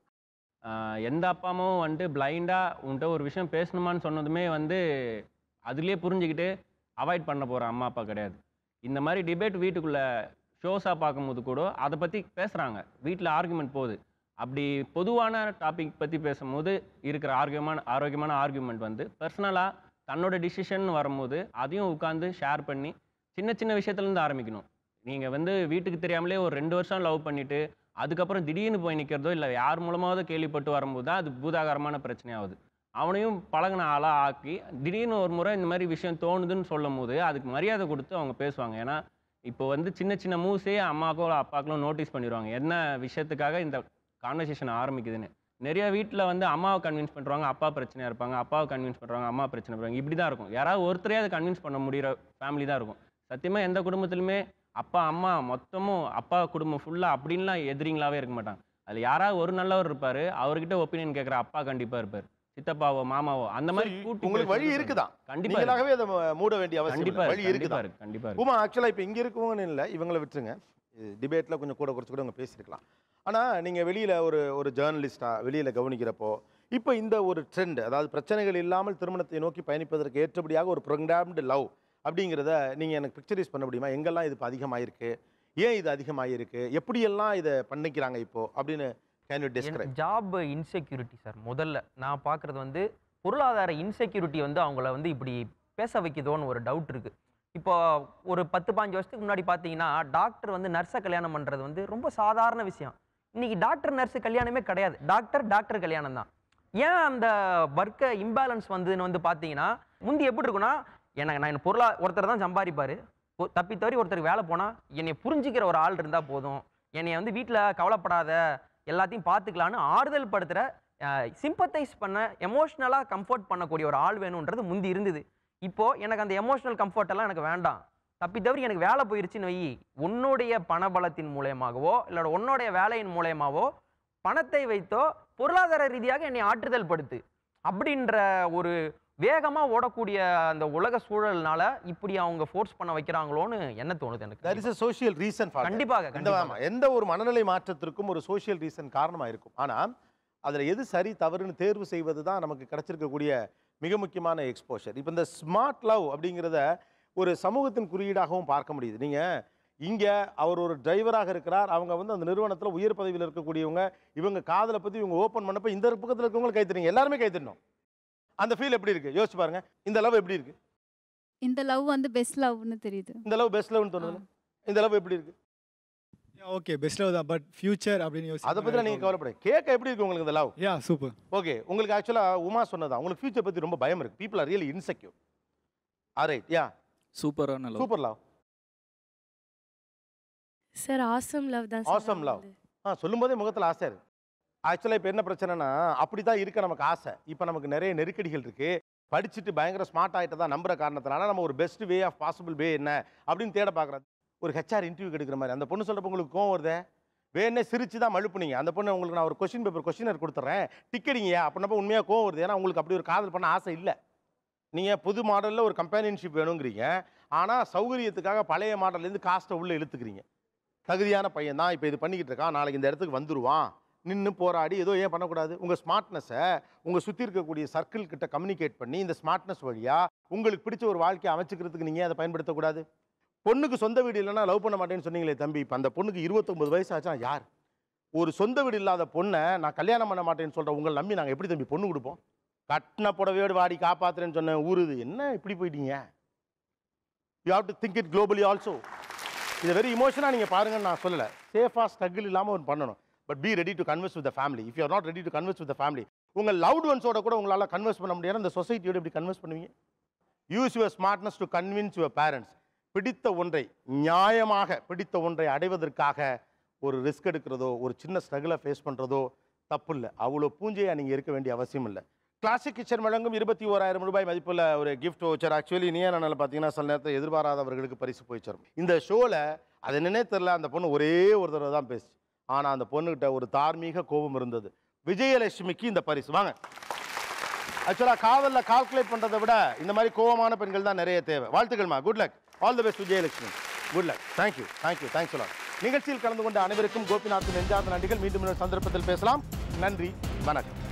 எந்த அப்பா அம்மாவும் வந்துட்டு பிளைண்டாக உன்கிட்ட ஒரு விஷயம் பேசணுமான்னு சொன்னதுமே வந்து அதுலேயே புரிஞ்சுக்கிட்டு அவாய்ட் பண்ண போகிற அம்மா அப்பா கிடையாது. இந்த மாதிரி டிபேட் வீட்டுக்குள்ளே ஷோஸாக பார்க்கும்போது கூட அதை பற்றி பேசுகிறாங்க, வீட்டில் ஆர்குமெண்ட் போகுது. அப்படி பொதுவான டாபிக் பற்றி பேசும்போது இருக்கிற ஆரோக்கியமான ஆரோக்கியமான ஆர்குமெண்ட் வந்து பர்சனலாக தன்னோட டிசிஷன் வரும்போது அதையும் உட்காந்து ஷேர் பண்ணி சின்ன சின்ன விஷயத்துலேருந்து ஆரம்பிக்கணும். நீங்கள் வந்து வீட்டுக்கு தெரியாமலே ஒரு ரெண்டு வருஷம் லவ் பண்ணிவிட்டு அதுக்கப்புறம் திடீர்னு போய் நிற்கிறதோ இல்லை யார் மூலமாவது கேள்விப்பட்டு வரும்போது தான் அது பூதாகரமான பிரச்சனையாகுது. அவனையும் பழகின ஆளாக ஆக்கி திடீர்னு ஒரு முறை இந்த மாதிரி விஷயம் தோணுதுன்னு சொல்லும் போது அதுக்கு மரியாதை கொடுத்து அவங்க பேசுவாங்க. ஏன்னா இப்போ வந்து சின்ன சின்ன மூவ்ஸே அம்மாக்கோ அப்பாக்களும் நோட்டீஸ் பண்ணிடுவாங்க என்ன விஷயத்துக்காக இந்த கான்வர்சேஷன் ஆரம்பிக்குதுன்னு. நிறைய வீட்டில் வந்து அம்மாவை கன்வின்ஸ் பண்ணுறாங்க, அப்பா பிரச்சனையாக இருப்பாங்க, அப்பாவை கன்வின்ஸ் பண்ணுறாங்க, அம்மா பிரச்சனை பண்ணுறாங்க. இப்படி தான் இருக்கும். யாராவது ஒருத்தரையே அதை கன்வின்ஸ் பண்ண முடிகிற ஃபேமிலி தான் இருக்கும். சத்தியமாக எந்த குடும்பத்திலுமே அப்பா அம்மா மொத்தமும் அப்பா குடும்பம் ஃபுல்லாக அப்படின்லாம் எதிரிங்களாகவே இருக்க மாட்டாங்க. அதில் யாராவது ஒரு நல்லவர் இருப்பார், அவர்கிட்ட ஒப்பீனியன் கேட்குற அப்பா கண்டிப்பாக இருப்பார், சித்தப்பாவோ மாமாவோ அந்த மாதிரி கூட்டி உங்களுக்கு வழி இருக்குதா? கண்டிப்பாகவே அதை மூட வேண்டிய அவசியம் இல்லை. வழி இருக்குதா? கண்டிப்பாக. உமா ஆக்சுவலாக இப்போ இங்கே இருக்கவங்கன்னு இல்லை, இவங்களை விட்டுருங்க. டிபேட்டில் கொஞ்சம் கூட குறைச்சி கூட அவங்க பேசியிருக்கலாம். ஆனால் நீங்கள் வெளியில் ஒரு ஒரு ஜேர்னலிஸ்டாக வெளியில் கவனிக்கிறப்போ இப்போ இந்த ஒரு ட்ரெண்ட், அதாவது பிரச்சனைகள் இல்லாமல் திருமணத்தை நோக்கி பயணிப்பதற்கு ஏற்றபடியாக ஒரு ப்ரோக்ராம்டு லவ் அப்படிங்கிறத நீங்கள் எனக்கு பிக்சரைஸ் பண்ண முடியுமா? எங்கெல்லாம் இது இப்போ அதிகமாகிருக்கு, ஏன் இது அதிகமாகிருக்கு, எப்படியெல்லாம் இதை பண்ணிக்கிறாங்க இப்போது அப்படின்னு can you describe? Job insecurity sir. முதல்ல நான் பார்க்குறது வந்து பொருளாதார இன்செக்யூரிட்டி வந்து அவங்கள வந்து இப்படி பேச வைக்குதோன்னு ஒரு டவுட் இருக்குது. இப்போ ஒரு பத்து பாஞ்சு வருஷத்துக்கு முன்னாடி பார்த்தீங்கன்னா டாக்டர் வந்து நர்ஸை கல்யாணம் பண்ணுறது வந்து ரொம்ப சாதாரண விஷயம். இன்றைக்கி டாக்டர் நர்ஸு கல்யாணமே கிடையாது, டாக்டர் டாக்டர் கல்யாணம் தான். ஏன் அந்த ஒர்க்கை இம்பேலன்ஸ் வந்ததுன்னு வந்து பார்த்தீங்கன்னா முந்தி எப்படி இருக்குன்னா, எனக்கு நான் பொருளா ஒருத்தர் தான் சம்பாதிப்பார், தப்பி தவறி ஒருத்தருக்கு வேலை போனால் என்னை புரிஞ்சிக்கிற ஒரு ஆள் இருந்தால் போதும், என்னை வந்து வீட்டில் கவலைப்படாத எல்லாத்தையும் பார்த்துக்கலான்னு ஆறுதல் படுத்துகிற சிம்பத்தைஸ் பண்ண எமோஷ்னலாக கம்ஃபர்ட் பண்ணக்கூடிய ஒரு ஆள் வேணுன்றது முந்தி இருந்தது. இப்போது எனக்கு அந்த எமோஷ்னல் கம்ஃபர்ட்டெல்லாம் எனக்கு வேண்டாம், தப்பி தவறி எனக்கு வேலை போயிடுச்சுன்னு வை, உன்னுடைய பணபலத்தின் மூலயமாகவோ இல்லை உன்னுடைய வேலையின் மூலயமாவோ பணத்தை வைத்தோ பொருளாதார ரீதியாக என்னை ஆற்றுதல் படுத்து அப்படின்ற ஒரு வேகமா ஓடக்கூடிய அந்த உலக சூழல்னால இப்படி அவங்க ஃபோர்ஸ் பண்ண வைக்கிறாங்களோன்னு என்ன தோணுது எனக்கு. there is a social reason for கண்டிப்பாக கண்டிப்பாக எந்த ஒரு மனநிலை மாற்றத்திற்கும் ஒரு சோஷியல் ரீசன் காரணமா இருக்கும். ஆனா அதுல எது சரி தவறுன்னு தேர்வு செய்வது தான் நமக்கு கிடைச்சிருக்கக்கூடிய மிக முக்கியமான எக்ஸ்போஷர். இப்போ இந்த ஸ்மார்ட் லவ் அப்படிங்கிறத ஒரு சமூகத்தின் குறியீடாகவும் பார்க்க முடியுது. நீங்க இங்க அவர் ஒரு டிரைவராக இருக்கிறார், அவங்க வந்து அந்த நிறுவனத்தில் உயர் பதவியில் இருக்கக்கூடியவங்க, இவங்க காதலை பத்தி இவங்க ஓப்பன் பண்ணப்ப இந்த பக்கத்தில் இருக்கவங்க கைத்தறீங்க, எல்லாருமே கைத்தறணும். அந்த ஃபீல் எப்படி இருக்கு யோசிச்சு பாருங்க. இந்த லவ் எப்படி இருக்கு? இந்த லவ் வந்து பெஸ்ட் லவ்னு தெரியுது. இந்த லவ் பெஸ்ட் லவ்னு தோணுது. இந்த லவ் எப்படி இருக்கு? ஓகே பெஸ்ட் லவ் தான், பட் ஃபியூச்சர் அப்படின்னு யோசி. அதை பத்தி நீங்க கவலைப்பட. கேட்க எப்படி இருக்கு உங்களுக்கு இந்த லவ்? யா சூப்பர். ஓகே, உங்களுக்கு ஆக்சுவலா உமா சொன்னதா உங்களுக்கு ஃபியூச்சர் பத்தி ரொம்ப பயம் இருக்கு. People are really insecure. Alright, yeah சூப்பரான லவ். Super love sir. Awesome love தான். Awesome love. ஆ சொல்லும்போதே முகத்தில் ஆசை இருக்கு. ஆக்சுவலாக இப்போ என்ன பிரச்சனைனா அப்படி தான் இருக்க நமக்கு ஆசை. இப்போ நமக்கு நிறைய நெருக்கடிகள் இருக்கு. படிச்சுட்டு பயங்கர ஸ்மார்ட் ஆகிட்டு தான் நம்புற காரணத்தினால நம்ம ஒரு best way of possible way என்ன அப்படின்னு தேட பார்க்குறது. ஒரு ஹெச்ஆர் இன்டர்வியூ எடுக்கிற மாதிரி அந்த பொண்ணு சொல்கிறப்ப உங்களுக்கு கோவம் வருதே, வேணே சிரிச்சு தான் மழுப்புனீங்க. அந்த பொண்ணு உங்களுக்கு நான் ஒரு கொஸ்டின் பேப்பர் கொஸ்டினர் கொடுத்துட்றேன் டிக்கெடிங்கயா அப்படின்னப்போ உண்மையாக கோவம் வருது. ஏன்னா உங்களுக்கு அப்படி ஒரு காதல் பண்ண ஆசை இல்லை. நீங்கள் புது மாடலில் ஒரு கம்பேனியன்ஷிப் வேணுங்கிறீங்க, ஆனால் சௌகரியத்துக்காக பழைய மாடல்லேருந்து காஸ்ட்டை உள்ளே இழுத்துக்கிறீங்க. தகுதியான பையன் தான் இப்போ இது பண்ணிக்கிட்டு இருக்கான், நாளைக்கு இந்த இடத்துக்கு வந்துடுவான், நின்று போராடி ஏதோ ஏன் பண்ணக்கூடாது. உங்கள் ஸ்மார்ட்னஸை உங்கள் சுற்றி இருக்கக்கூடிய சர்க்கிள் கிட்ட கம்யூனிகேட் பண்ணி இந்த ஸ்மார்ட்னஸ் வழியாக உங்களுக்கு பிடிச்ச ஒரு வாழ்க்கையை அமைச்சிக்கிறதுக்கு நீங்கள் அதை பயன்படுத்தக்கூடாது. பொண்ணுக்கு சொந்த வீடு இல்லைன்னா லவ் பண்ண மாட்டேன்னு சொன்னீங்களே தம்பி, இப்போ அந்த பொண்ணுக்கு இருபத்தொம்பது வயசு ஆச்சுன்னா யார்? ஒரு சொந்த வீடு இல்லாத பொண்ணை நான் கல்யாணம் பண்ண மாட்டேன்னு சொல்கிற உங்களை நம்பி நாங்கள் எப்படி தம்பி பொண்ணு கொடுப்போம்? கட்டின புடவையோடு வாடி காப்பாற்றுறேன்னு சொன்னேன் ஊருது. என்ன இப்படி போயிட்டீங்க? You have to think it globally also. இதை வெரி இமோஷனாக நீங்கள் பாருங்கன்னு நான் சொல்லலை, சேஃபாக ஸ்ட்ரகிள் இல்லாமல் ஒன்று பண்ணணும். But be ready to converse with the family. If you are not ready to converse with the family, உங்கள் லவ்ட் ஒன்ஸோட கூட உங்களால் கன்வெர்ஸ் பண்ண முடியாது. இந்த சொசைட்டியோட எப்படி கன்வெர்ஸ் பண்ணுவீங்க? Use your smartness to convince your parents. பிடித்த ஒன்றை நியாயமாக பிடித்த ஒன்றை அடைவதற்காக ஒரு ரிஸ்க் எடுக்கிறதோ ஒரு சின்ன ஸ்ட்ரகிளை ஃபேஸ் பண்ணுறதோ தப்பு இல்லை. அவ்வளோ பூஞ்சையாக நீங்கள் இருக்க வேண்டிய அவசியம் இல்லை. கிளாசிக் கிச்சன் வழங்கும் இருபத்தி ஓராயிரம் ரூபாய் மதிப்புள்ள ஒரு கிஃப்ட் வவுச்சர். ஆக்சுவலி நீயா நானால பார்த்தீங்கன்னா சில நேரத்தில் எதிர்பாராதவர்களுக்கு பரிசு போய் சேரும். இந்த ஷோவில் அது என்னன்னே தெரில, அந்த பொண்ணு ஒரே ஒரு தடவை தான் பேசு, ஆனால் அந்த பொண்ணுகிட்ட ஒரு தார்மீக கோபம் இருந்தது. விஜயலட்சுமிக்கு இந்த பரிசு. வாங்க. ஆக்சுவலாக காதலில் கால்குலேட் பண்ணுறதை விட இந்த மாதிரி கோபமான பெண்கள் தான் நிறைய தேவை. வாழ்த்துக்கள்மா. Good luck. All the best Vijayalakshmi. Good luck. Thank you thank you thanks எல்லாம். நிகழ்ச்சியில் கலந்து கொண்ட அனைவருக்கும் கோபிநாத்தின் நெஞ்சார்ந்த நன்றிகள். மீண்டும் இன்னொரு சந்தர்ப்பத்தில் பேசலாம். நன்றி, வணக்கம்.